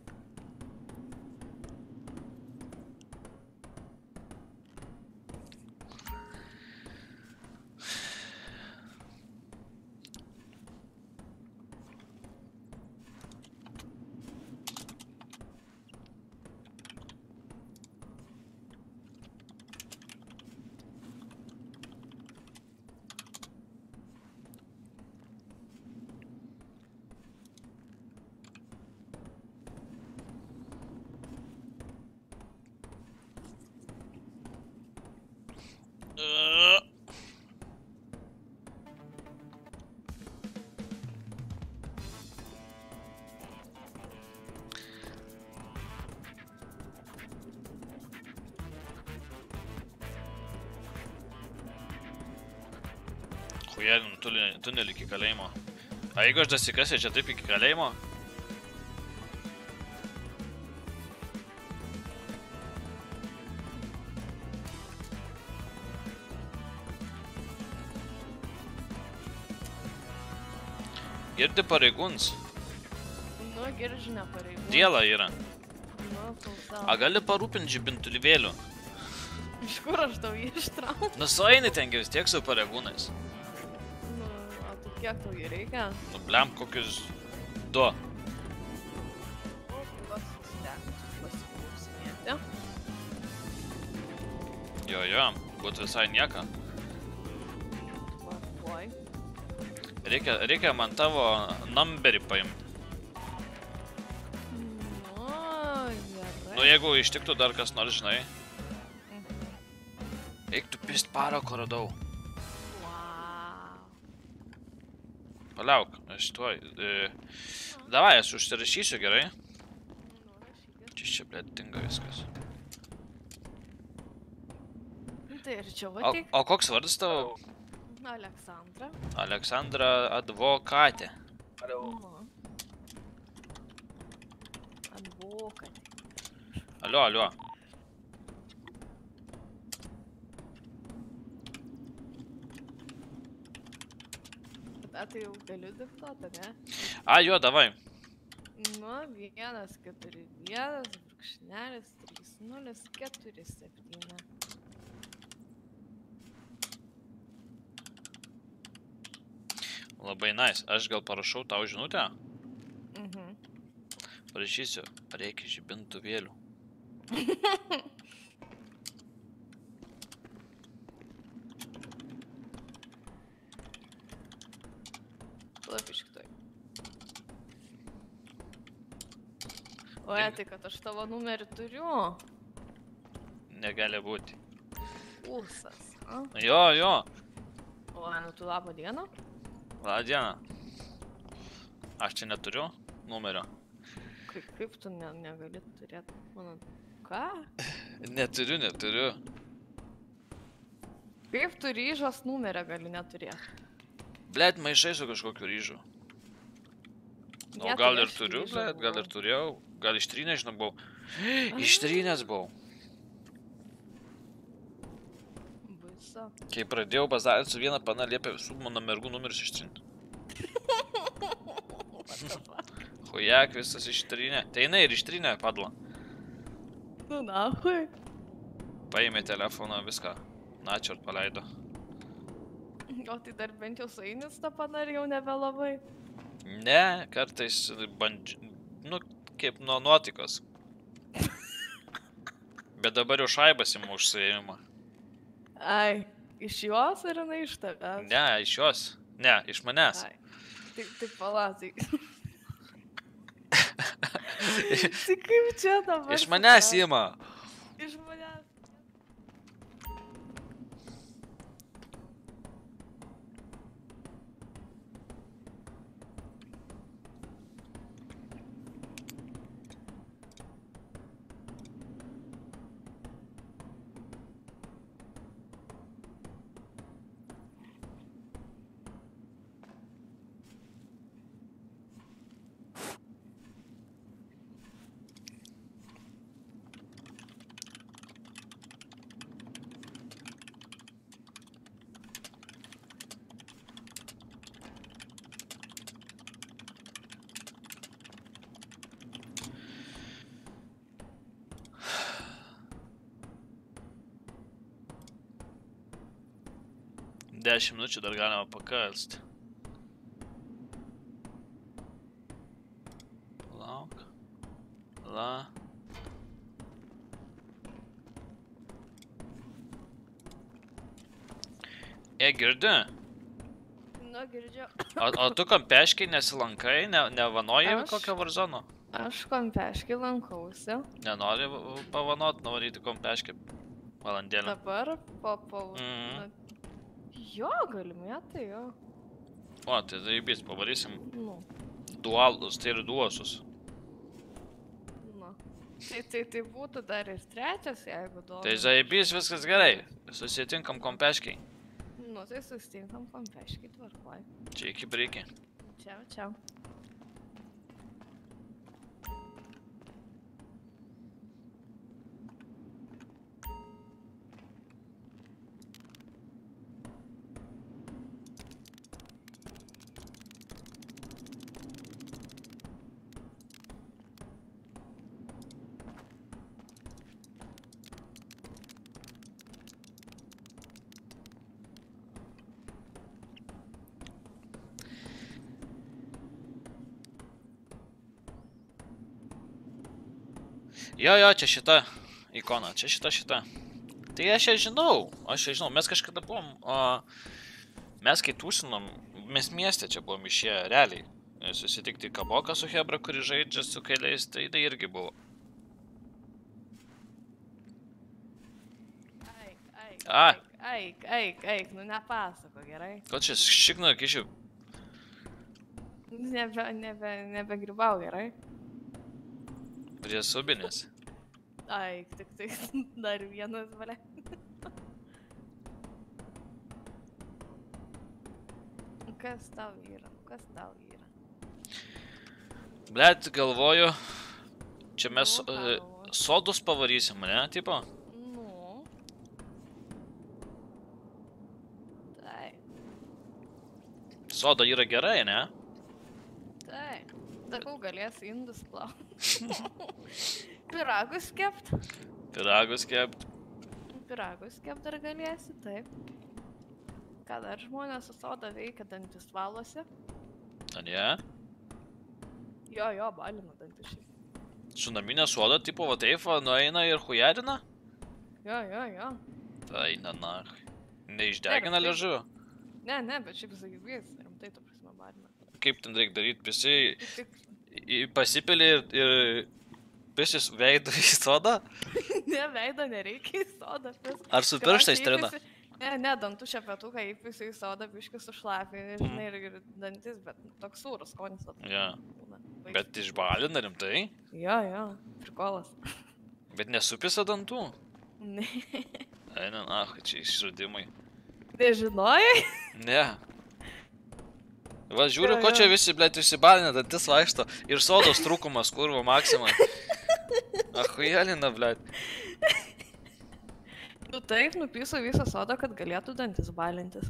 Hujelinu tunelį iki kalėjimo. A jeigu aš dasikasiu čia taip iki kalėjimo? Girdi pareigūns. Nu, girdžinė pareigūnas. Diela yra. Nu, klausau. A gali parūpinti žibintuvėlių? Iš kur aš tau jį ištraukiu? Nu, sueini ten vis tiek su pareigūnais. Nu, o tu kiek tau jį reikia? Nu, blem, kokius 2. O, pasistengti pasiklausinėti. Jo, būtų visai nieka. Tvarkoj. Reikia man tavo numberį paimti. Nu, gerai. Nu, jeigu ištiktų dar kas nors, žinai. Eiktų pist parako radau. Palauk, aš tuoj. Davai, aš užsirašysiu, gerai? Čia, blėt, dingo viskas. Tai ir čia va tik. O koks vardas tavo? Aleksandra. Aleksandra advokatė. Advokatė. Alio. Bet tai jau galiu diktuoti, ne? A, jo, davai. Nu, 1, 4, 1, brūkšnelis, 3, 0, 4, 7. Labai nice. Aš gal parašau tau žinutę? Mhm. Parašysiu, reikia žibintuvėlių. Lapišk toj. Oje, tai kad aš tavo numerį turiu. Negali būti. Ūsas, a? Jo. Oje, nu tu labą dieną? Labą dieną. Aš čia neturiu numerio. Kaip tu negali turėti, mano... Ką? Neturiu. Kaip tu ryžos numerio gali neturėti? Blet, maišai su kažkokiu ryžu. O gal ir turiu, blėt, gal ir turėjau. Gal ištrynė, žinau, buvau. Ištrynęs buvau. Baisa. Kai pradėjau bazarint su viena pana, liepė visų mano mergų numerius ištrinti. Hujak, visas ištrynė. Tai jinai ir ištrynė, padla. Nu, nahui. Paėmė telefoną, viską. Načiart paleido. O tai dar bent jau suinis tą pana ir jau nebelabai. Ne, kartais nu, kaip nuo nuotikos. Bet dabar jau šaibas ima už suėjimą. Ai, iš jos ar jinai iš tavęs? Ne, iš jos. Ne, iš manęs. Ai, tik palatai. Tai kaip čia dabar? Iš manęs ima. Iš manęs. Dešimt minučių dar galima pakast. Lauk. La. Girdi? Nu, girdžiu. O tu kampeškiai nesilankai, nevanoji kokią varzoną? Aš kampeškiai lankausi. Nenori pavanot, nuvaryti kampeškį valandėlę. Dabar po... Jo, galimai, tai jo. O, tai zaibys, pavarysim. Nu. Dualus, tai ir duosus. Nu. Tai būtų dar ir trečias, jeigu duosus. Tai zaibys, viskas gerai. Susitinkam kampeškiai. Nu, tai susitinkam kampeškiai, tvarkoj. Čia iki briki. Čiau, čiau. Jo, čia šita ikona, čia šita. Tai aš ją žinau, mes kažkada buvom, mes kai tūsinom, mes mieste čia buvom išėję realiai. Susitikti kaboką su Hebra, kuri žaidžia su keliais, tai irgi buvo. Eik, nu nepasako, gerai? Ko čia šikno kišiu? Nebegribau, gerai? Prie subinės. Ai, tik dar vienas, valia. Kas tau yra? Blet, galvoju, čia mes sodus pavarysim, ne, tipo? Nu. Tai. Soda yra gerai, ne? Tai. Sakau, galėsi indus plauti. Pyragus kept. Pyragus kept dar galėsi, taip. Ką dar žmonės su soda veikia, dantis valosi. Ne? Jo, balina dantis šiaip. Su naminė soda, tipo, va taip, nueina ir hujarina? Jo. Tai, na. Neišdegina liežuvio? Ne, bet šiaip sakybės, rimtai to prasme balina. Kaip ten reikia daryti? Pasipili ir pisis veidą į sodą? Ne, veido nereikia į sodą. Ar su pirštais trina? Ne, dantų šepetuką įpisi į sodą, biškis sušlapį, žinai, ir dantis, bet toks sūrus skonis. Ja. Bet išbalina rimtai? Jo, prikolas. Bet nesupisa dantų? Ne. Eina, čia išradimai. Nežinojai? Ne. Va, žiūriu, ko čia visi, blėt, išsibalinę, dantis vaikšto. Ir sodos trūkumas, kurva, maksimai. Achujelina, blėt. Nu taip, nupiso visą sodą, kad galėtų dantis balintis.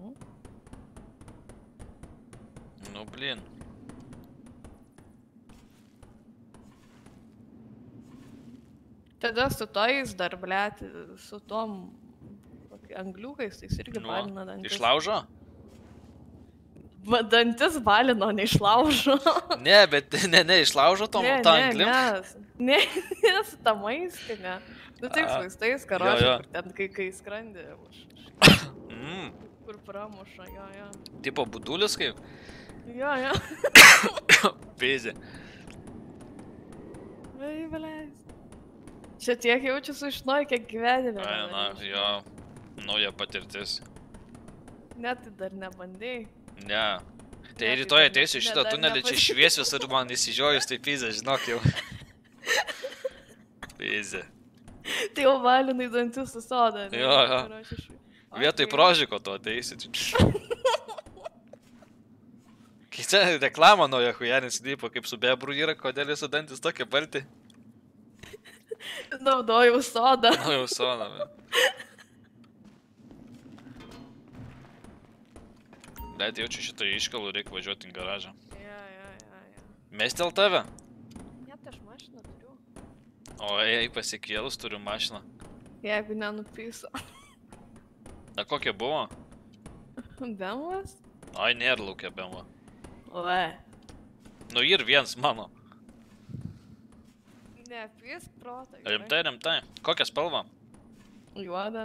Nu, blin. Tada su tojais dar, blėt, su tom angliukais, tai irgi balina dantis. Išlaužo? Dantis balino, neišlaužo. Ne, bet ne, išlaužo tą anglim. Ne, su tą maistinę. Nu taip, su vaistais karočiai, kur ten kai skrandė. Kur pramuša, jo. Tipo budulis kaip? Jo. Pėzė. Vai, baleis. Čia tiek jaučiu iš naujo, kiek gyvenime. Na, jo, nauja patirtis. Net tai dar nebandėjai. Ne. Tai rytoj ateisiu šitą tunelį, čia šviesius ir man įsižiojus, tai pėzė, žinok jau. Pėzė. Tai jau valinai dantis su soda. Jo. Vietoj prožiko to ateisi. Kai čia reklama nauja hujanis lypo, kaip su bebrų yra, kodėl jūsų dantis tokie balti? Naudojau sodą. Naudojau sodą, bet. Bet jaučiu šitą iškalų, reikia važiuoti į garažą. Jo. Mestel tave? Ne, tai aš mašiną turiu. O, jei pasikėlus turiu mašiną. Jeigu nenupiso. Na, kokia buvo? Bemvas? Ai, nėra laukia Bemva. Oi. Nu, ir viens mano. Ne, pys protą. Rimtai. Kokia spalva? Juoda.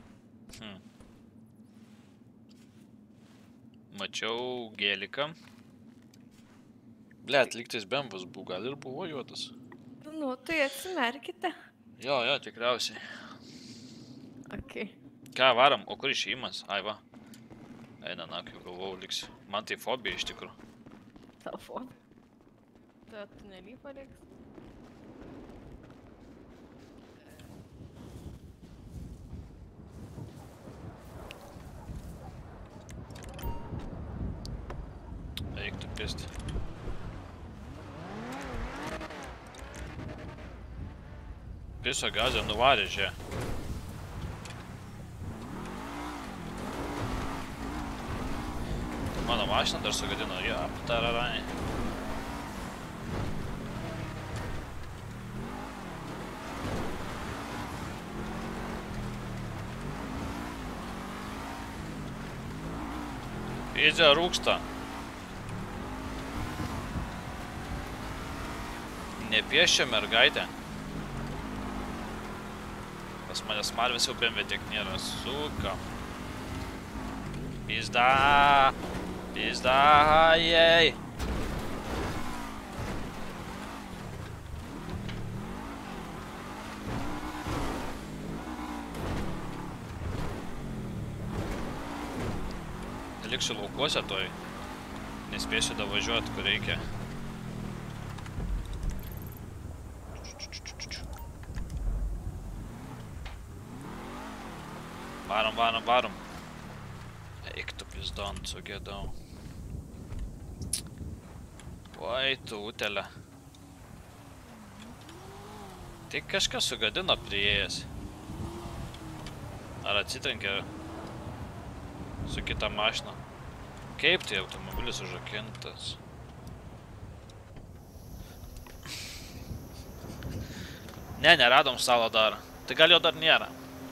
Mačiau gėliką. Blet, lygtais Bemvas buvo, gal ir buvo juodas. Nu, tai atsimerkite. Jo, tikriausiai. Ok. Ką, varam, o kur išėjimas? Ai, va. Eina, nakiu, galvau, liksiu. Man tai fobija iš tikrųjų. Tau fobija? Tai tunelį paliks? Eiktų pisti. Piso gazę nuvarė čia. Mano mašiną dar sugadino, jo, tararai. Pėdė rūksta. Nepiešia mergaitę. Pas mane smarvės jau BMW tiek nėra. Suka. Pizda. Jej. Liksiu laukuose toj. Nespėsiu davažiuoti, kur reikia. Varom. Eik tu pizdon, sugėdau. Oi, tu utelė. Tai kažkas sugadino priėjęs. Ar atsitrenkė su kita mašina? Kaip tai automobilis užrakintas? Ne, neradom stalo dar. Tai gal jo dar nėra.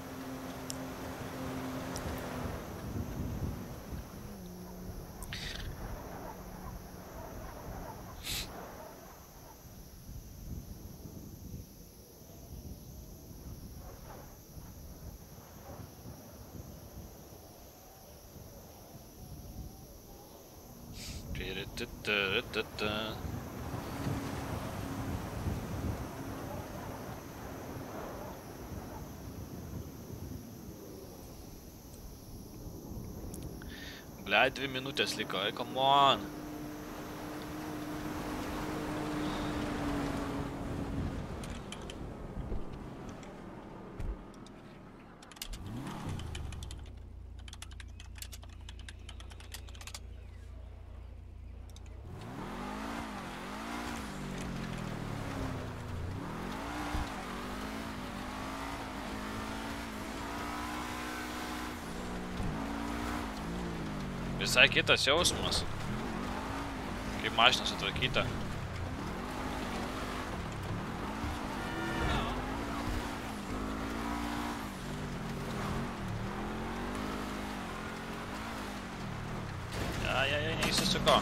Blei, 2 minutės liko, come on. Visai kitas jausmas. Kaip mašina sutvarkyta. Ai, neįsisuko.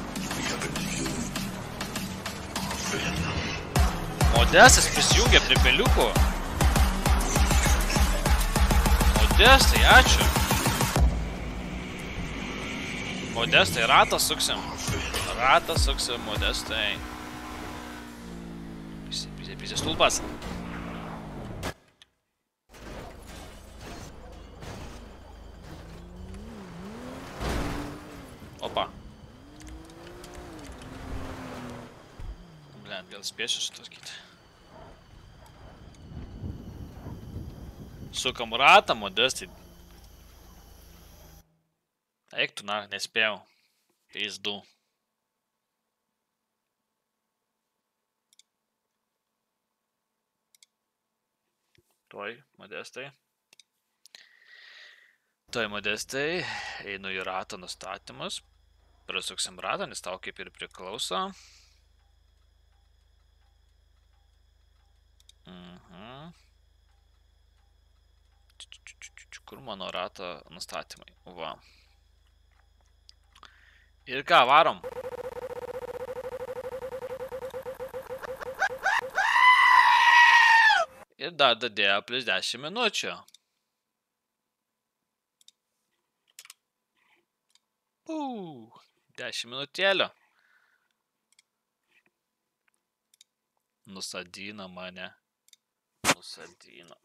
Modestas prisijungė prie peliuko. Modestai, ačiū. Modestai, ratą suksim. Ratą suksim, Modestai. Pisė stulpas. Opa. Blend, gal spėsiu sutvarkyti. Sukam ratą, Modestai. Eik tu, na, nespėjau. Pizdu. Tuoj, Modestai. Tuoj, Modestai. Einu į rato nustatymus. Prasuksim ratą, nes tau kaip ir priklauso. Kur mano rato nustatymai? Va. Ir ką, varom? Ir dar dadėjo plus 10 minučių. 10 minutėlių. Nusadino mane. Nusadino.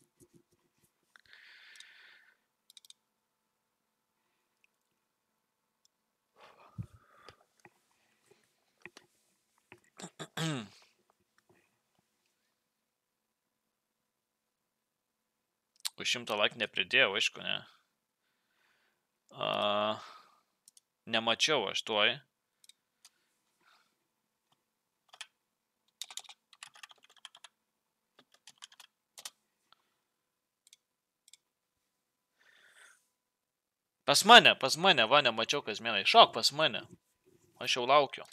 Už 100 laikų nepridėjau, aišku, ne. Nemačiau aš tuoj. Pas mane, va, nemačiau kasmieną. Iššok pas mane. Aš jau laukiu.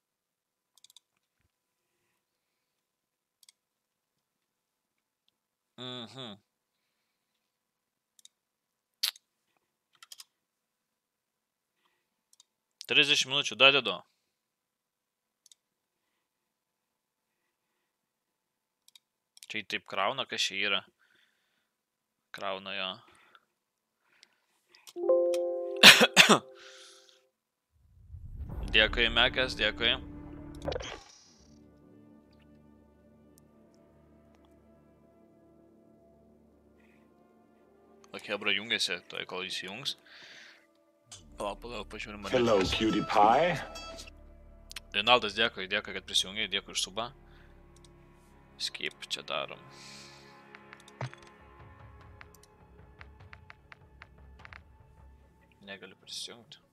Mhm. Trisdešimt minučių dadedu. Čia taip krauna, kas čia yra. Krauna jo. Dėkui, Mekas, dėkui. Hebra jungiasi, toj kol įsijungs. Palauk, pažiūrim. Hello, cutie pie. Rinaldas, dėkui, kad prisijungiai, dėkui už subą. Skip čia darom. Negaliu prisijungti.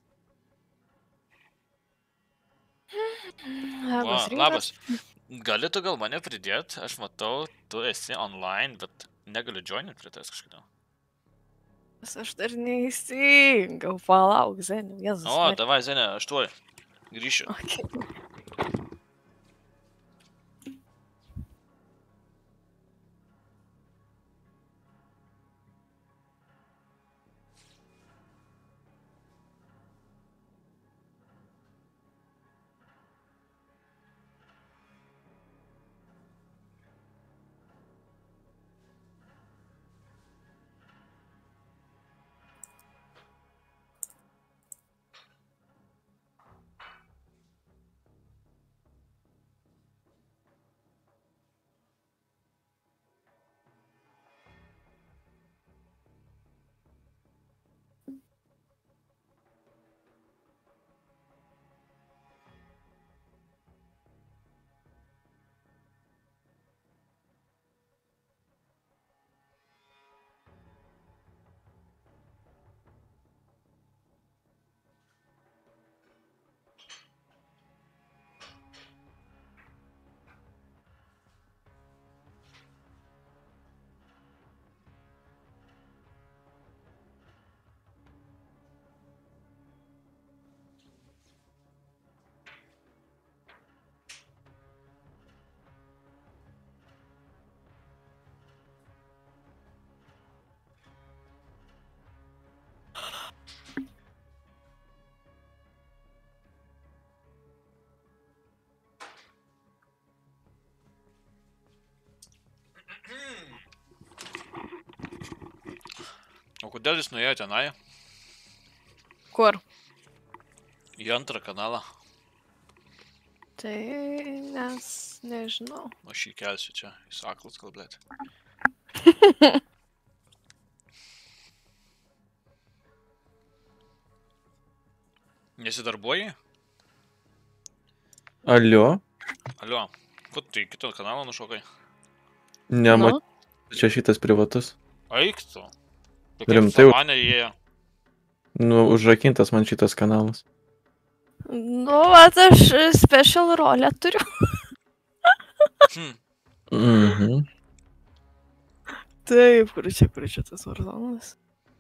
Labas. Gali tu gal mane pridėt? Aš matau, tu esi online, bet negaliu joinint prie tavęs kažkodėl. Aš dar neįsijungiau, palauk, Zenė, Jėzus. O, davai, Zenė, aš tuoj grįšiu. O kodėl jūs nuėjo tenai? Kur? Į antrą kanalą. Tai nes nežinau. Aš jį kelsiu čia, į saklus kalbėti. Nesidarbuoji? Alio? Alio, kur tu į kitą kanalą nušokai? Nemat, čia šitas privatus. Eik tu. Rimtai. Mane įėjo. Nu, užrakintas man šitas kanalas. Nu, vat aš special rolę turiu. Mhm. Taip, kur čia tas Warzonas?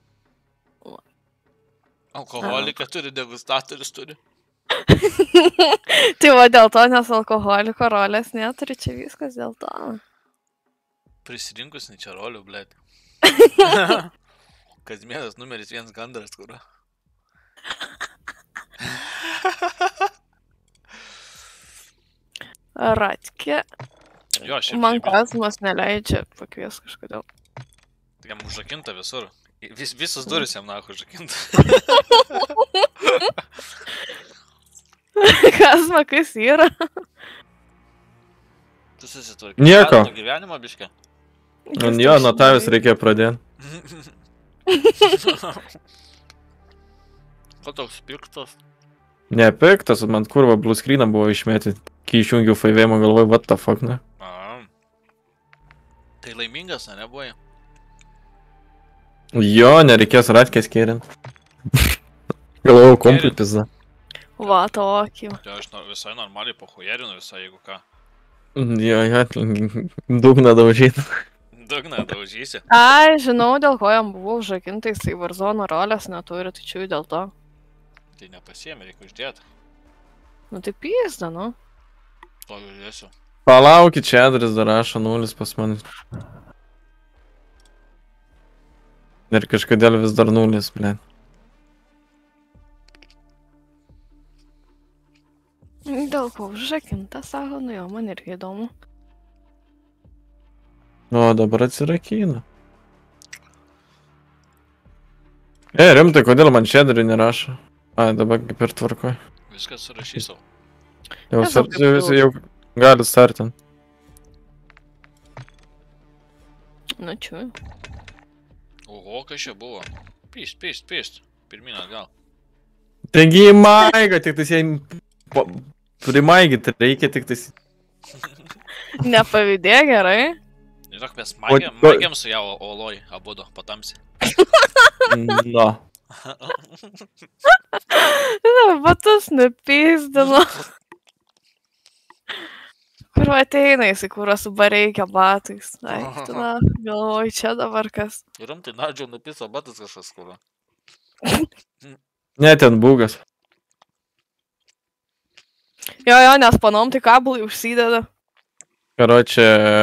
Alkoholiką turi, degustatorius turi. Tai va dėl to, nes alkoholiko rolės neturi, čia viskas dėl to. Prisirinkus čia rolių, blėt. Kazimieras numeris 1 gandras, kur. Ratkė. Jo, šiaip. Man Kazmas neleidžia pakvies kažkodėl. Jam užrakinta visur. Visus duris jam nahu užrakinta. Kazma, kas yra? Tu susitvarkai. Nieko. Gyvenimą biškę? Jo, nuo tavęs reikia pradėti. Ko toks piktas? Ne piktas, man kurva blue screeną buvo išmėti. Kai išjungiau faivėjimą, galvoju, what the fuck, ne? Tai laimingas, ne, buvai? Jo, nereikės ratkės kėrint. Galvoju, kompli pizda. Va, tokį. Tai aš visai normaliai pohujerinu visai, jeigu ką. Jo, dugną daužyti. Dugną daužysi. Ai, žinau, dėl ko jam buvo užrakintais, tai Warzone rolės neturi, tai čia dėl to. Tai nepasiemi, reikia uždėti. Nu tai pizda, nu. To žiūrėsiu. Palaukit, čia adres dar rašo 0 pas mane. Ir kažkodėl vis dar 0, ble. Dėl ko užrakinta, sako, nu jo, man irgi įdomu. O, dabar atsirakina. Rimtai, kodėl man šederių nerašo? Ai, dabar kaip ir tvarkoj. Viskas surašysiu. Jau gali startint. Nu, čia. Oho, kas čia buvo? Pist. Pirmin atgal. Taigi įmaiga, tik tais jai primaigyti reikia, tik tais... Nepavydė, gerai? Žinok, mes maigiam su ją oloj, abudu, patamsi. No. Batus nupysdino. Kur ateina jisai, kur su bareikia batais. Ai, tada galvoju, čia dabar kas. Rimtai, Nadžio nupiso batus kažkas kur. Ne, ten būgas. Jo, nes panom tai kabulai užsideda. Karočią,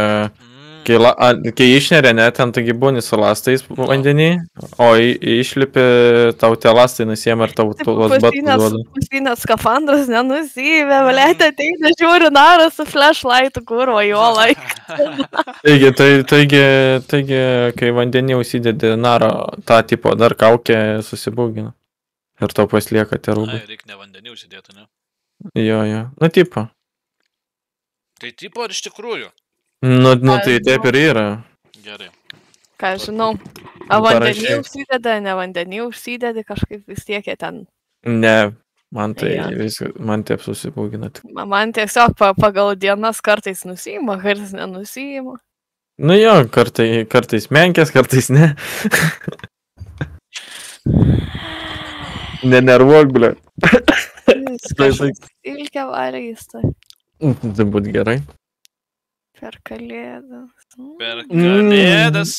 kai išneria, ne, ten taigi būni su lastais vandenį, o išlipi, tau tie lastai nusiema ir tau tuos batus duoda. Pasinės skafandras nenusivė, valėtė ateina, žiūri narą su flashlightu, kurvo, jo laik. Taigi, kai vandenį užsidedi narą, tą tipo dar kaukę susibūgina. Ir tau paslieka tie rūbai. Ai, reikia ne vandenį užsidėti, ne? Jo. Nu, tipo. Tai tipo ar iš tikrųjų? Nu, tai taip ir yra. Gerai. Ką žinau. A vandenį užsideda, ne vandenį užsidedi, kažkaip vis tiek jie ten. Ne, man tai man taip susibūgina. Man tiesiog pagal dienas kartais nusima, kartais nenusima. Nu jo, kartais menkės, kartais ne. Nenervuok, ble. Ilgia valgys tai. Tai būt gerai. Per kalėdas. Per kalėdas.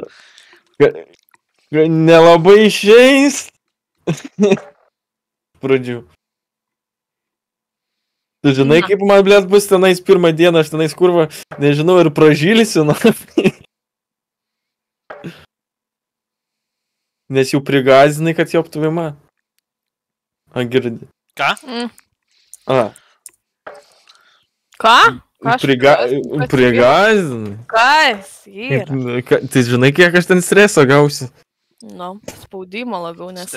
Nelabai išeis. Pradžių. Tu žinai, kaip man, blėt, bus tenais pirmą dieną, aš tenais kurva, nežinau, ir pražylysiu, na. Nes jau prigazinai, kad jau aptuvima. A, girdi. Ką? Ką? Prigazinai. Kas yra? Tai žinai, kiek aš ten streso gausiu. Nu, spaudimo labiau, nes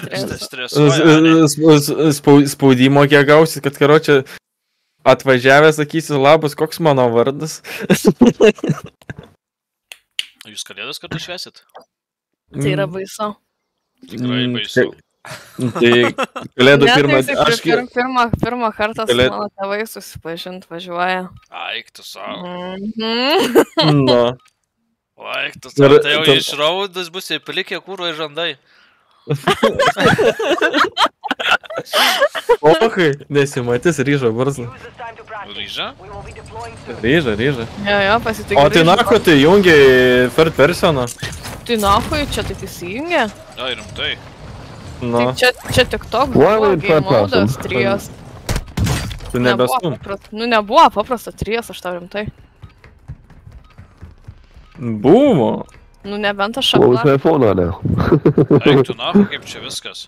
Spaudimo kiek gausit, kad karočią atvažiavęs sakysi, labas, koks mano vardas. Jūs kalėdas kartu švęsit? Tai yra baisu. Tikrai baisu. Tai kalėdų pirmą kartą su mano tėvai susipažint važiuoja. Aik tu savo. Nu. Aik tu savo. Tai jau išraudas bus įpilikę kūro ir žandai. Ohai, nesimatys ryžo barzlą. Ryžą? Ryžą. Jo, pasitikrai. O tai nako, tai jungia third personą? Tai nako, čia taip įsijungia? Ai, rimtai. Nu. Čia tik toks buvo game modas, trijos. Tu nebesum. Nu, nebuvo paprasta trijos, aš tau rimtai. Buvo. Nu, nebent aš šakla. Eik tu nahu, kaip čia viskas.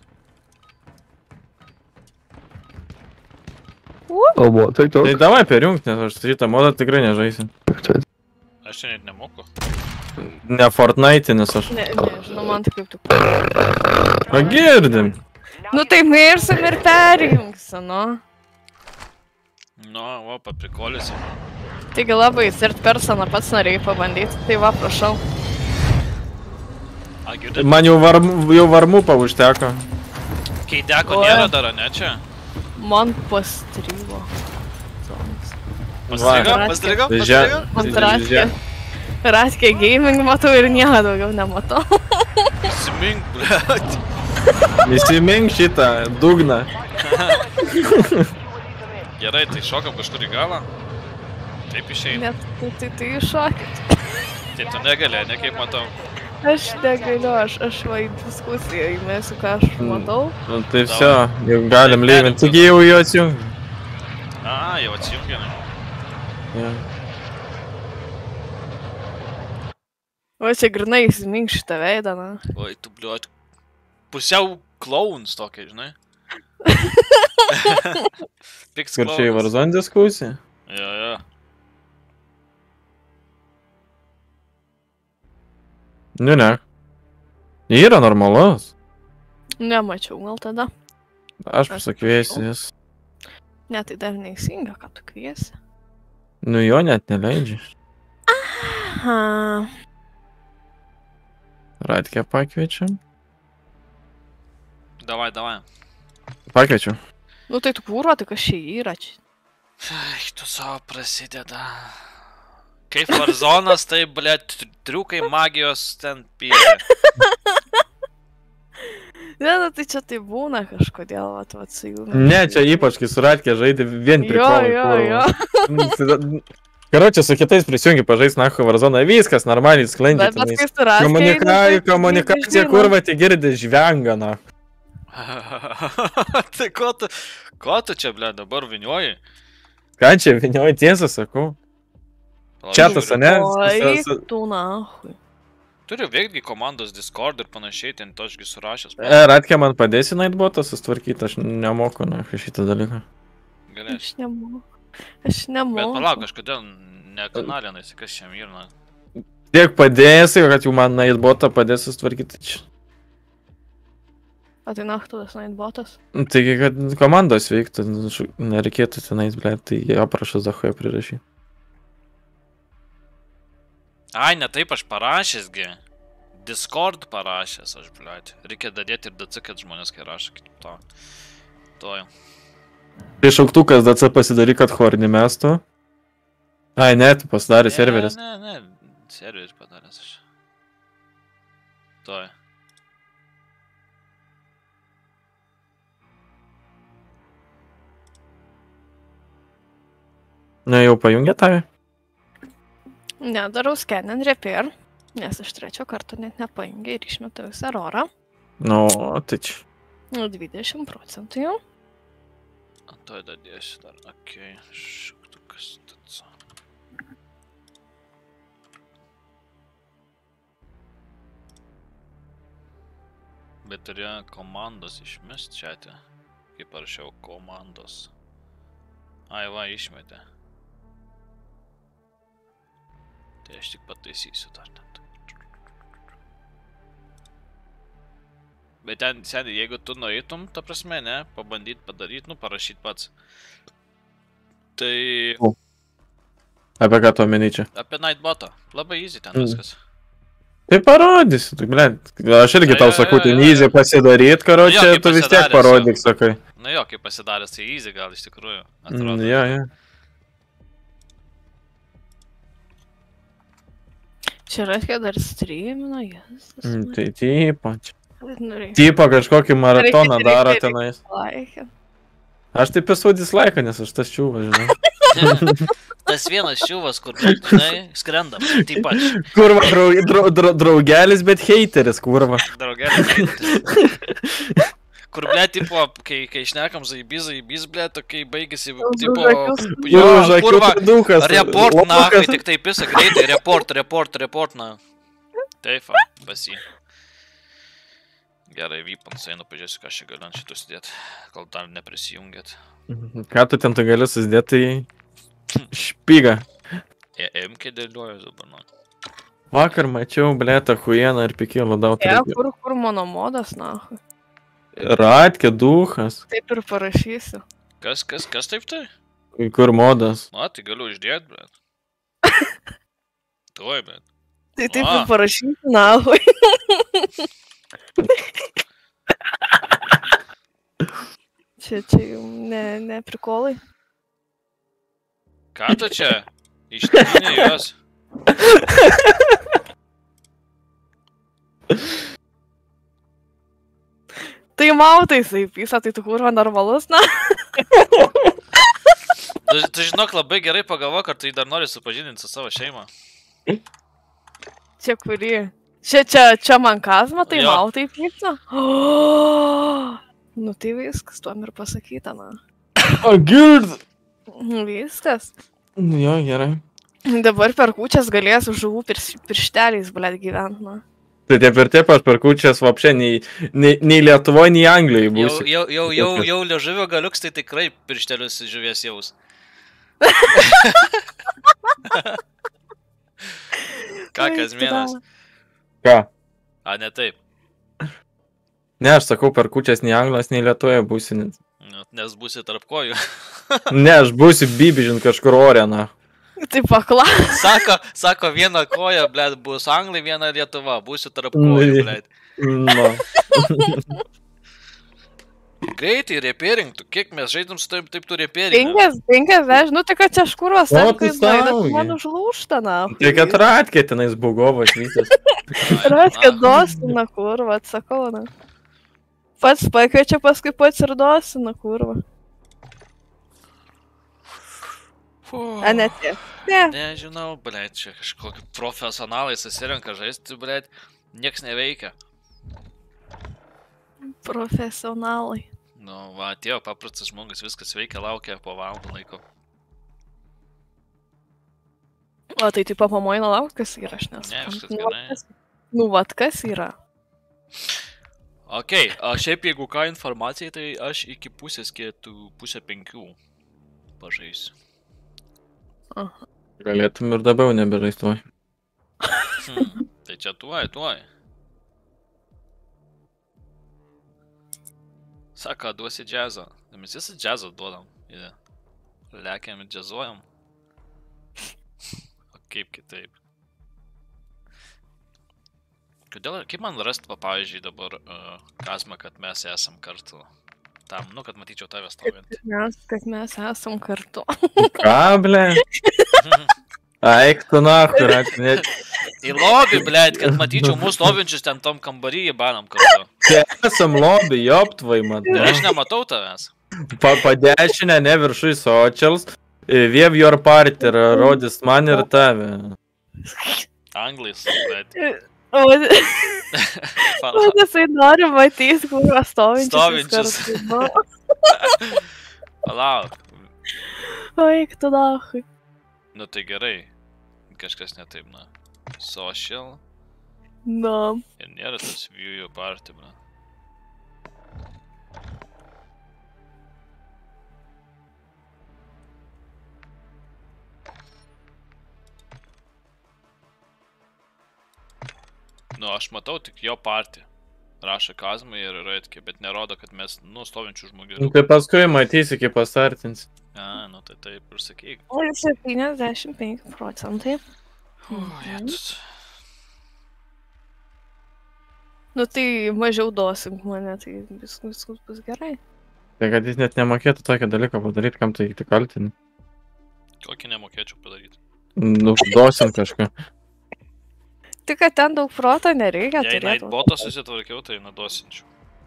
Tai davai perjungt, nes aš šitą modą tikrai nežaisim. Aš čia net nemoku. Ne Fortnite'inis aš. Nežinau, man tai kaip tu. Pagirdim. Nu tai mirsim ir perjungsi, nu. Nu, va, paprikolysi. Taigi labai, third personą pats norėjai pabandyti, tai va, prašau. Man jau varmų paužteko. Keideko nėra dar, ne čia? Man pastrigo. Pastrigo? Ratkė gaming matau ir nieko daugiau nematau. Įsimink, blėt. Įsimink šitą dugną. Gerai, tai šokam kažkur į galą. Taip išeina. Tai iššokit. Tai tu negali, ne kaip matau. Aš negaliu, aš va į diskusiją įmėsiu, ką aš matau. Nu tai viso, jau galim lyvinti. Taigi jau atsijungi. A, jau atsijungi, ne? O čia grinai įsimink šitą veidą, na. Oi, tu bliuot. Pusiau clowns tokia, žinai. Kur čia į Warzone diskusija? Jo. Ne. Yra normalus. Nemačiau gal tada. Aš pasakviesiu jis. Ne, tai dar neįsinga, ką tu kviesi. Nu jo net neleidžia. Aha. Radkę pakviečiam. Davai. Pakviečiu. Nu tai tu kūruo, tai kas čia yra čia? Ai, tu savo prasideda. Kaip Warzone'as, tai, blėt, triukai magijos ten pylė. Ne, tai čia tai būna kažkodėl, vat su jų. Ne, čia ypač, kai su Radke žaidė vien prikolai. Jo. Karočią, su kitais prisijungi pažaist nacho Warzone'ą, viskas normaliai sklandžiai. Bet kai su Radke... Komunikacija kurva, tai girdi žvenga, na. Tai ko tu čia, blėt, dabar vinioji? Ką čia vinioji, tiesą sakau. Čiatas, ne? Oi, tu nahui. Turiu veikti komandos Discord ir panašiai, ten to ašgi surašęs. Radke, man padėsi Nightbotą sustvarkyti, aš nemoku, na, šitą dalyką. Galėsiu. Aš nemoku. Bet palauk, kažkodėl nekanalinais, kas šiam yra. Tiek padėsi, kad jau man Nightbotą padėsi sustvarkyti čia. O tai nachtudas Nightbotas? Taigi, kad komandos veiktų, nereikėtų tenais, blėt, tai aprašas Zahoje prirašyti. Ai, ne taip aš parašęs, gi. Discord parašęs aš, blėt. Reikia dadėti ir DC, kad žmonės kai rašo kitą. To jau. Tai šauktukas DC pasidaryk, kad hornį mestų. Ai, ne, tu pasidarė serveris. Ne, serveris padaręs aš. To jau. Ne, jau pajungė tave? Ne, darau scan and repair, nes aš trečio karto net nepajungė ir išmetau visą erorą. Nu, tai čia. 20% jau. To dadėsiu dar, okei, šauktukas taca. Bet turėjo komandos išmest čiate, kaip parašiau komandos. Ai, va, išmetė. Tai aš tik pataisysiu dar ten. Bet ten, seniai, jeigu tu nueitum, ta prasme, ne, pabandyt padaryti, nu, parašyt pats. Tai... Apie ką tu omeny čia? Apie Nightbotą. Labai easy ten viskas. Tai parodysi, tu, ble. Aš irgi tau sakau, tai easy pasidaryt, karočią, tu vis tiek parodyk, sakai. Nu jo, kaip pasidaręs, tai easy gal iš tikrųjų. Jo. Čia reikia dar streamino, jas. Tai tipo kažkokį maratoną daro tenais. Aš taip esu dislike, nes aš tas čiūvas, žinau. Tas vienas čiūvas, kur, žinai, skrenda, taip pat. Kurva, draugelis, bet hateris, kurva. Draugelis, hateris. Kur, ble, tipo, kai šnekam zaibys, ble, to kai baigėsi, tipo, kurva, report, na, kai tik taip pisa greitai, report, na. Taip, pasi. Gerai, vypant, einu, pažiūrėsiu, ką aš čia galiu ant šitų sudėti, kol dar neprisijungėt. Ką tu ten tu gali susidėti į špygą? MK dėliuoju dabar, na. Vakar mačiau, ble, tą huieną ir pikėlą daug. Kur mano modas, na. Ratkė, duhas. Taip ir parašysiu. Kas taip tai? Kur modas? Na, tai galiu uždėt, bet. Tuoj, bet. Tai taip ir parašysiu, nahui. Čia jau ne prikolai. Ką tu čia? Ištikini juos. Tai mautai saipysa, tai tu kurva normalus, na? Tu žinok, labai gerai pagalvok, ar tai dar nori supažindinti su savo šeimą. Čia kurį? Čia man kazma, tai mautai pypsa? Nu tai viskas, tuom ir pasakyta, na. O, gird! Viskas. Nu jo, gerai. Dabar per kūčias galėsiu žuvų piršteliais, blėt, gyvent, na. Tai taip aš per kūčias vapšė nei Lietuvoje, nei Anglijoje būsiu. Jau liežuvio galiuks, tai tikrai pirštelius žuvies jaus. Ką, Kazmienas? Ką? A, ne taip. Ne, aš sakau, per kūčias nei Anglijos, nei Lietuvoje būsi. Nes būsi tarp kojų. Ne, aš būsiu bibižint kažkur ore, na. Tai pakla. Sako, viena koja, blėt, bus Anglija, viena Lietuva, būsiu tarp kojų, blėt. No. Greitai, repairing, tu kiek mes žaidėm su taip tu repairing. 50, nu tai kad čia škurvas, man užlūšta, na. Tai kad ratkė tenais bugovas visas. Ratkė dosina, kurva, atsakau, na. Pats pakviečia, paskui pats ir dosina, kurva. A, ne tie. Nežinau, blėt, čia kažkokie profesionalai susirenka žaisti, blėt, nieks neveikia. Profesionalai. Nu, va, atėjo paprastas žmogus, viskas veikia, laukia po valandą laiko. O, tai tipo pamoina lauk, kas yra, aš nesu. Ne, viskas gerai. Nu, vat, kas yra? Okei, šiaip jeigu ką informacijai, tai aš iki pusės 4:30 pažaisiu. Galėtum ir dabar nebežaistuoj. Tai čia tuoj. Sako, duosi džiazo. Mes visi džiazo duodam. Lekiam ir džiazuojam. O kaip kitaip? Kaip man rasti, pavyzdžiui, dabar kazmą, kad mes esam kartu? Tam, nu, kad matyčiau tave stovint. Kad mes esam kartu. Ką, ble? Eik tu nahu, net. Į lobį, blėt, kad matyčiau mūsų stovinčius ten tom kambarį įbanam kartu. Čia esam lobį, joptvai, mat. Aš nematau tavęs. Padešinę, ne viršui socials. Viev your party ir rodys man ir tave. Anglis, blėt. O jisai nori matys, kur stovinčius. Palauk. Eik tu nahui. Nu tai gerai. Kažkas ne taip, na. Social. Na. Ir nėra tas view your party, bra. Nu, aš matau tik jo partį. rašo Kazmai ir Raitke, bet nerodo, kad mes stovinčių žmonių. Nu, tai paskui matysi, kaip pasartins. Nu tai taip ir sakyk. O 75%. Nu tai mažiau dosink mane, tai viskas bus gerai. Tai kad jis net nemokėtų tokio dalyko padaryti, kam tai kaltini. Kokį nemokėčiau padaryti? Nu, dosint kažką. Tik, kad ten daug proto nereikia. Jei Nightbotą susitvarkiau, tai nedosinčiau.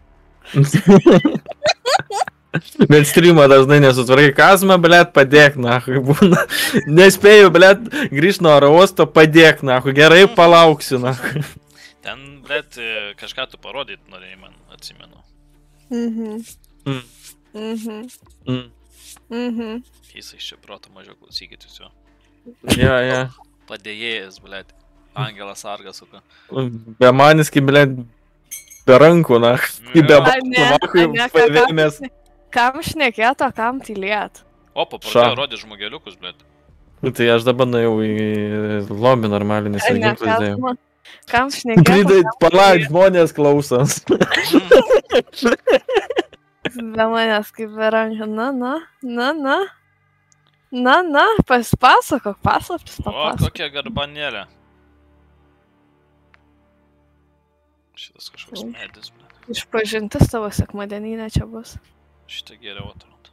Bet streamą dažnai nesutvarkai. Kazma, blėt, padėk, nahui, būna. Nespėjau, blėt, grįžt nuo oro uosto, padėk, nahui, gerai palauksiu, nahui. Ten, blėt, kažką tu parodyt norėjai, man atsimenu. Jis iš čia proto mažiau klausykit jūs jo. Ja. Padėjėjas, blėt. Angelas Sargas, suka. Be manis, kaip, blėt, be rankų, nahui. Be nahui, kam šnekėt, o kam tylėt? Opa, pradėjo rodyti žmogeliukus, blėt. Tai aš dabar nuėjau į lobį normalį, nes ir ginklus dėjau. Kam šnekėt? Pridai, palauk, žmonės klausas. Be manęs kaip be rankų. Na, pasipasakok, paslaptis papasakok. O, kokia garbanėlė. Šitas kažkoks medis, blėt. Išpažintis tavo sekmadieninė čia bus. Šitą geriau atrodo.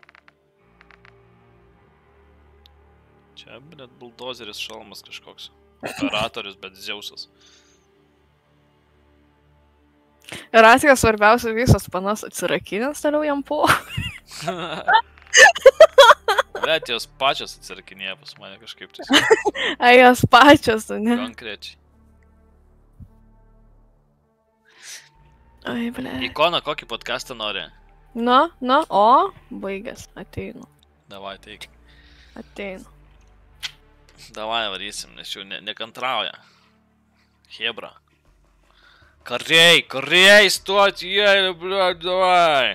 Čia, blėt, buldozeris šalmas kažkoks. Operatorius, bet Zeusas. Ir atkas svarbiausia visos panas atsirakinės, toliau jam po. Bet jos pačios atsirakinėja pas mane kažkaip. Ai, jos pačios, ne? Konkrečiai. Ai, blėt. Ikona, kokį podcastą nori? O, baigęs, ateinu. Davai, teik. Ateinu. Davai, varysim, nes jau nekantrauja. Hebra. Kariai, stuoti, jėlė, bliuot, davai.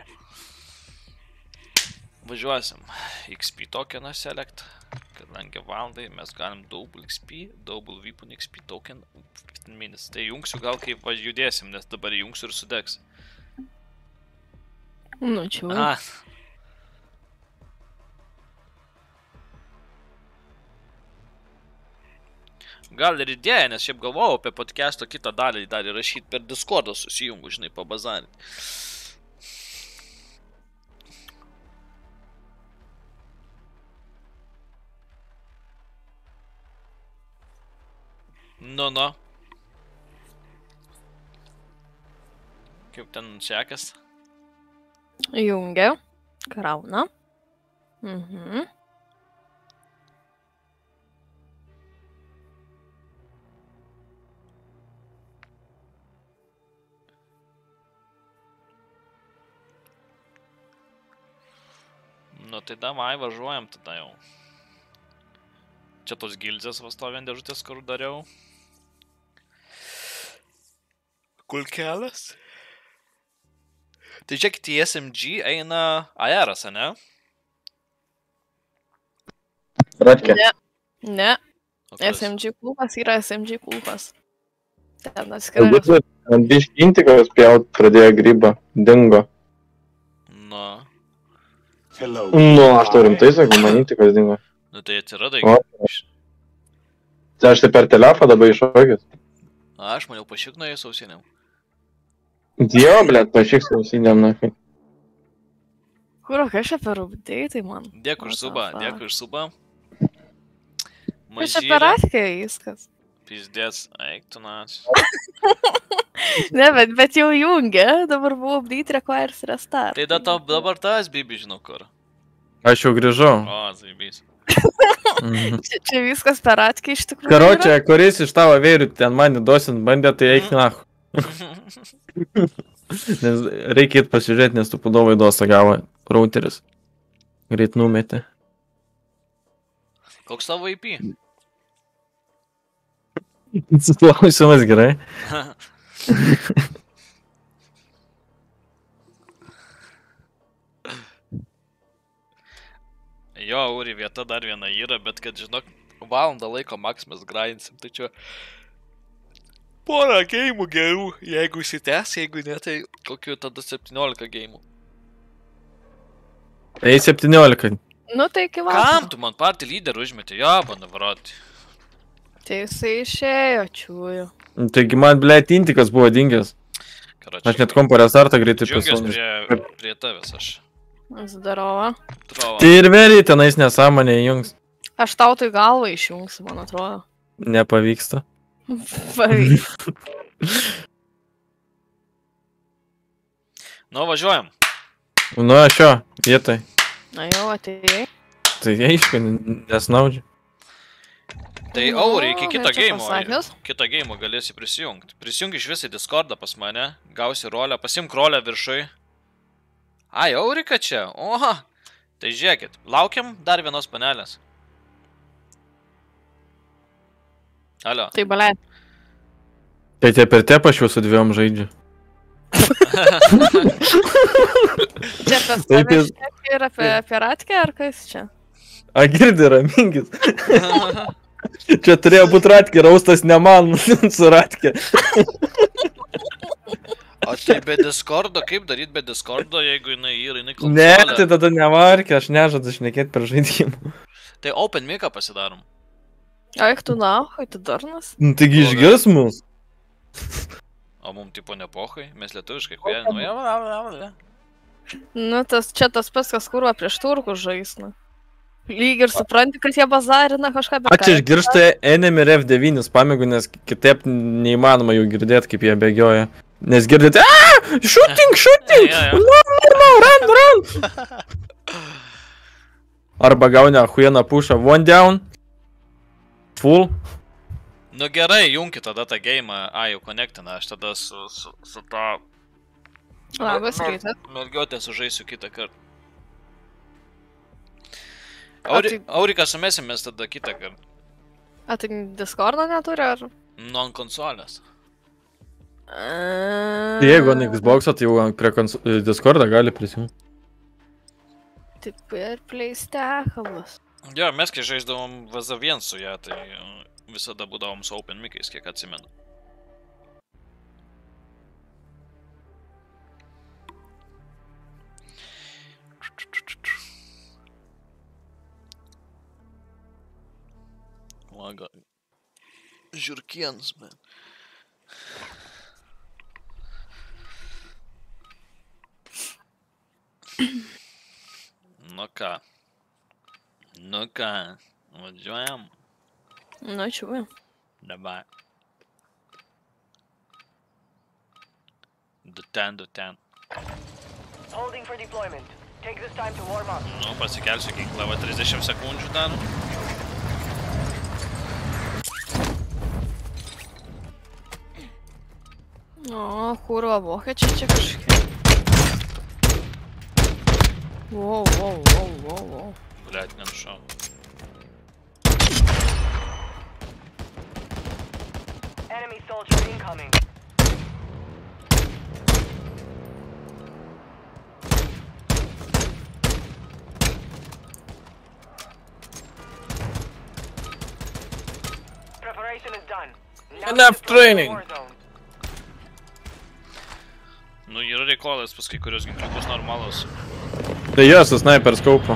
Važiuosim. XP tokeną select. Kadangi valandai mes galim double XP, double weapon XP token 15 minutes. Tai jungsiu gal kaip judėsim, nes dabar jungsiu ir sudegs. Nu, čia. Gal ir idėja, nes šiaip galvojau apie podcast'o kitą dalį dar įrašyti per Discordą susijungų, žinai, pabazarinti. Nu. Kaip ten sekas? Jungia. Krauna. Nu tai davai, važiuojam tada jau. Čia tos gildzės vastovien dėžutės, kur dariau. Kulkelės. Tai žiūrėkit, į SMG eina aeras, ne? Ratke. Ne. SMG kulkas yra SMG kulkas. Ten atskiras. Biški intikas pjaut pradėjo grybą. Dingo. Nu. Nu, aš to rimtai sakau, man intikas dingo. Nu tai atsiradai. Tai aš tai per telefą dabar iššokęs. Aš maniau pašiknoju sausinėm. Jo, blėt, pašik sausinėm, nafai. Kur, kas čia per update, man? Dėkui už subą. Kas čia per atkai viskas? Pizdės, eik tu nas. Ne, bet jau jungia, dabar buvo update requires restart. Tai dabar tas bibi žinau kur. Aš jau grįžau. O, zaibys. Čia viskas per atkai iš tikrųjų. Karočią, kuris iš tavo vėrių ten mani dosint bandė, tai eik nahu. Nes reikia pasižiūrėti, nes tu pudovai dosą gavo routeris. Greit numetė. Koks tavo IP? Klausimas gerai. Jo, Uri, vieta dar viena yra, bet kad, žinok, valandą laiko maks mes grindsim, tai čia Porą geimų gerų, jeigu įsitęs, jeigu ne, tai kokiu tada 17 geimų. Tai 17. Nu tai iki vakaro. Kam tu man partį lyderį užmetė? Jaba, navaroti. Tai jisai išėjo, čiūju. Taigi man, blėt, intikas buvo dingęs. Aš net kompo restartą greitai pasūnęs. Džiungias prie tavęs aš. Zdarova. Tai ir vėliai tenais nesąmonė įjungs. Aš tau tai galvą išjungsiu, man atrodo. Nepavyksta. Pavyksta. Nu, važiuojam. Nu, aš jo, vietoj. Na jau, atėjai. Tai aišku, nesnaudžiu. Tai Auri, iki kito geimo galėsi prisijungti. Prisijung iš visai Discordą pas mane, gausi rolę, pasimk rolę viršui. Ai, Aurika čia, oha. Tai žiūrėkit, laukiam dar vienos panelės. Alio. Tai balė. Tai tie per tep aš jau su dviem žaidžiu. Čia tas tavęs ir apie Ratkę, ar kas čia? A, girdi, raminkis. Čia turėjo būti Ratkė, raustas ne man, su Ratkė. O tai be Discordo, kaip daryt be Discordo, jeigu jinai konsolė? Ne, tai tada nevarkė, aš nežadu šnekėti per žaidimą. Tai open mic'ą pasidarom. Eik tu nahoj, tu darnas. Taigi išgirs mus. O mum tipo nepohai, mes lietuviškai kuo Nu, čia tas pats, kas kurva prieš turkus žaisna. Lyg ir supranti, kad jie bazarina kažką, bet... Aš išgirstu Enemy F9 pamėgų, nes kitaip neįmanoma jų girdėti, kaip jie bėgioja. Nes girdėti, aaa, shooting, no, run. Arba gauni ahuieną pušą, one down, full. Nu gerai, junki tada tą geimą, jau connectina, aš tada su to... Labas rytas. Mergiotė sužaisiu kitą kartą. Aurika sumesimės tada kitą kartą. A tai Discordo neturi, ar? Nu, ant konsolės. Jeigu ant Xbox'o, tai jau prie Discordo gali prisijungti. Taip ir pleistechabas. Jo, mes kai žaisdavom VZ1 su ją, tai visada būdavom su open mic'ais, kiek atsimenu. Laga. Žiurkienas, bet. Nu ką, važiuojam. Nu, čiūvėjom. Dabar. Du ten. Nu, pasikelsiu ginklą, 30 sekundžių dar. O, kurva, vokiečiai čia kažkiek. Wow. Blet, nenušau. Enemy soldier incoming. Preparation is done. Enough training. Nu, yra reikalas pas kai kurios ginkliukus normalus. Tai jo, su sniper skaupu.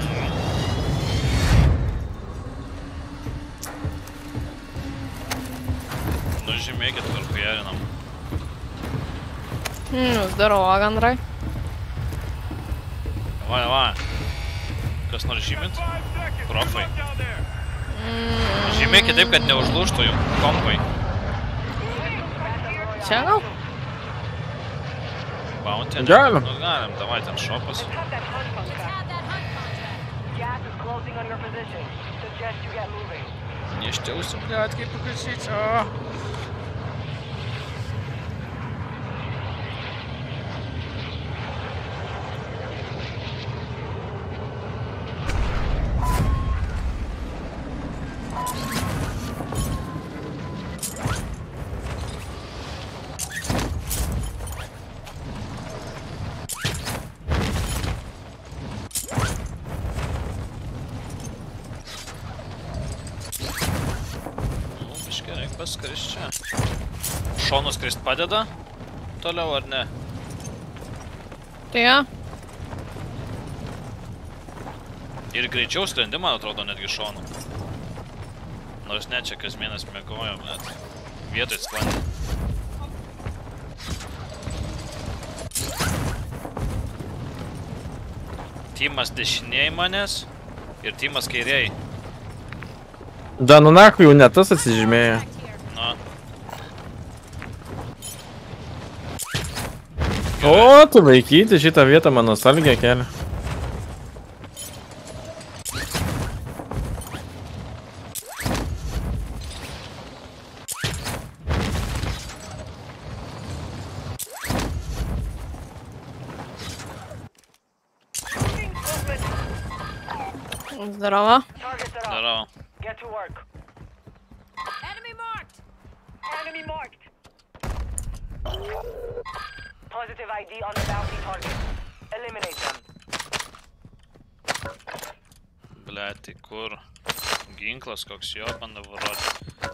Nu, žymėkit, kur hujarinam. Zdarova, gandrai. Va. Kas nors žymint? Profai. Žymėkit taip, kad neužlūštų jų kompai. Čia gal? Bounty? Galim. Nu, galim, davai ten šopas. Neištiausiu, blet, kaip pakalsyt. Paskaris čia. šonus krist padeda toliau ar ne? Tai ja. Ir greičiau skrendi, man atrodo, netgi šonu. Nors ne, čia kas mėnes mėgojom, net vietoj sklandė. Timas dešiniai manęs ir timas kairiai. Da, nu naku jau ne tas atsižymėjo. Na. O, tu laikyti šitą vietą mano salgę kelia. Здорово. Здорово. Get to work. Enemy marked. Enemy marked. Positive ID on the bounty target. Eliminate them. Blet, tai kur? Ginklas koks jo, bando varoti.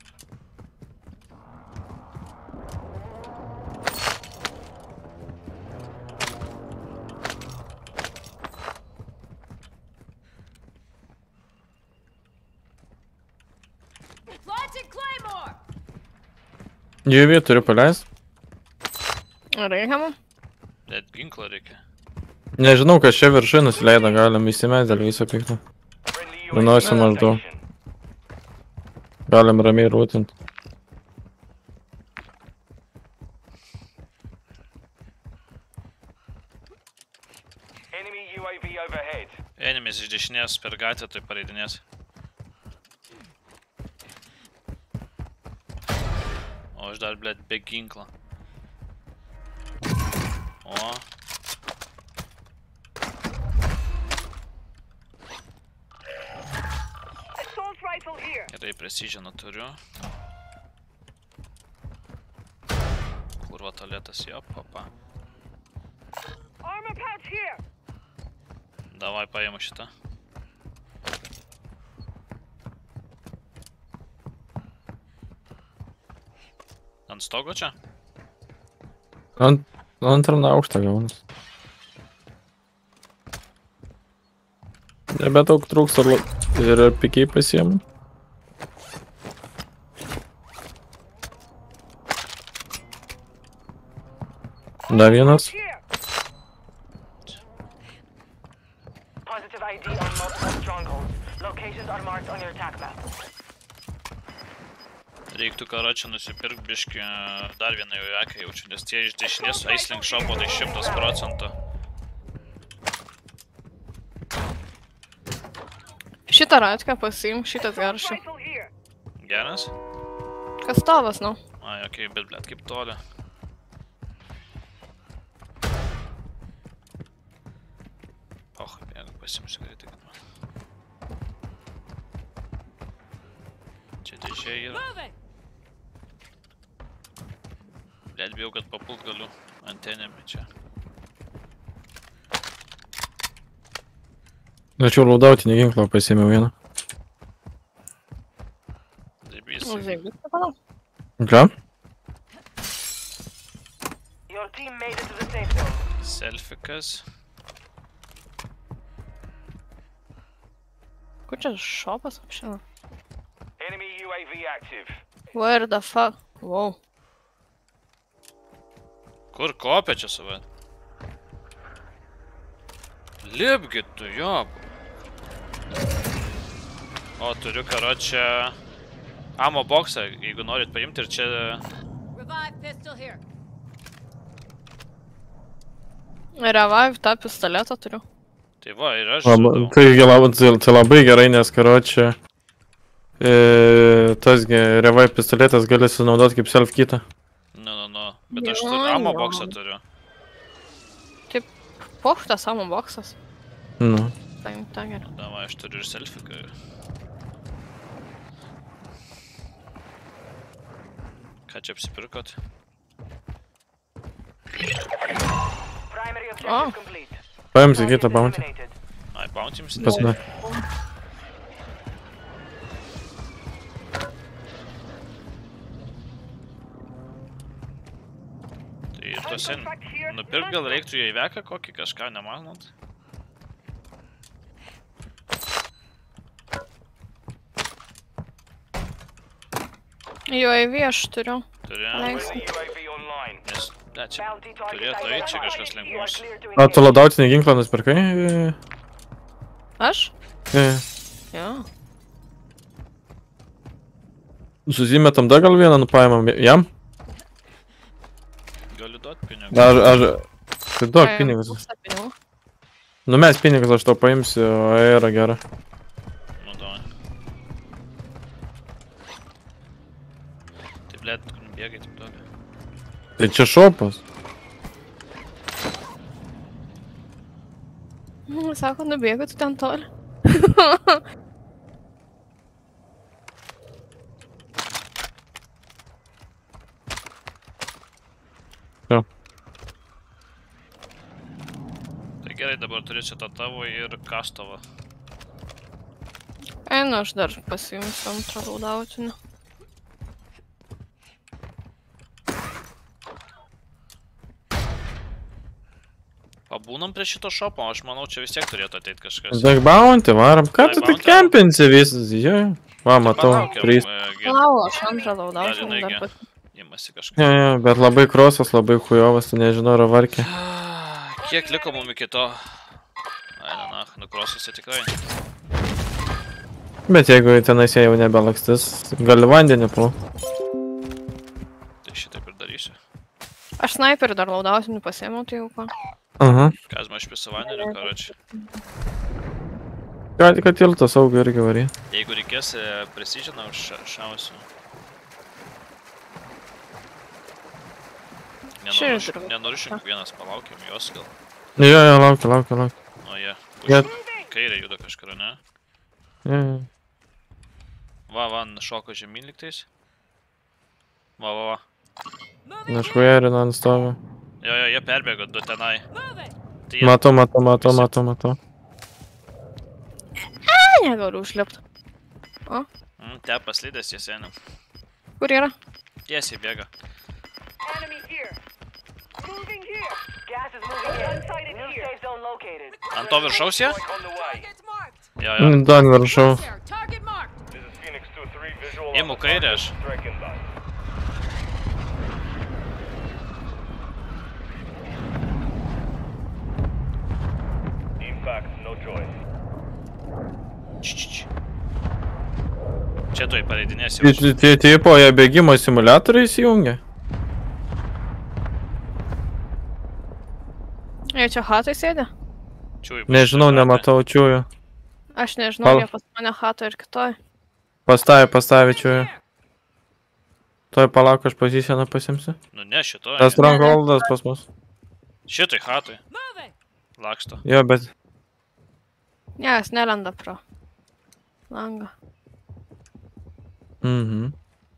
Juvį turiu paleist. Reikia man? Bet ginklo reikia. Nežinau, kas čia viršai nusileido, galim įsimest dėl viso pikto. Vienuosi maždaug. Galim ramiai rūtint. Enemies iš dešinės per gatvę tai pareidinės. O aš dar, blėt, be ginklo. O. Gerai, precisioną turiu. Kurva tualetas, jo, papa. Davai, paimu šitą. Ant stogo čia? Antram aukštą gaunas. Nebedaug trūksta ir pikiai pasiemu. Dar vienas. Positive ID on multiple strongholds. Locations are marked on your attack map. Reiktų karočią nusipirkt biškį dar vieną jau jaką jaučiu, nes tie iš dešinės Aisling šopo tai 100%. Šitą ratką pasiim, šitas geras čia. Geras? Kas tavas, nu? Ai, okei, bet blėt, kaip toli. Och, jeigu pasimsiu greitai, kad man. Čia dėžė yra. Blėt, bijau, kad papult galiu antenėmi čia. Tačiau laudautinį ginklą pasiėmiau vieną. Debysai. Ką? Selfikas. Kur čia šopas apšina? Enemy UAV active. Where the fuck? Wow. Kur kopia čia save? Lipgi tu, job. O, turiu karočią ammo boxą, jeigu norit paimti ir čia... Revive, tą pistoletą turiu. Tai va, ir aš žinau. Tai labai gerai, nes karočią tasgi revive pistoletas gali sunaudoti kaip self-kitą. Nu, bet aš turiu ammo boxą turiu. Taip, pochtas ammo boxas. Nu. Taim, tą geriau. Davai, aš turiu ir selfiką. Ką čia apsipirkot? O. Paimsi kitą bounty. Ai, bounty jums Pasna. pasin. Nupirk gal reiktų jį įveką kokį kažką, nemanot? UAV aš turiu. Turi. Leisiu. Nes, ne, čia turėtų eiti, čia kažkas link mūsų. O tu ladautinį ginklą nusipirkai? Aš? Jo. Susimetam dar gal vieną, nupaimam jam? Galiu duot pinigus. Tai duok pinigus. Nu mes pinigus, aš tau paimsiu, o yra gera. Nu davai. Tai blėt, kur nubėgai, taip duoga. Tai čia šopas. Sako, nubėgai tu ten toli. Jo. Tai gerai, dabar turėsiu tą tavo ir kastovą. Einu, aš dar pasiimsiu antrą laudautinį. Pabūnam prie šito šopo, aš manau, čia vis tiek turėtų ateit kažkas. Deg bounty, varam. Ką tu tik kempinsi visas? Jo. Va, matau. Lau, aš antrą laudautinį dar pasiimsiu. Įmasi kažką. Jo, bet labai krosas, labai chujovas, tu nežinau, ar varkė. Kiek liko mum iki to? Ai, nukrosasi tikrai. Bet jeigu tenais jie jau nebelakstis, gali vandenį plau. Tai šitaip ir darysiu. Aš sniperį dar laudautinį pasiėmiau, tai jau ką. Aha. Kazma, aš pisa vandeniu, karoči. Kad tilto saugai irgi varė. Jeigu reikės precisioną, aš šausiu. Nenoriu vienas, palaukiam jos gal. Jo, laukia. O jie, kairė juda kažkur, ne? Jo. Va, šoko žemyn liktais. Va. Naškujerina ant stovi. Jo, jie perbėgo du tenai. Matau. Negaliu užlipti. O? Te paslydęs jie seniam. Kur yra? Tiesiai bėga. Ant to viršaus jie? Jo. Dan viršau. Imu kairę aš. Čia tuoj paleidinės jau. Tie tipo, jie bėgimo simuliatoriai įsijungia. Jie čia hatai sėdė? Nežinau, nematau čiųjų. Aš nežinau, jie pas mane hato ir kitoj. Pastavė čiųjų. Toj palauk, aš poziciją pasimsiu. Nu ne, šitoj. Tas strongholdas pas mus. Šitoj hatoj. Laksto. Jo, bet... Ne, jis nelenda pro langą. Mhm.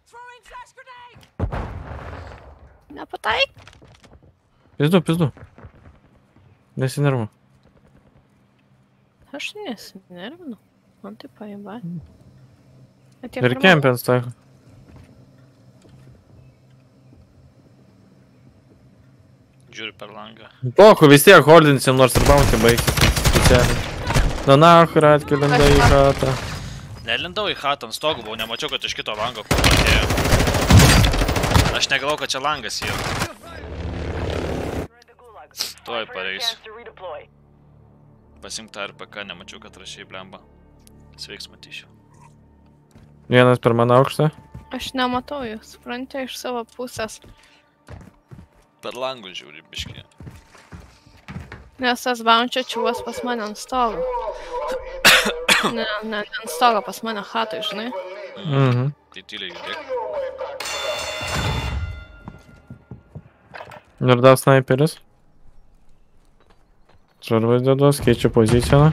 Nepataik. Pizdu. Nesinervu. Aš nesinervinu. Man tai paėba. Ir kempins tai. Žiūri per langą. Poku, vis tiek holdinsim, nors ir bounty baigsis. Na nachra atkeliam į hatą. Nelindau į hatą ant stogų, buvau, nemačiau, kad iš kito lango kur atėjo. Aš negalvau, kad čia langas jau. Tuoj pareisiu. Pasink tą RPK, nemačiau, kad rašiai blemba. Sveiks, matyšiu. Vienas per mano aukštą? Aš nematau jų, supranti, iš savo pusės. Per langus žiūri, biškį. Nes tas bounčio čiūvas pas mane ant stogo. Ne ant stogo, pas mane hatoj, žinai. Mhm. Tai tyliai judėk. Ir dar sniperis. Žarvai dėdos, keičiu poziciją.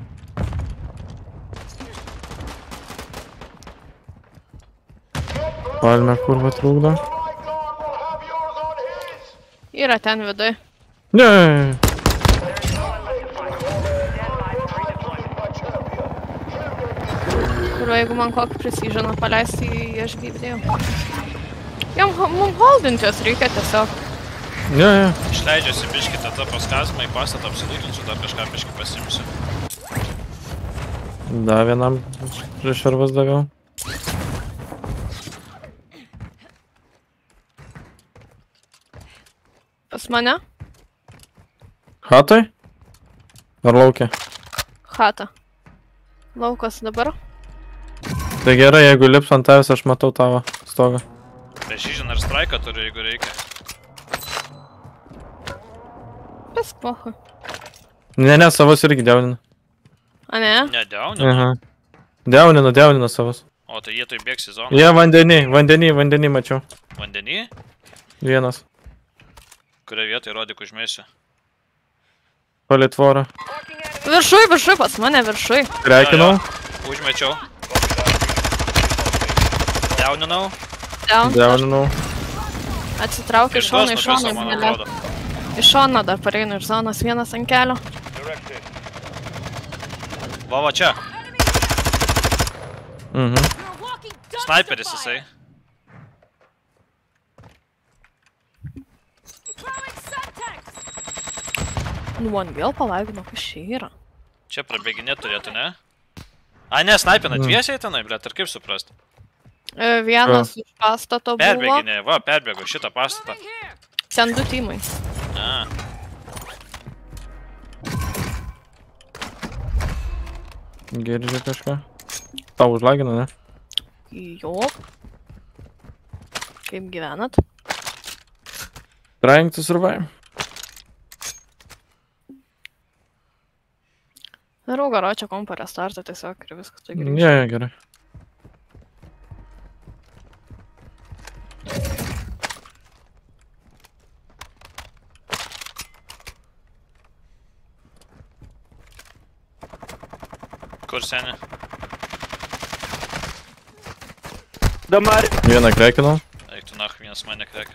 Palme kurva trūkdo. Yra ten vidui. Ne. Kuriuo jeigu man kokį precisioną paleisti, aš gyvdėjau. Mum holdintis reikia tiesiog. Jo. Išleidžiuosi biškį tada pas Kazmą į pastatą apsidaiklinsiu, dar kažką biškį pasimsiu. Da, vienam šarvas daviau. Pas mane? Hatoj? Ar laukia? Chata. Laukas dabar. Tai gerai, jeigu lips ant tavęs, aš matau tavo stogą. Precision ar straiką turiu, jeigu reikia. Pask pohui. Ne, savas irgi deunina. A ne? Ne, deunina. Deunina savas. O, tai jie tai bėgs į zoną. Jie vandenį mačiau. Vandenį? Vienas. Kurio vietoj rodyk užmėsiu. Palei tvorą. Viršui, pas mane viršui. Reikinau. Užmečiau. Deuninau. Deuninau. Atsitraukiu iš šono, iš šono dar pareinu iš zonos, vienas ant kelio. Va, čia. Mhm. Sniperis jisai. Nu, man vėl palaigino, kas čia yra. Čia prabėginė turėtų, ne? A, ne, snaipina dviesiai tenai, blėt, ir kaip suprast? Vienas iš pastato buvo. Perbėginė, va, perbėgo šitą pastatą. Ten 2 teamai. A. Girdžiu kažką. Tau užlagino, ne? Jo. Kaip gyvenat? Trying to survive. Darau garočią kompą restartą tiesiog ir viskas tai gerai. Jo, gerai. Kur seni? Damar. Vieną krekinau. Eik tu nach, vienas mane krekina.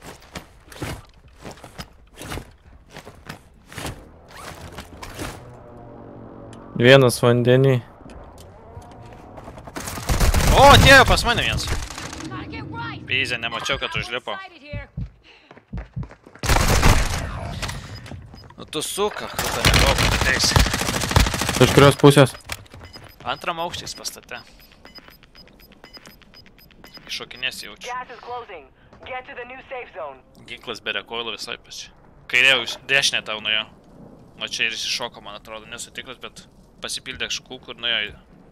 Vienas vandenį. O, atėjo pas mane vienas. Pizė, nemačiau, kad užlipo. Nu tu suka, kad ta negalvo ateisi. Iš kurios pusės? Antram aukštais pastate. Iššokinės jaučiu. Ginklas be rekoilo visai pačiu. Kairė dešinė tau nuėjo. O čia ir iššoko, man atrodo, nesu tikras, bet pasipildė šakų, kur nuėjo.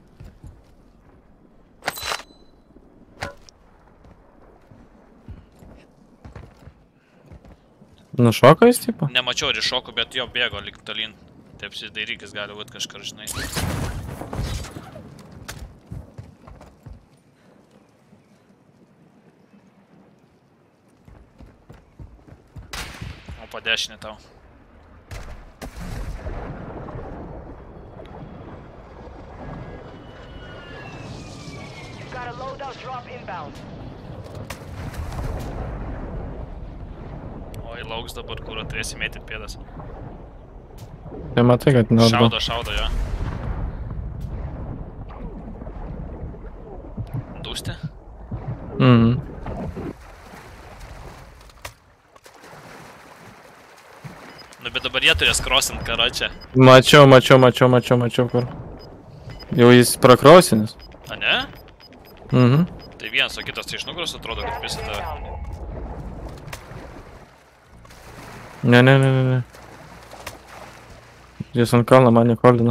Nušoko jis, tipo? Nemačiau ir iššoko, bet jo bėgo lik tolyn. Taip apsidairykis gali būt kažkar, žinai. O po dešinė tau. Oi, lauks dabar, kur turėsi mėtyt pėdas. Tai matai, kad neatgal. Šaudo, jo. Dūsti? Mhm. Nu, bet dabar jie turės krosint karočią. Mačiau, kur. Jau jis prakrosinis. A, ne? Mhm. Tai vienas, o kitas tai iš nugaros atrodo, kad visi tave. Ne. Jis ant kalno mane koldina.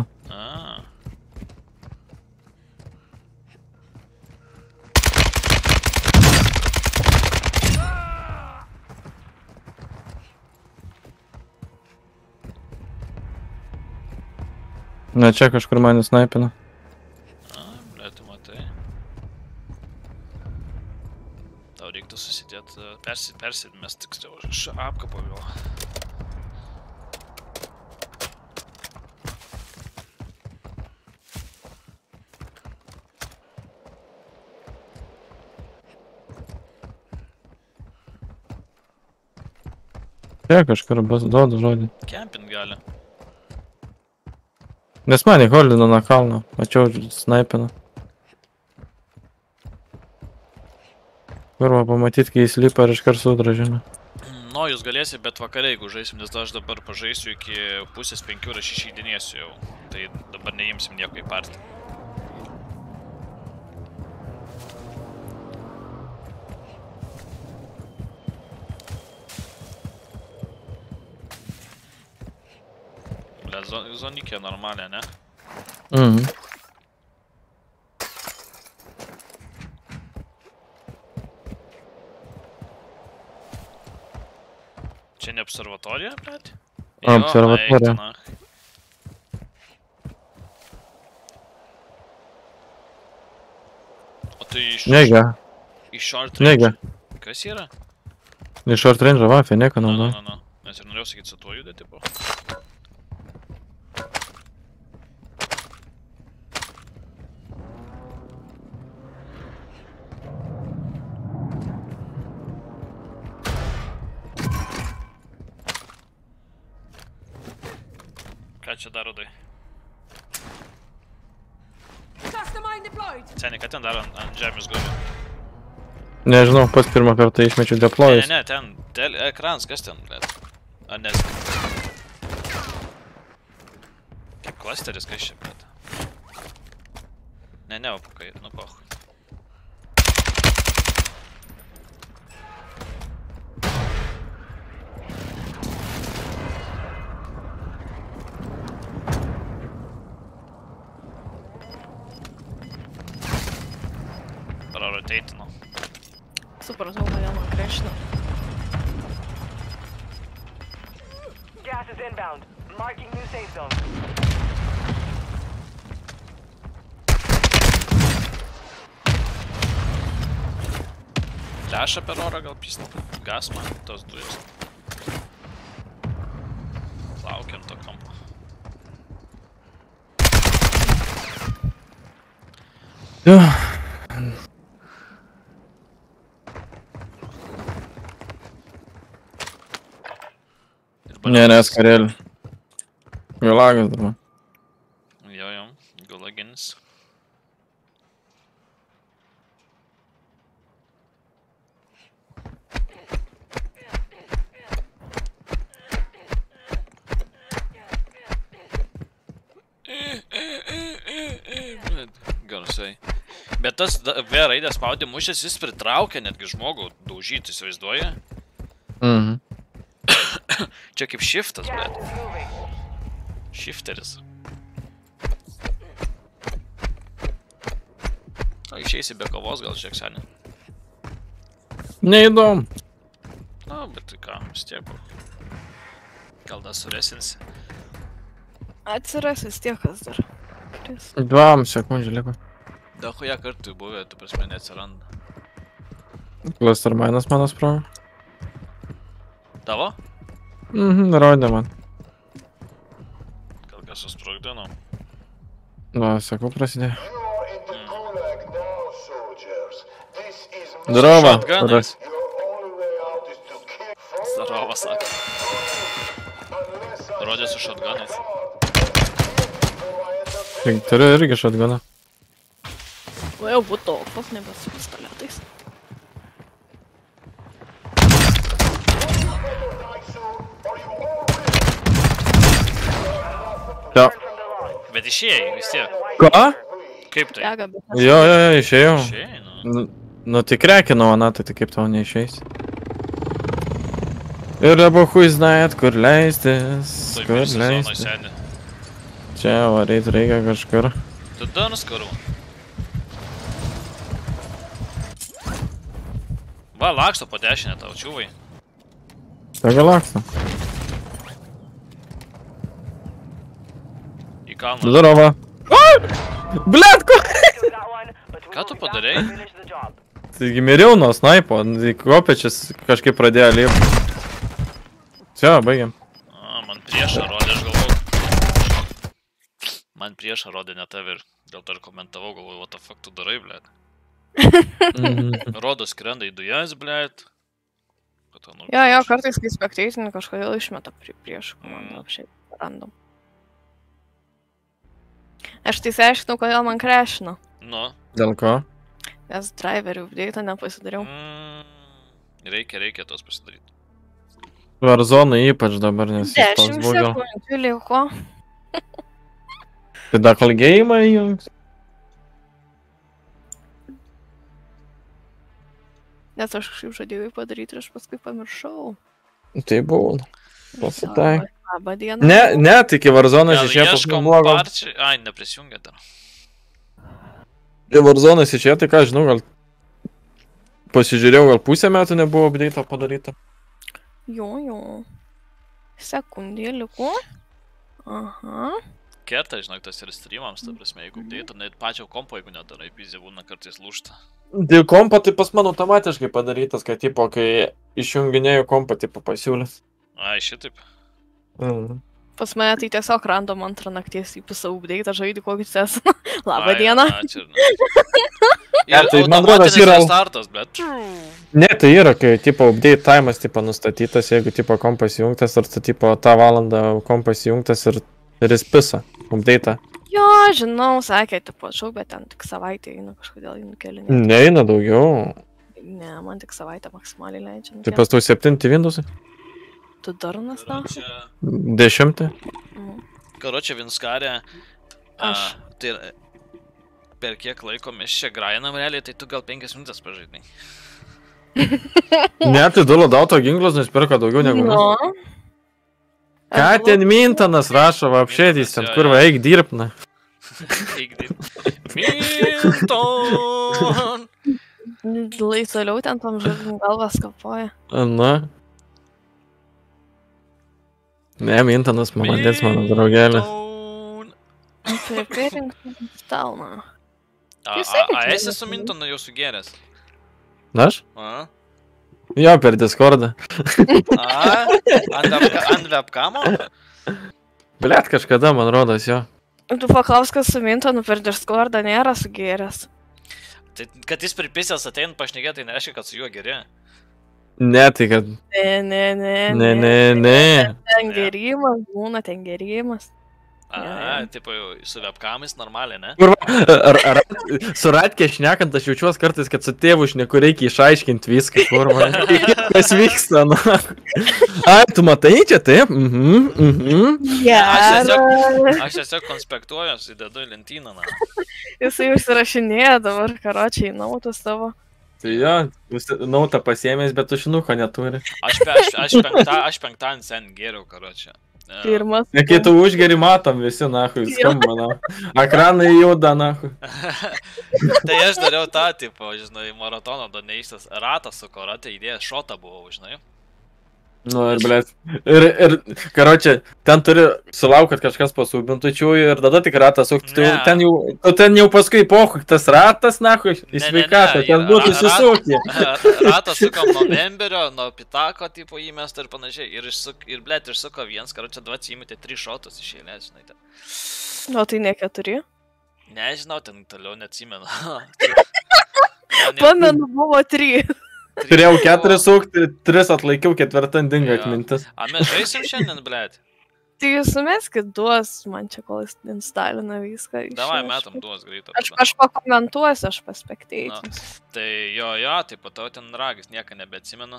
Ne, čia kažkur mane snaipina. Ble, tu matai. Tau reiktų susidėt, persidmės tiksliau, aš apkapo vėl. Čia kažkur duodu žodį. Kempint gali. Nes mane holdino nuo kalno, mačiau snaipino. Kurva pamatyt, kai jis lipa ir iškart sudražina. Nu, jūs galėsit, bet vakare, jeigu žaisim, nes aš dabar pažaisiu iki 4:30 ir aš išeidinėsiu jau. Tai dabar neimsim nieko į partį. Ble, zonikė normalė, ne? Mhm. Čia ne observatorija, blėt? Observatorija. O tai iš... Nega. Iš short range. Nega. Kas yra? Iš short range, va, Feneka naudoju. Na. Nes ir norėjau sakyti, su tuo judė, tipo. Ką čia daro, dai? Seniai, ką ten daro ant žemės guli? Nežinau, pats pirmą kartą išmečiu deployus. Ne, ten ekrans, kas ten, blėt? Ar nes... Kaip klasteris, kas čia, blėt? Ne, opakai, nu pohui. Rotate'ino. Supratau, kodėl man crashino. Gas is inbound. Marking new safe zone. Flashą per orą gal pisnau. Gas man, tos dujos. Laukiam to kampo. Ne, skarėlį. Gulagas dabar. Jo, gulaginis. Garsai. Bet tas V raidės spaudė mušės, jis pritraukia netgi žmogų daužyti, įsivaizduoja? Mhm. Čia kaip shiftas, blėt. Shifteris. O išeisi be kovos gal šiek senį? Neįdom. Na, bet tai ką, vis tiek. Gal dar suresinsi. Atsiras vis tiek kas dar. 2 sekundžių liko. Dahuja kartų buvę, tu prasme neatsiranda. Cluster minas mano spravo. Tavo? Rodė man. Gal kas susprogdino? Va, sakau, prasidėjo. Darova. Shotgunas. Darova, sako. Rodė su shotgunais. Turiu irgi shotguną. O jau būtų ofas, nebet su pistoletais. Jo. Bet išėjai vis tiek. Ką? Kaip tai? Jo, išėjau. Išėjai, nu. Nu, tik rekinau, ana, tai kaip tau neišeis. Ir abu hui znajat, kur leistis, kur leistis. Čia vareit reikia kažkur. Tada nuskaru. Va, laksto po dešinę tau, čiūvai. Tega laksto. Į kalną. Darova. Blet, ko? Ką tu padarei? Taigi miriau nuo snaipo, kopiečias kažkaip pradėjo liepti. Čia, baigiam. Man priešą rodė, aš galvoju. Man priešą rodė ne tave ir dėl to ir komentavau, galvoju, what the fuck tu darai, blėt. Rodo skrenda į dujas, blėt. Jo, kartais kai spekteitinį kažkodėl išmeta priešų komandą, šiaip random. Aš tai seiškinau, kodėl man crashino. Nu. Dėl ko? Nes driverių update'ą nepasidariau. Reikia tos pasidaryti. Warzone ypač dabar, nes jis toks 10 buvo gal. sekundžių liko. Tai dar kalgėjimą įjungs. Nes aš kažkaip žadėjau jį padaryti ir aš paskui pamiršau. Tai buvo. Pasitai. Labą dieną. Ne, tik į Warzone'as Gal išėjo pas ieškom blogą. parčiai... Ai, neprisijungia dar. Į Warzone'as išėjo, tai ką, žinau, gal pasižiūrėjau, gal pusę metų nebuvo update'o padaryta. Jo. Sekundė liko. Aha. Kerta, žinok, tas ir streamams, ta prasme, jeigu update'o, net pačio kompo, jeigu nedarai, pizė būna kartais lūžta. Dėl kompo tai pas man automatiškai padarytas, kad tipo, kai išjunginėjau kompą, tipo pasiūlės. Ai, šitaip. Pas mane tai tiesiog random antrą nakties į pusę update, žaidį kokį sezoną. Labą dieną. Ir tai man rodas yra... Startas, bet... Ne, tai yra, kai tipo update time'as tipo nustatytas, jeigu tipo kompas įjungtas, ar tu tipo tą valandą kompas įjungtas ir jis pisa update'ą. Jo, žinau, sakė, tipo, šau, bet ten tik savaitę eina kažkodėl jį nukelinė. Neina daugiau. Ne, man tik savaitę maksimaliai leidžia. Tai pas tau 7 Windows'ai? Tu darnas tau? 10? Karočią Vinskarė. Aš. Tai per kiek laiko mes čia grajinam realiai, tai tu gal 5 minutės pažaidai. Ne, tai du lodauto ginklus nusipirko daugiau negu mes. No. Ką ten Mintonas rašo, apšėdys ten, kur va, eik dirbna. Eik dirbna. Minton! Lai toliau ten tam žaidimų galvas kapoja. Na. Ne, Mintonas maladės, mano draugelis. Preparing stalną. A esi su Mintonu jau sugeręs? Aš? A? Jo, per Discordą. A? Ant webcamo? Blet, kažkada, man rodos, jo. Tu paklausk, kas su Mintonu per Discordą nėra sugėręs. Tai, kad jis pripisęs ateina pašnekėti, tai nereiškia, kad su juo geri. Ne, tai kad... Ne. Ten gerimas, būna ten gerimas. A, tipo, su webcamais normaliai, ne? Kurva, su Ratkė šnekant, aš jaučiuos kartais, kad su tėvu šneku reikia išaiškinti viską, kurva. Kas vyksta, na. Ai, tu matai čia, taip? Aš tiesiog konspektuoju, įdedu į lentyną, na. Jisai užsirašinėja dabar, karočiai, nautus tavo. Tai jo, nautą pasiėmės, bet tušinuko neturi. Aš penktadienį sen geriau, karočią. Pirmas. Ne, kai tu užgeri matom visi, nahui, skamba, na. Ekranai juda, nahui. Tai aš dariau tą, tipo, žinai, maratono doneistas ratą su korate, įdėjęs šotą buvau, žinai. Nu ir, blėt. Ir, karočią, ten turi sulauk, kad kažkas pasūbintų čiųjų ir tada tik ratą sukti. Ten jau paskui pohu, tas ratas, nahui, į sveikatą, ten būtų susukti. Ratą sukom nuo memberio, nuo pitako, tipo, įmest ir panašiai. Ir, blėt, išsuko viens, karočią, 2 įmetė 3 šotus iš eilės, žinai. O tai ne 4? Nežinau, ten toliau neatsimenu. Pamenu, buvo 3. Turėjau 4 sukti, 3 atlaikiau, 4 dingo atmintis. A mes žaisim šiandien, blėt? Tai jūs sumeskit duos, man čia kol instalina viską. Davai, metam duos greitą. Aš pakomentuosiu, aš paspekteičiu. Tai jo, tai po to ten ragis, nieką nebeatsimenu.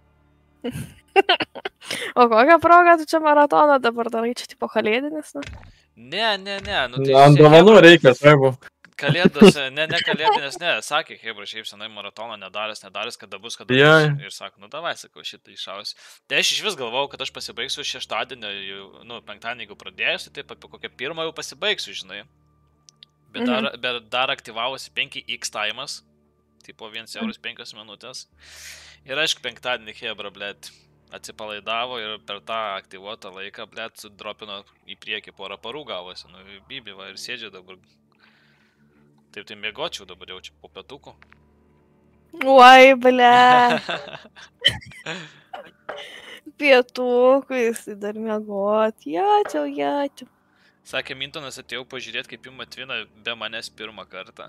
O kokią progą tu čia maratoną dabar darai, čia tipo kalėdinis, na? Ne. Ant dovanų reikia, svaibu. Kalėdos, ne kalėdinės, ne, sakė Hebra, šiaip senai maratoną nedaręs, kada bus. Ir sako, nu davai, sakau, šitą iššausiu. Tai aš iš vis galvojau, kad aš pasibaigsiu šeštadienį, nu, penktadienį, jeigu pradėsiu, taip apie kokią pirmą jau pasibaigsiu, žinai. Bet dar aktyvavosi 5x time'as, tipo 1 euras 5 minutės. Ir aišku, penktadienį Hebra, blėt, atsipalaidavo ir per tą aktyvuotą laiką, blėt, sudropino į priekį porą parų gavosi, nu, bibi, va, ir sėdžia dabar. Taip, tai mėgočiau dabar jau čia po pietuku. Oi, ble. Pietuku, jisai dar mėgot. Jačiau. Sakė, Mintonas atėjau pažiūrėti, kaip jum atvina be manęs pirmą kartą.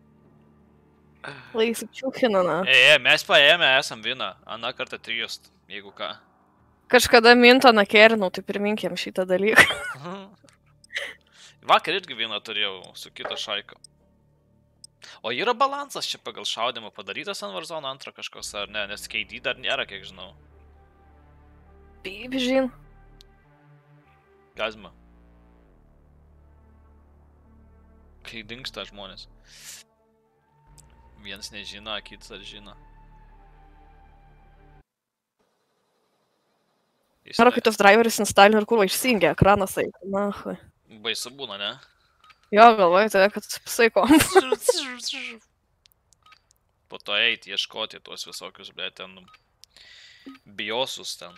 Lai įsičiūkina, na. Mes paėmė esam viną. Aną kartą 3, jeigu ką. Kažkada Mintoną kerinau, tai priminkim šitą dalyką. Vakar irgi vieną turėjau su kito šaiko. O yra balansas čia pagal šaudimą padarytas ant Warzone 2 kažkoks, ar ne? Nes KD dar nėra, kiek žinau. Bibžin. Gazma. Kai dingsta žmonės. Vienas nežino, kitas žino. Ar kai tas driveris instalino ir kurva išsijungia ekranas, tai nahui. Baisu būna, ne? Jo, galvoju tave, kad psaiko. Po to eiti, ieškoti tuos visokius, blė, ten biosus ten.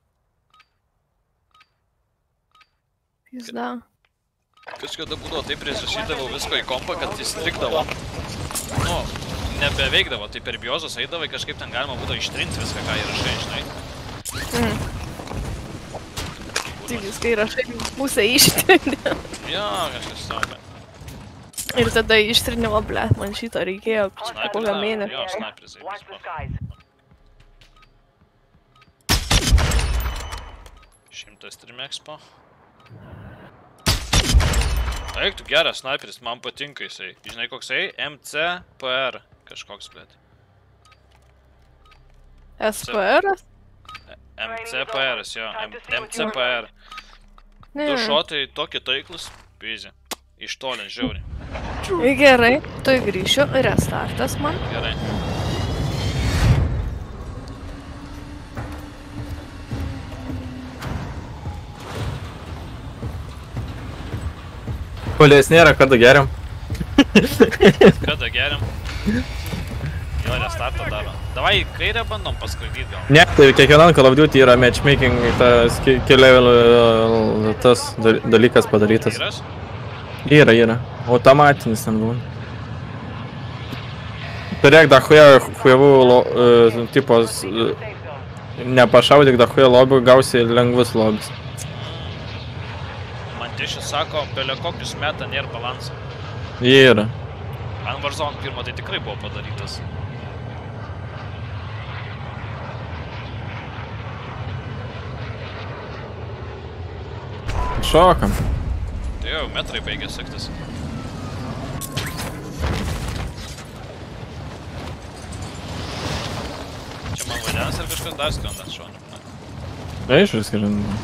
Pizda. Kažkada būdavo taip prisirašydavau visko į kompą, kad jis trikdavo. Nu, nebeveikdavo, tai per biosus eidavai, kažkaip ten galima būdavo ištrinti viską, ką įrašai, žinai. Tai viską įrašai, pusę ištrinė. Jo, kažkas tau. Ir tada ištrinimo, blė, man šito reikėjo kokią mėnesį. Jo, sniperis eidis. 103 expo. Eik, tu geras sniperis, man patinka jisai. Žinai koksai? MCPR kažkoks, blėt. SPR? MCPR, jo, MCPR. Du šotai tokie taiklus, pizė. Iš tolin, žiauri. Gerai, tu grįšiu, restartas man. Gerai. Polės nėra, kada geriam. Kada geriam? Jo, restartą daro. Davai į kairę bandom paskraidyti gal. Ne, tai kiekvienam Call of Duty yra matchmaking, tas level tas dalykas padarytas. Yra. Automatinis ten būna. Turėk dahuja tipos nepašaudyk dahuja lobių, gausi lengvus lobis. Mantišis sako, belė kokius metą nėra balansą. Yra. Ant Warzone pirmo tai tikrai buvo padarytas. Šokam. Tai jau metrai baigė sektis. Čia man vadinasi ar kažkas dar skrenda šonį? Aišku, skrenda.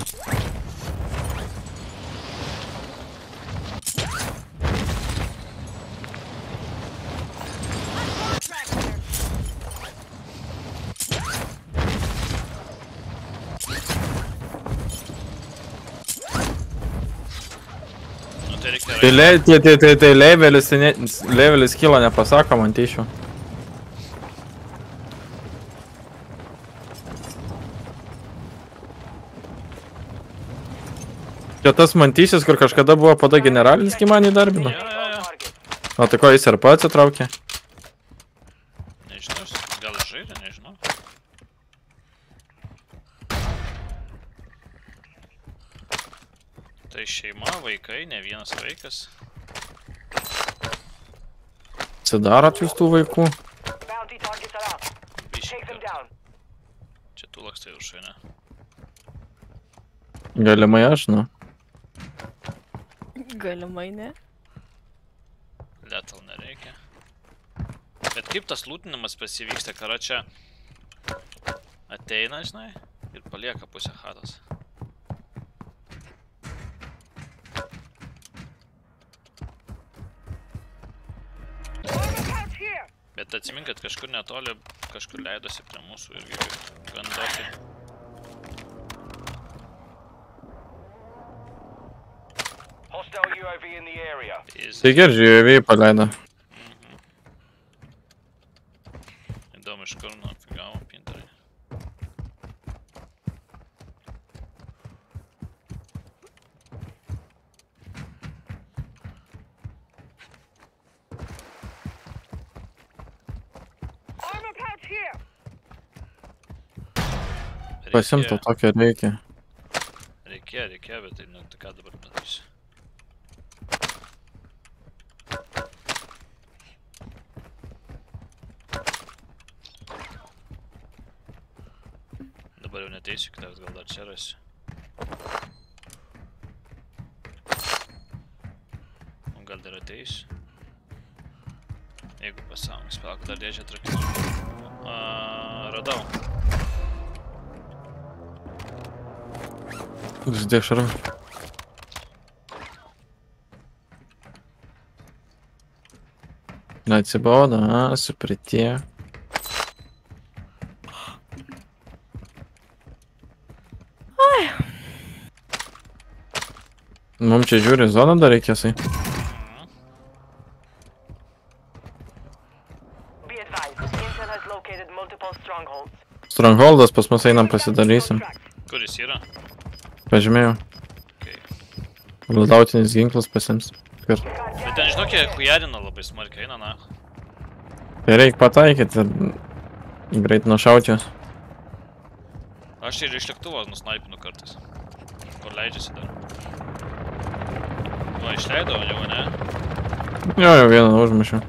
Tai levelis kilo nepasako man teišiu. Čia tas mantysis, kur kažkada buvo pada generalinis, kai man įdarbino. O tai ko jis ir pats atsitraukė? Nežinau, gal žaidė, nežinau. Tai šeima, vaikai, ne vienas vaikas. Atsidarot jūs tų vaikų? Čia tu lakstai viršai, ne? Galimai aš, nu. Galimai ne. Lethal nereikia. Bet kaip tas lūtinimas pasivyksta, kara čia ateina, žinai, ir palieka pusę chatos. Bet atsimink, kad kažkur netoli, kažkur leidosi prie mūsų irgi gandokai. Tai gerži, UAV paleido. Įdomu iš kur nufigavo pintarai. Pasimto tokio reikia. Reikėjo, bet tai ne, tai ką dabar padarysiu. Dabar jau neteisiu, kitas gal dar čia rasiu. O gal dar ateisiu. Jeigu pasąmonės, palauk, dar dėžę atrakinsiu. Radau. Uždėk šarą. Atsibodo, supratė. Mums čia žiūri zoną dar reikėsai. Strongholdas pas mus einam pasidarysim. Kuris yra? Pažymėjau. Loadoutinis ginklas pasims. Bet ten žinok, jie hujarina labai smarkiai, eina na. Tai reik pataikyti ir greit nušauti. Aš ir iš lėktuvo nusnaipinu kartais. Kur leidžiasi dar. Nu, išleidau, jau ne? Jo, vieną užmušiau.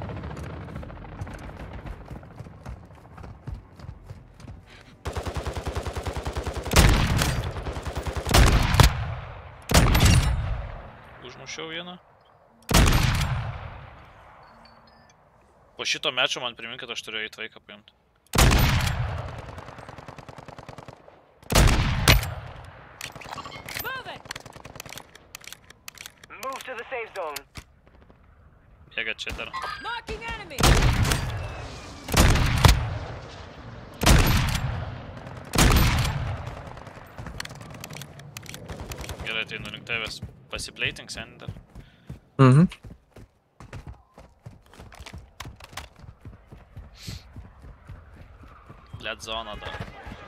Užmušiau vieną. Po šito mečio man primink, kad aš turėjau į vaiką paimti. To the safe zone. Bėga čia dar. Marking enemy. Gerai, tai link tavęs pasipleitink sen dar. Mhm. Blet zona dar.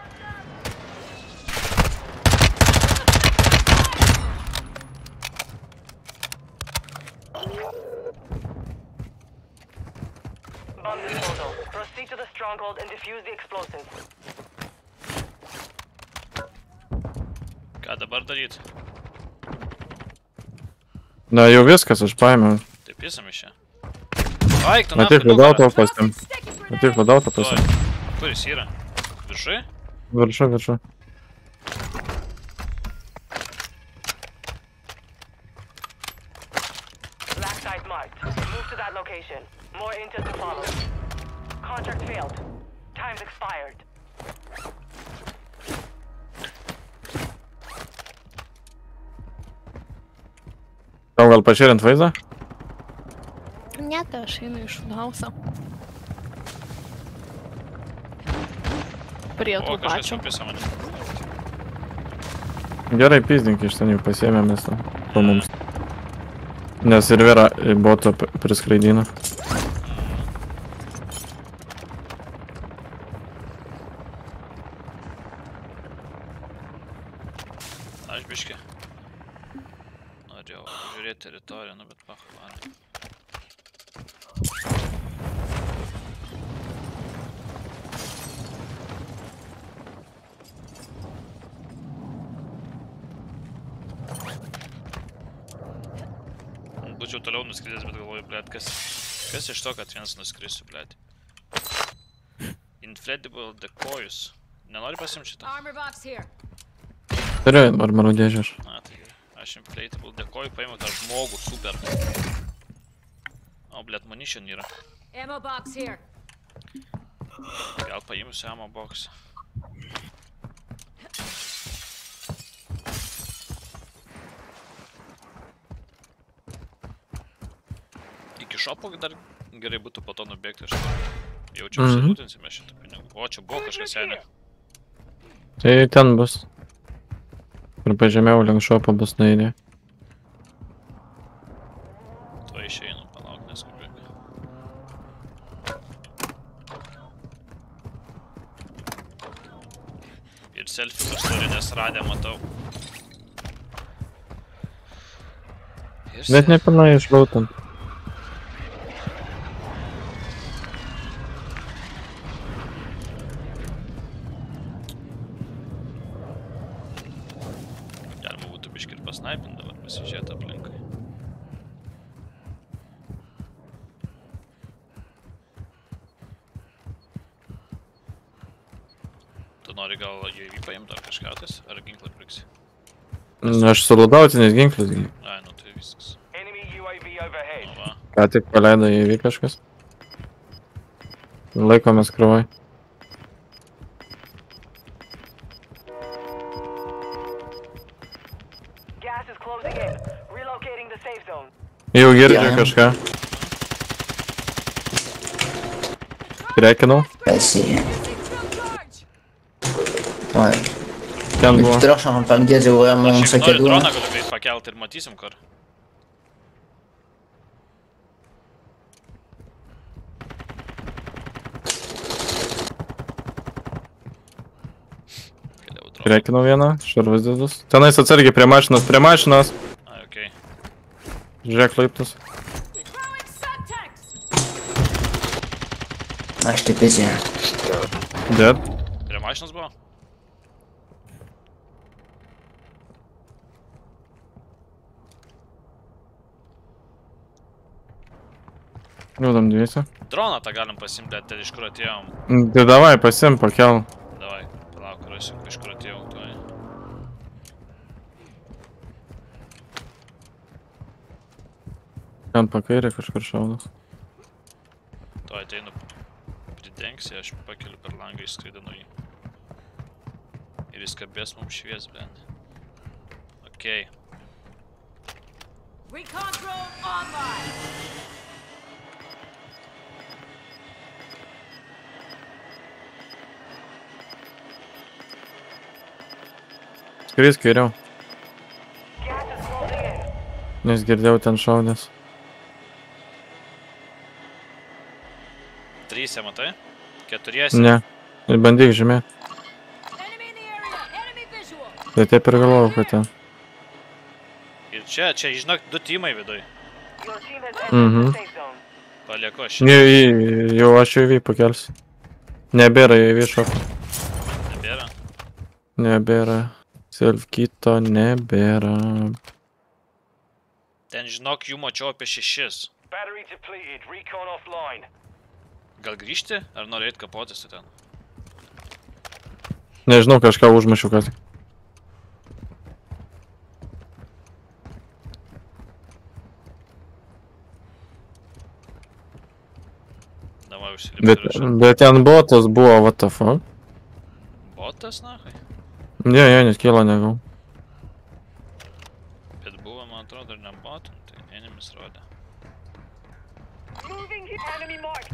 Bomb disposal. Proceed to the stronghold and defuse the explosives. Ką dabar daryt? Na, jau viskas, aš paėmiau. Taip jisam iš čia. Aik, tu Ateik loadoutą pasim. Ateik loadoutą pasim. Kur jis yra? Viršui? Viršui. Black site marked. Move to that location. More intel to follow. Contract failed. Time's expired. Tau gal pašėrint vaizdą? Ne, tai aš einu iš Udauso. Prie tų pačių. Gerai, pizdink iš ten jau pasiėmėm mes po mums. Nes ir Vera boto priskraidino. Aš biškį. Norėjau žiūrėti teritoriją, nu bet pahuvarą. Būčiau toliau nuskridęs, bet galvoju, blėt, kas iš to, kad vienas nuskrisiu, blėt. Inflatable decoys. Nenori pasimti šitą? Armor box here. Turiu armorų dėžę aš. Na, tai gerai. Aš inflatable decoy paėmiau tą žmogų, super. O, blėt, munition yra. Ammo box here. Gal paimsiu ammo box. Iki šopo dar gerai būtų po to nubėgti, aš jaučiu, apsilūtinsime šitą pinigų. O, čia buvo kažkas senė. Tai ten bus. Ir pažemiau link šopo bus nueidė. Tuo išeinu, palauk, neskubėk. Ir selfie pastorinės radę matau. Net nepilnai išlautant. Pasnaipint dabar, pasižiūrėti aplinkai. Tu nori gal UAV paimti ar kažką tais, ar ginklą pirksi? Aš su loadoutiniais ginklas. Ai, nu tai viskas. Ką tik paleido UAV kažkas. Laikomės krūvai. Jau girdžiu kažką. Reikinau. Sì. Vai. Ten buvo. Trasciamo per indietro, vorremmo un Šiaip nori 7-2. droną galiu greit pakelt ir matysim kur. Reikinau vieną, šarvas dėdus. Tenais atsargiai prie mašinos, Ai, okei. Žiūrėk laiptus. Aš taip esi. Dead. Prie mašinos buvo? Liūdam dviesi. Droną tą galim pasimti, bet iš kur atėjom. Tai davai, pasim, pakel. Davai, palauk, rasiu, iš kur atėjau. Tuoj. Ten pakairė kažkur šaudas. Tuoj ateinu pridengsi, aš pakeliu per langą, išskraidinu jį. Ir jis kabės mums švies, blend. Okei. Recon drone online. Skris kairiau. Nes girdėjau ten šaudės. 3 matai? 4. Ne. Bandyk žemė. Tai taip ir galvojau, kad ten. Ir čia, žinok, 2 teamai viduj. Mhm. Palieku aš. Jau aš jau įvy pakelsiu. Nebėra įvy šok. Nebėra? Nebėra. Self-kito nebėra. Ten, žinok, jų mačiau apie 6. Battery depleted. Recon offline. Gal grįžti? Ar nori eit kapotis ten? Nežinau, kažką užmašiu, kas. Davai užsilipti. Bet ten botas buvo, what the fuck? Botas, nahai? Ne, net kilo negau. Bet buvo, man atrodo, ir ne botų, tai enemis rodė. Moving enemy marked.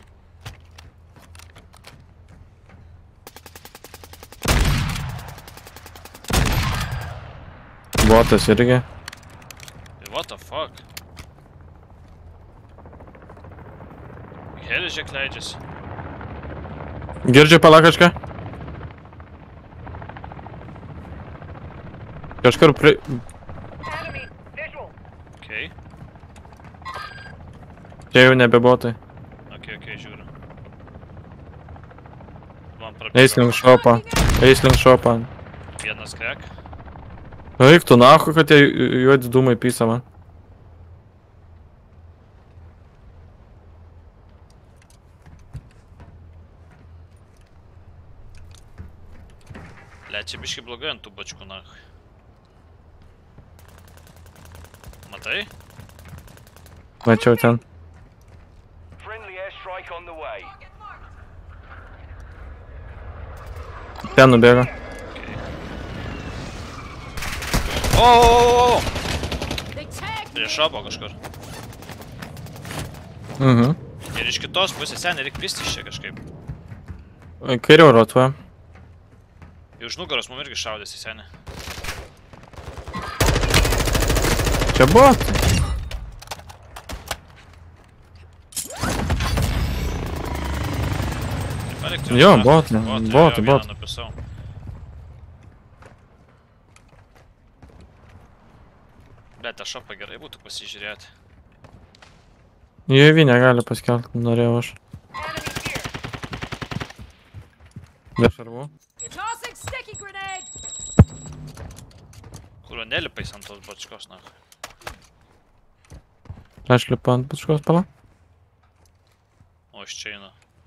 Botas irgi. What the fuck? Helis žiek leidžiasi. Girdžiu pala kažką? Kažkur pri... Okei. Čia jau nebe botai. Okei, žiūriu. Eis link šopą. Eis link šopą. Vienas krek. Eik tu nahu, kad tie juodi dūmai pysa man. Le, čia biškai blogai ant tų bačkų, nahu. Matai? Mačiau ten. Friendly airstrike on the way. Ten nubėgo. O! Prie šopo kažkur. Mhm. Ir iš kitos pusės, sen, reikia pistis čia kažkaip. Kairiau rotuoja. Iš nugaros mum irgi šaudėsi, senė. Čia botai. Jo, botai. Botai. Bet, tą šopą gerai būtų pasižiūrėti. Jie įvy negali paskelti, norėjau aš. Be šarvų. Kurio nelipais ant tos bačkos, na. Aš lipu ant bačkos pala. O iš čia eina.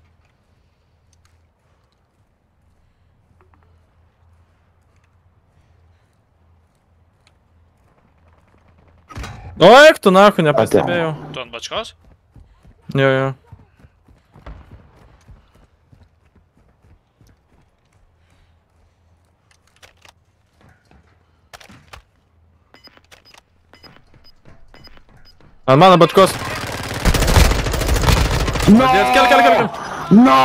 O, eik tu nahu, nepastebėjau. Tu ant bačkos? Jo. Ant mano bačkos. No! Kel. No!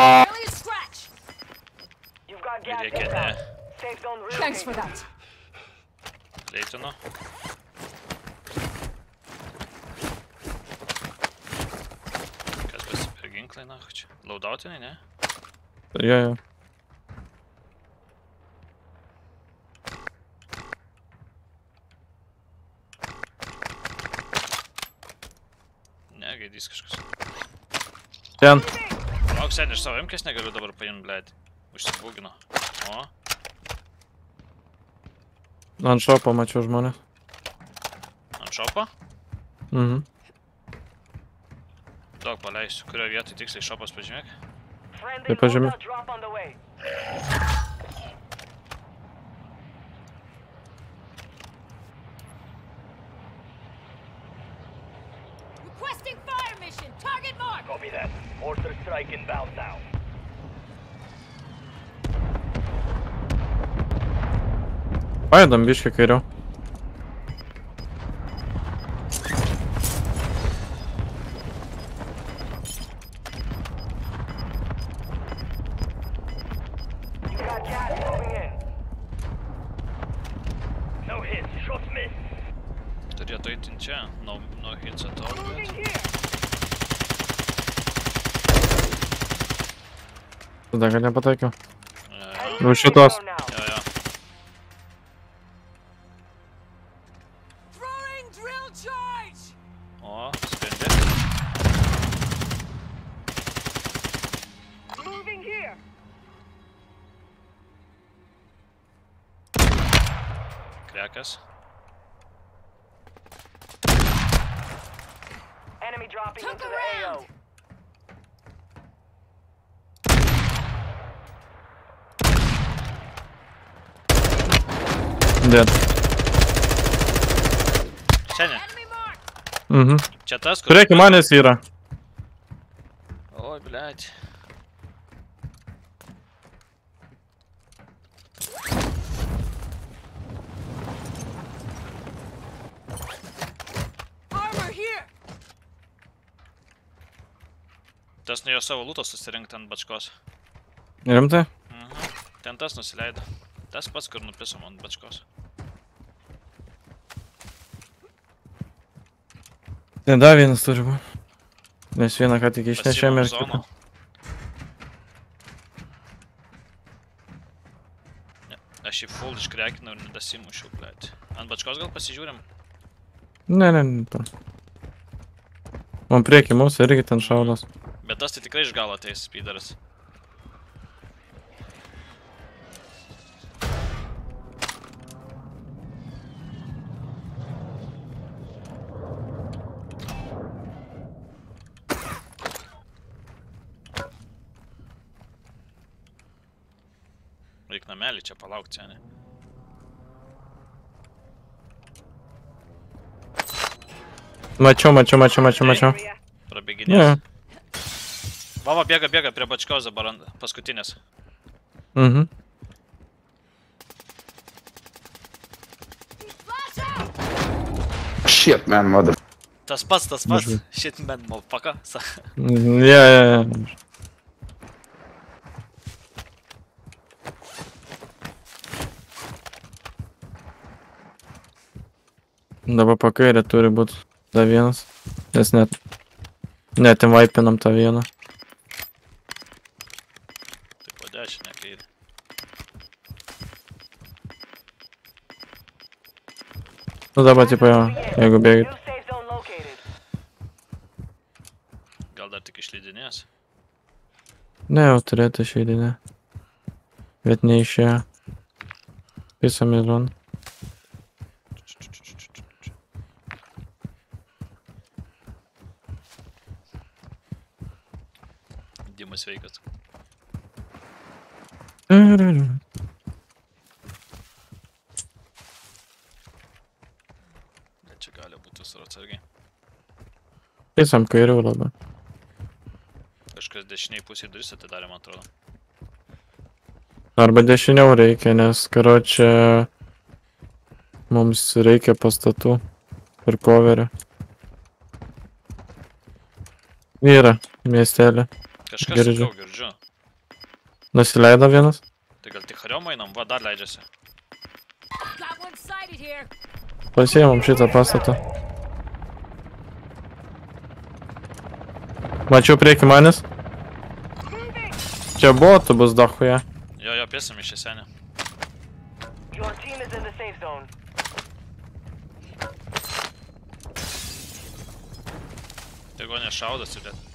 Reikia ne. Thanks for that. Leitino. Kas bus per ginklai, na, čia? Laudautinai, ne? Jo. Ne, gaidys kažkas. Ten. Lauk, seniai, iš savo imkės negaliu dabar paimt, blėt. Užsibūgino. O. Ant šopo mačiau žmonės. Ant šopo? Mhm. Daug paleisiu. Kurioje vietoj tiksliai šopas pažymėk? Tai pažymė. Requesting fire mission. Target mark. Copy that. Mortar strike inbound now. Pajudam biškai kairiau. Turėtų eiti čia, nuo hits atol, bet... Tada gal nepataikiau. Už šitos. Jo. O, skrendi. Krekas. Enemy dropping into the AO. Dead. Seniai. Mhm. Čia tas, kur... Turėk, manęs yra. Oi, blėt. Tas nuėjo savo lūtą susirinkti ant bačkos. Rimtai? Ten tas nusileido. Tas pats, kur nupisom ant bačkos. Ten dar vienas turi būti. Nes vieną ką tik išnešėme ir kitą. Aš jį full iškrekinau ir nedasimušiau, blėt. Ant bačkos gal pasižiūrim? Ne. Man prieki mūsų irgi ten šaudos. Bet tas tai tikrai iš galo ateis, speederas. Reik namelį čia palaukti, seniai. Mačiau. Prabėginės. Vava bėga prie bačkos dabar paskutinės. Mhm. Shit, man, mother. Tas pats. Shit, man, motherfucker. Yeah. Dabar pakairė turi būti dar vienas, nes net invaipinam tą vieną. Tai po dešinę kairį. Nu dabar tipo jau, jeigu bėgit. Gal dar tik išleidinės? Ne, jau turėtų išeidinę. Bet neišėjo. Pisam į zoną. Dimas sveikas. Čia gali būti visur atsargiai. Pisam kairiau labai. Kažkas dešiniai pusėje duris atidarė, man atrodo. Arba dešiniau reikia, nes karočią mums reikia pastatų per coverį. Yra, miestelė. Kažkas sakau, girdžiu. Nusileido vienas? Tai gal tik Hariom einam, va, dar leidžiasi. Pasiėmam šitą pastatą. Mačiau prieki manęs. Čia botų bus dachuja. Jo, pėsim iš senį. Your team is in the safe zone. Tegu nešaudas ir net.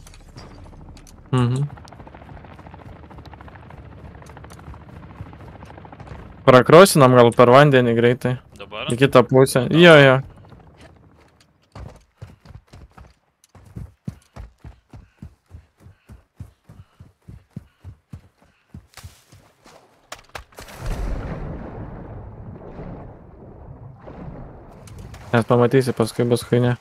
Prakrosinam gal per vandenį greitai. Dabar? Į kitą pusę. Jo. Nes pamatysi, paskui bus huinė.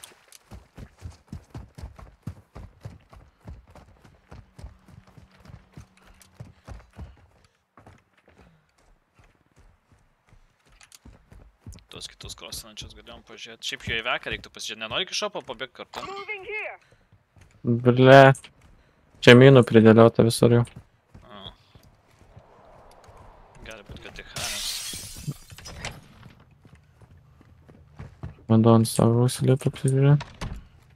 Tuos kitus krosinančius galėjom pažiūrėti. Šiaip jo į veką reiktų pasižiūrėti. Nenori iki šopo pabėgti kartu? Ble. Čia minų pridėliota visur jau. Gali būt, kad tik Hanas. Vanduo ant savo užsilėtų apsižiūrėti.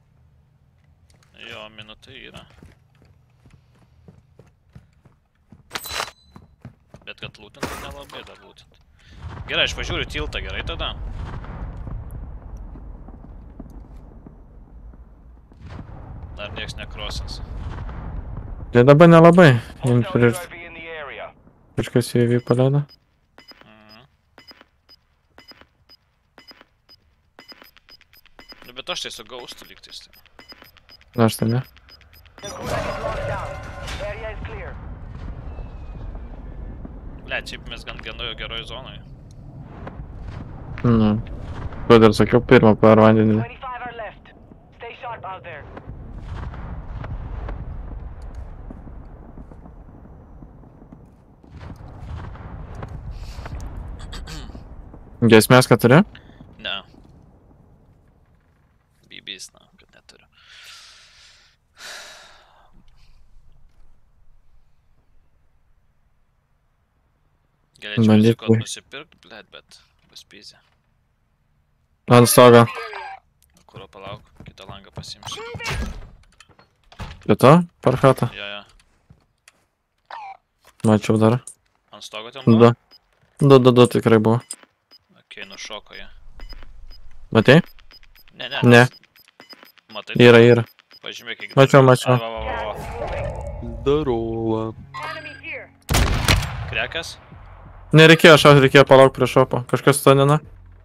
Jo, minutai yra. Bet kad lūtint, tai nelabai dar lūtint. Gerai, aš pažiūriu tiltą, gerai tada? Dar nieks nekrosins. Tai dabar nelabai. Kažkas įvy paleido. Bet aš tai su gaustu lygtais. Aš tai ne. Ble, šiaip mes gan geroj zonoj. Ko dar sakiau, pirmą per vandenį. Gesmės, kad turi? Ne. BB's, na, kad neturiu. Galėčiau rizikuot nusipirkt, bet bus pizė. Ant stogo. Kuro palauk, kitą langą pasimsiu. Kito? Parkatą? Jo. Mačiau dar. Ant stogo ten buvo? Du tikrai buvo. Okei, nušoko jie. Matei? Ne. Matai? Yra. Pažymėk, kiek... Mačiau. Darova. Krekas? Nereikėjo šaut, reikėjo palauk prie šopo. Kažkas to nena?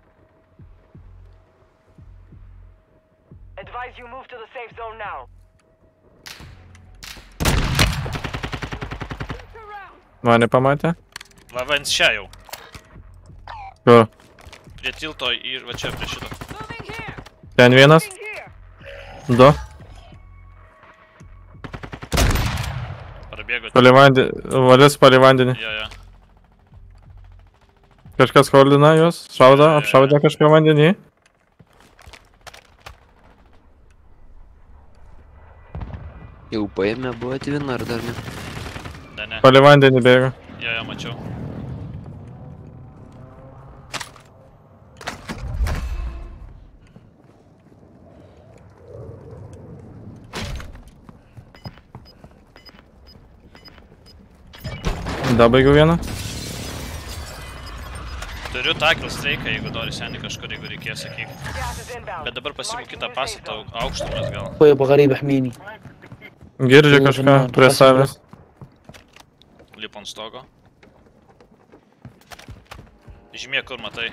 Mane pamatė? Va, ant šią jau. Kur? Prie tilto ir va čia prie šito. Ten vienas? Du? Prabėgo. Valis palei vandenį. Jo. Kažkas holdina juos? Apšaudė kažką vandenį? Jau paėmė buvo atvina ar dar ne? Ne. Palei vandenį bėga. Jo, mačiau. Dabaigiau vieną. Turiu tackle streiką, jeigu nori senį kažkur, jeigu reikės, sakyk. Bet dabar pasimu kitą pastatą aukštumas gal. طيب غريب احميني. Girdžiu kažką prie savęs. Lip ant stogo. Žymė kur matai.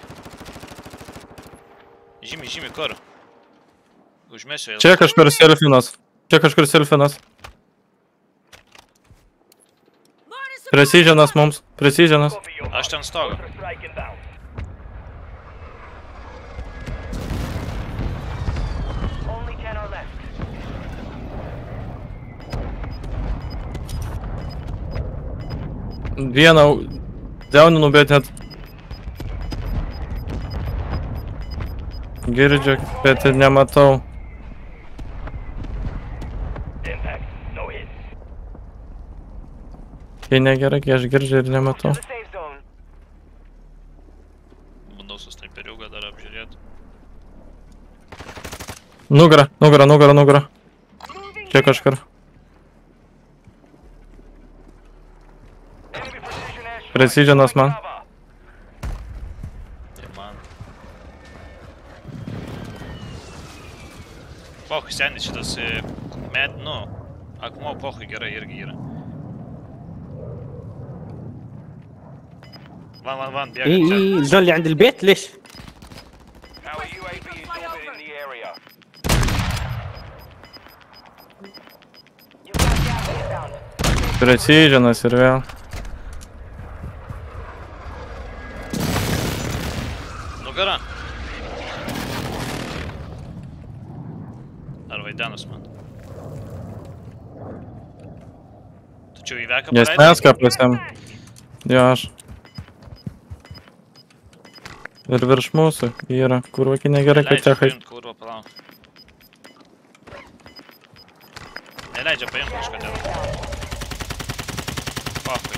Žymė kur. Užmėsiu jau. Čia kažkur selfinas. Precisionas mums. Aš ten stogo. Vieną dauninu, bet net girdžiu, bet nematau. Kai negerai, kai aš girdžiu ir nematau. Bandau su snaiperiuką dar apžiūrėti. Nugara. Čia kažkur. Precisionas man. Tai man. Pohui, senis šitas akmuo pohui gerai irgi yra. Van, بيقعد ايه دول اللي عند البيت ليش؟ Precisionas ir vėl. Nugara. Ar vaidenus man? Tačiau įveką Nes mes ką pasiam. Jo, aš. Ir virš mūsų yra. Kurva, kai negerai, kad techai. Kurva, palauk. Neleidžia paimti kažkodėl. Pohui.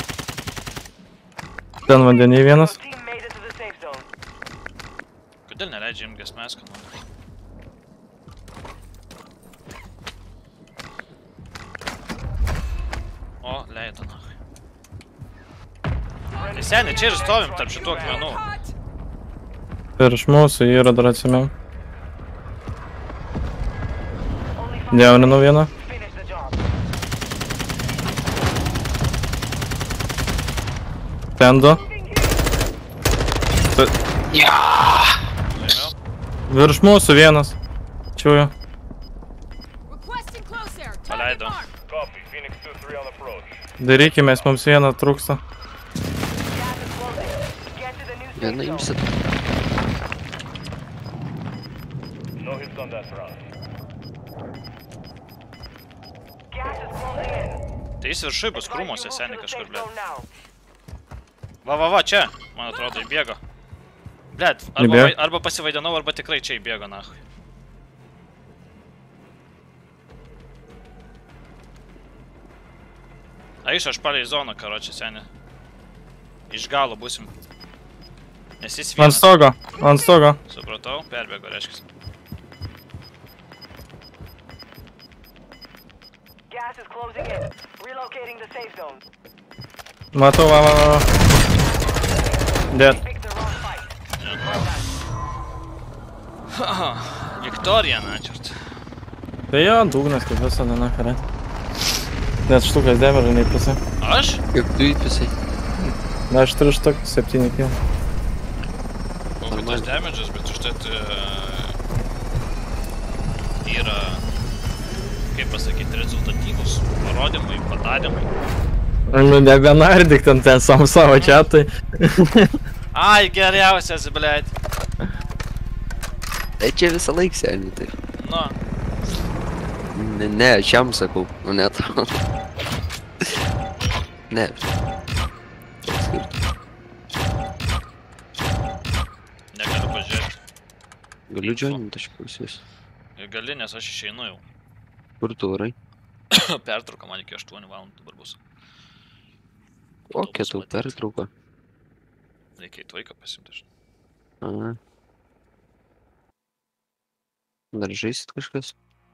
Ten vandenį vienas. Kodėl neleidžia imti gesmeską, man? O, leido, nahui. Tai seniai, čia ir stovim tarp šitų akmenų. Virš mūsų yra dar atsimėm. Jauninu vieną. Ten du. Virš mūsų vienas. Čiūju. Paleido. Darykimės, mums vieną trūksta. Vieną imsit. Tai jis viršui bus krūmuose, seniai kažkur, blėt. Va, čia, man atrodo, įbėgo. Blėt, arba pasivaidinau, arba tikrai čia įbėgo, nahui. Aiš, aš palei zoną, karočią, seniai. Iš galo būsim. Nes jis vienas. Ant stogo. Supratau, perbėgo, reiškis. Matau, va. Dead. Viktorija, načert. Tai jo, dugnas kaip visada, na, kare. Net štukas demeržą neįpisai. Aš? Kaip tu įpisai? Na, aš turiu štuk 7 kill. Kokitas damage'as, bet užtat yra, kaip pasakyti, rezultatyvus parodymai, padarymai. Nu, nebenardyk ten savo čiatai. Ai, geriausias, blėt. Tai čia visą laik seniai, tai. Nu. Ne, aš jam sakau, nu ne tau. Ne. Negaliu pažiūrėti. Galiu joinint, aš pusės. Gali, nes aš išeinu jau. Kur tu varai? Pertrauka man iki 8 valandų dabar bus. Kokia tau pertrauka? Reikia į tvaiką pasimti. Aha. Dar žaisit kažkas?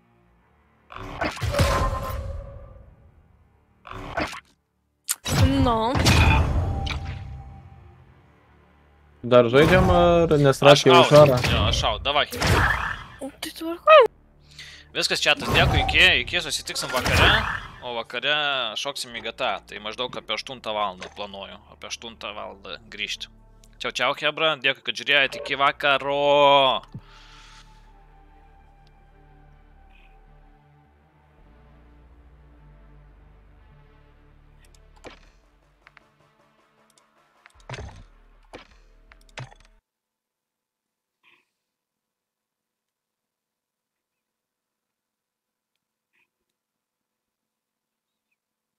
Nu. Dar žaidžiam ar nesraškiai už varą? Jo, aš šau, davai. Tai tvarkoj. Viskas čiatas, dėkui, iki susitiksim vakare, o vakare šoksim į GTA, tai maždaug apie 8 valandą planuoju, apie 8 valandą grįžti. Čiau, chebra, dėkui, kad žiūrėjote iki vakaro.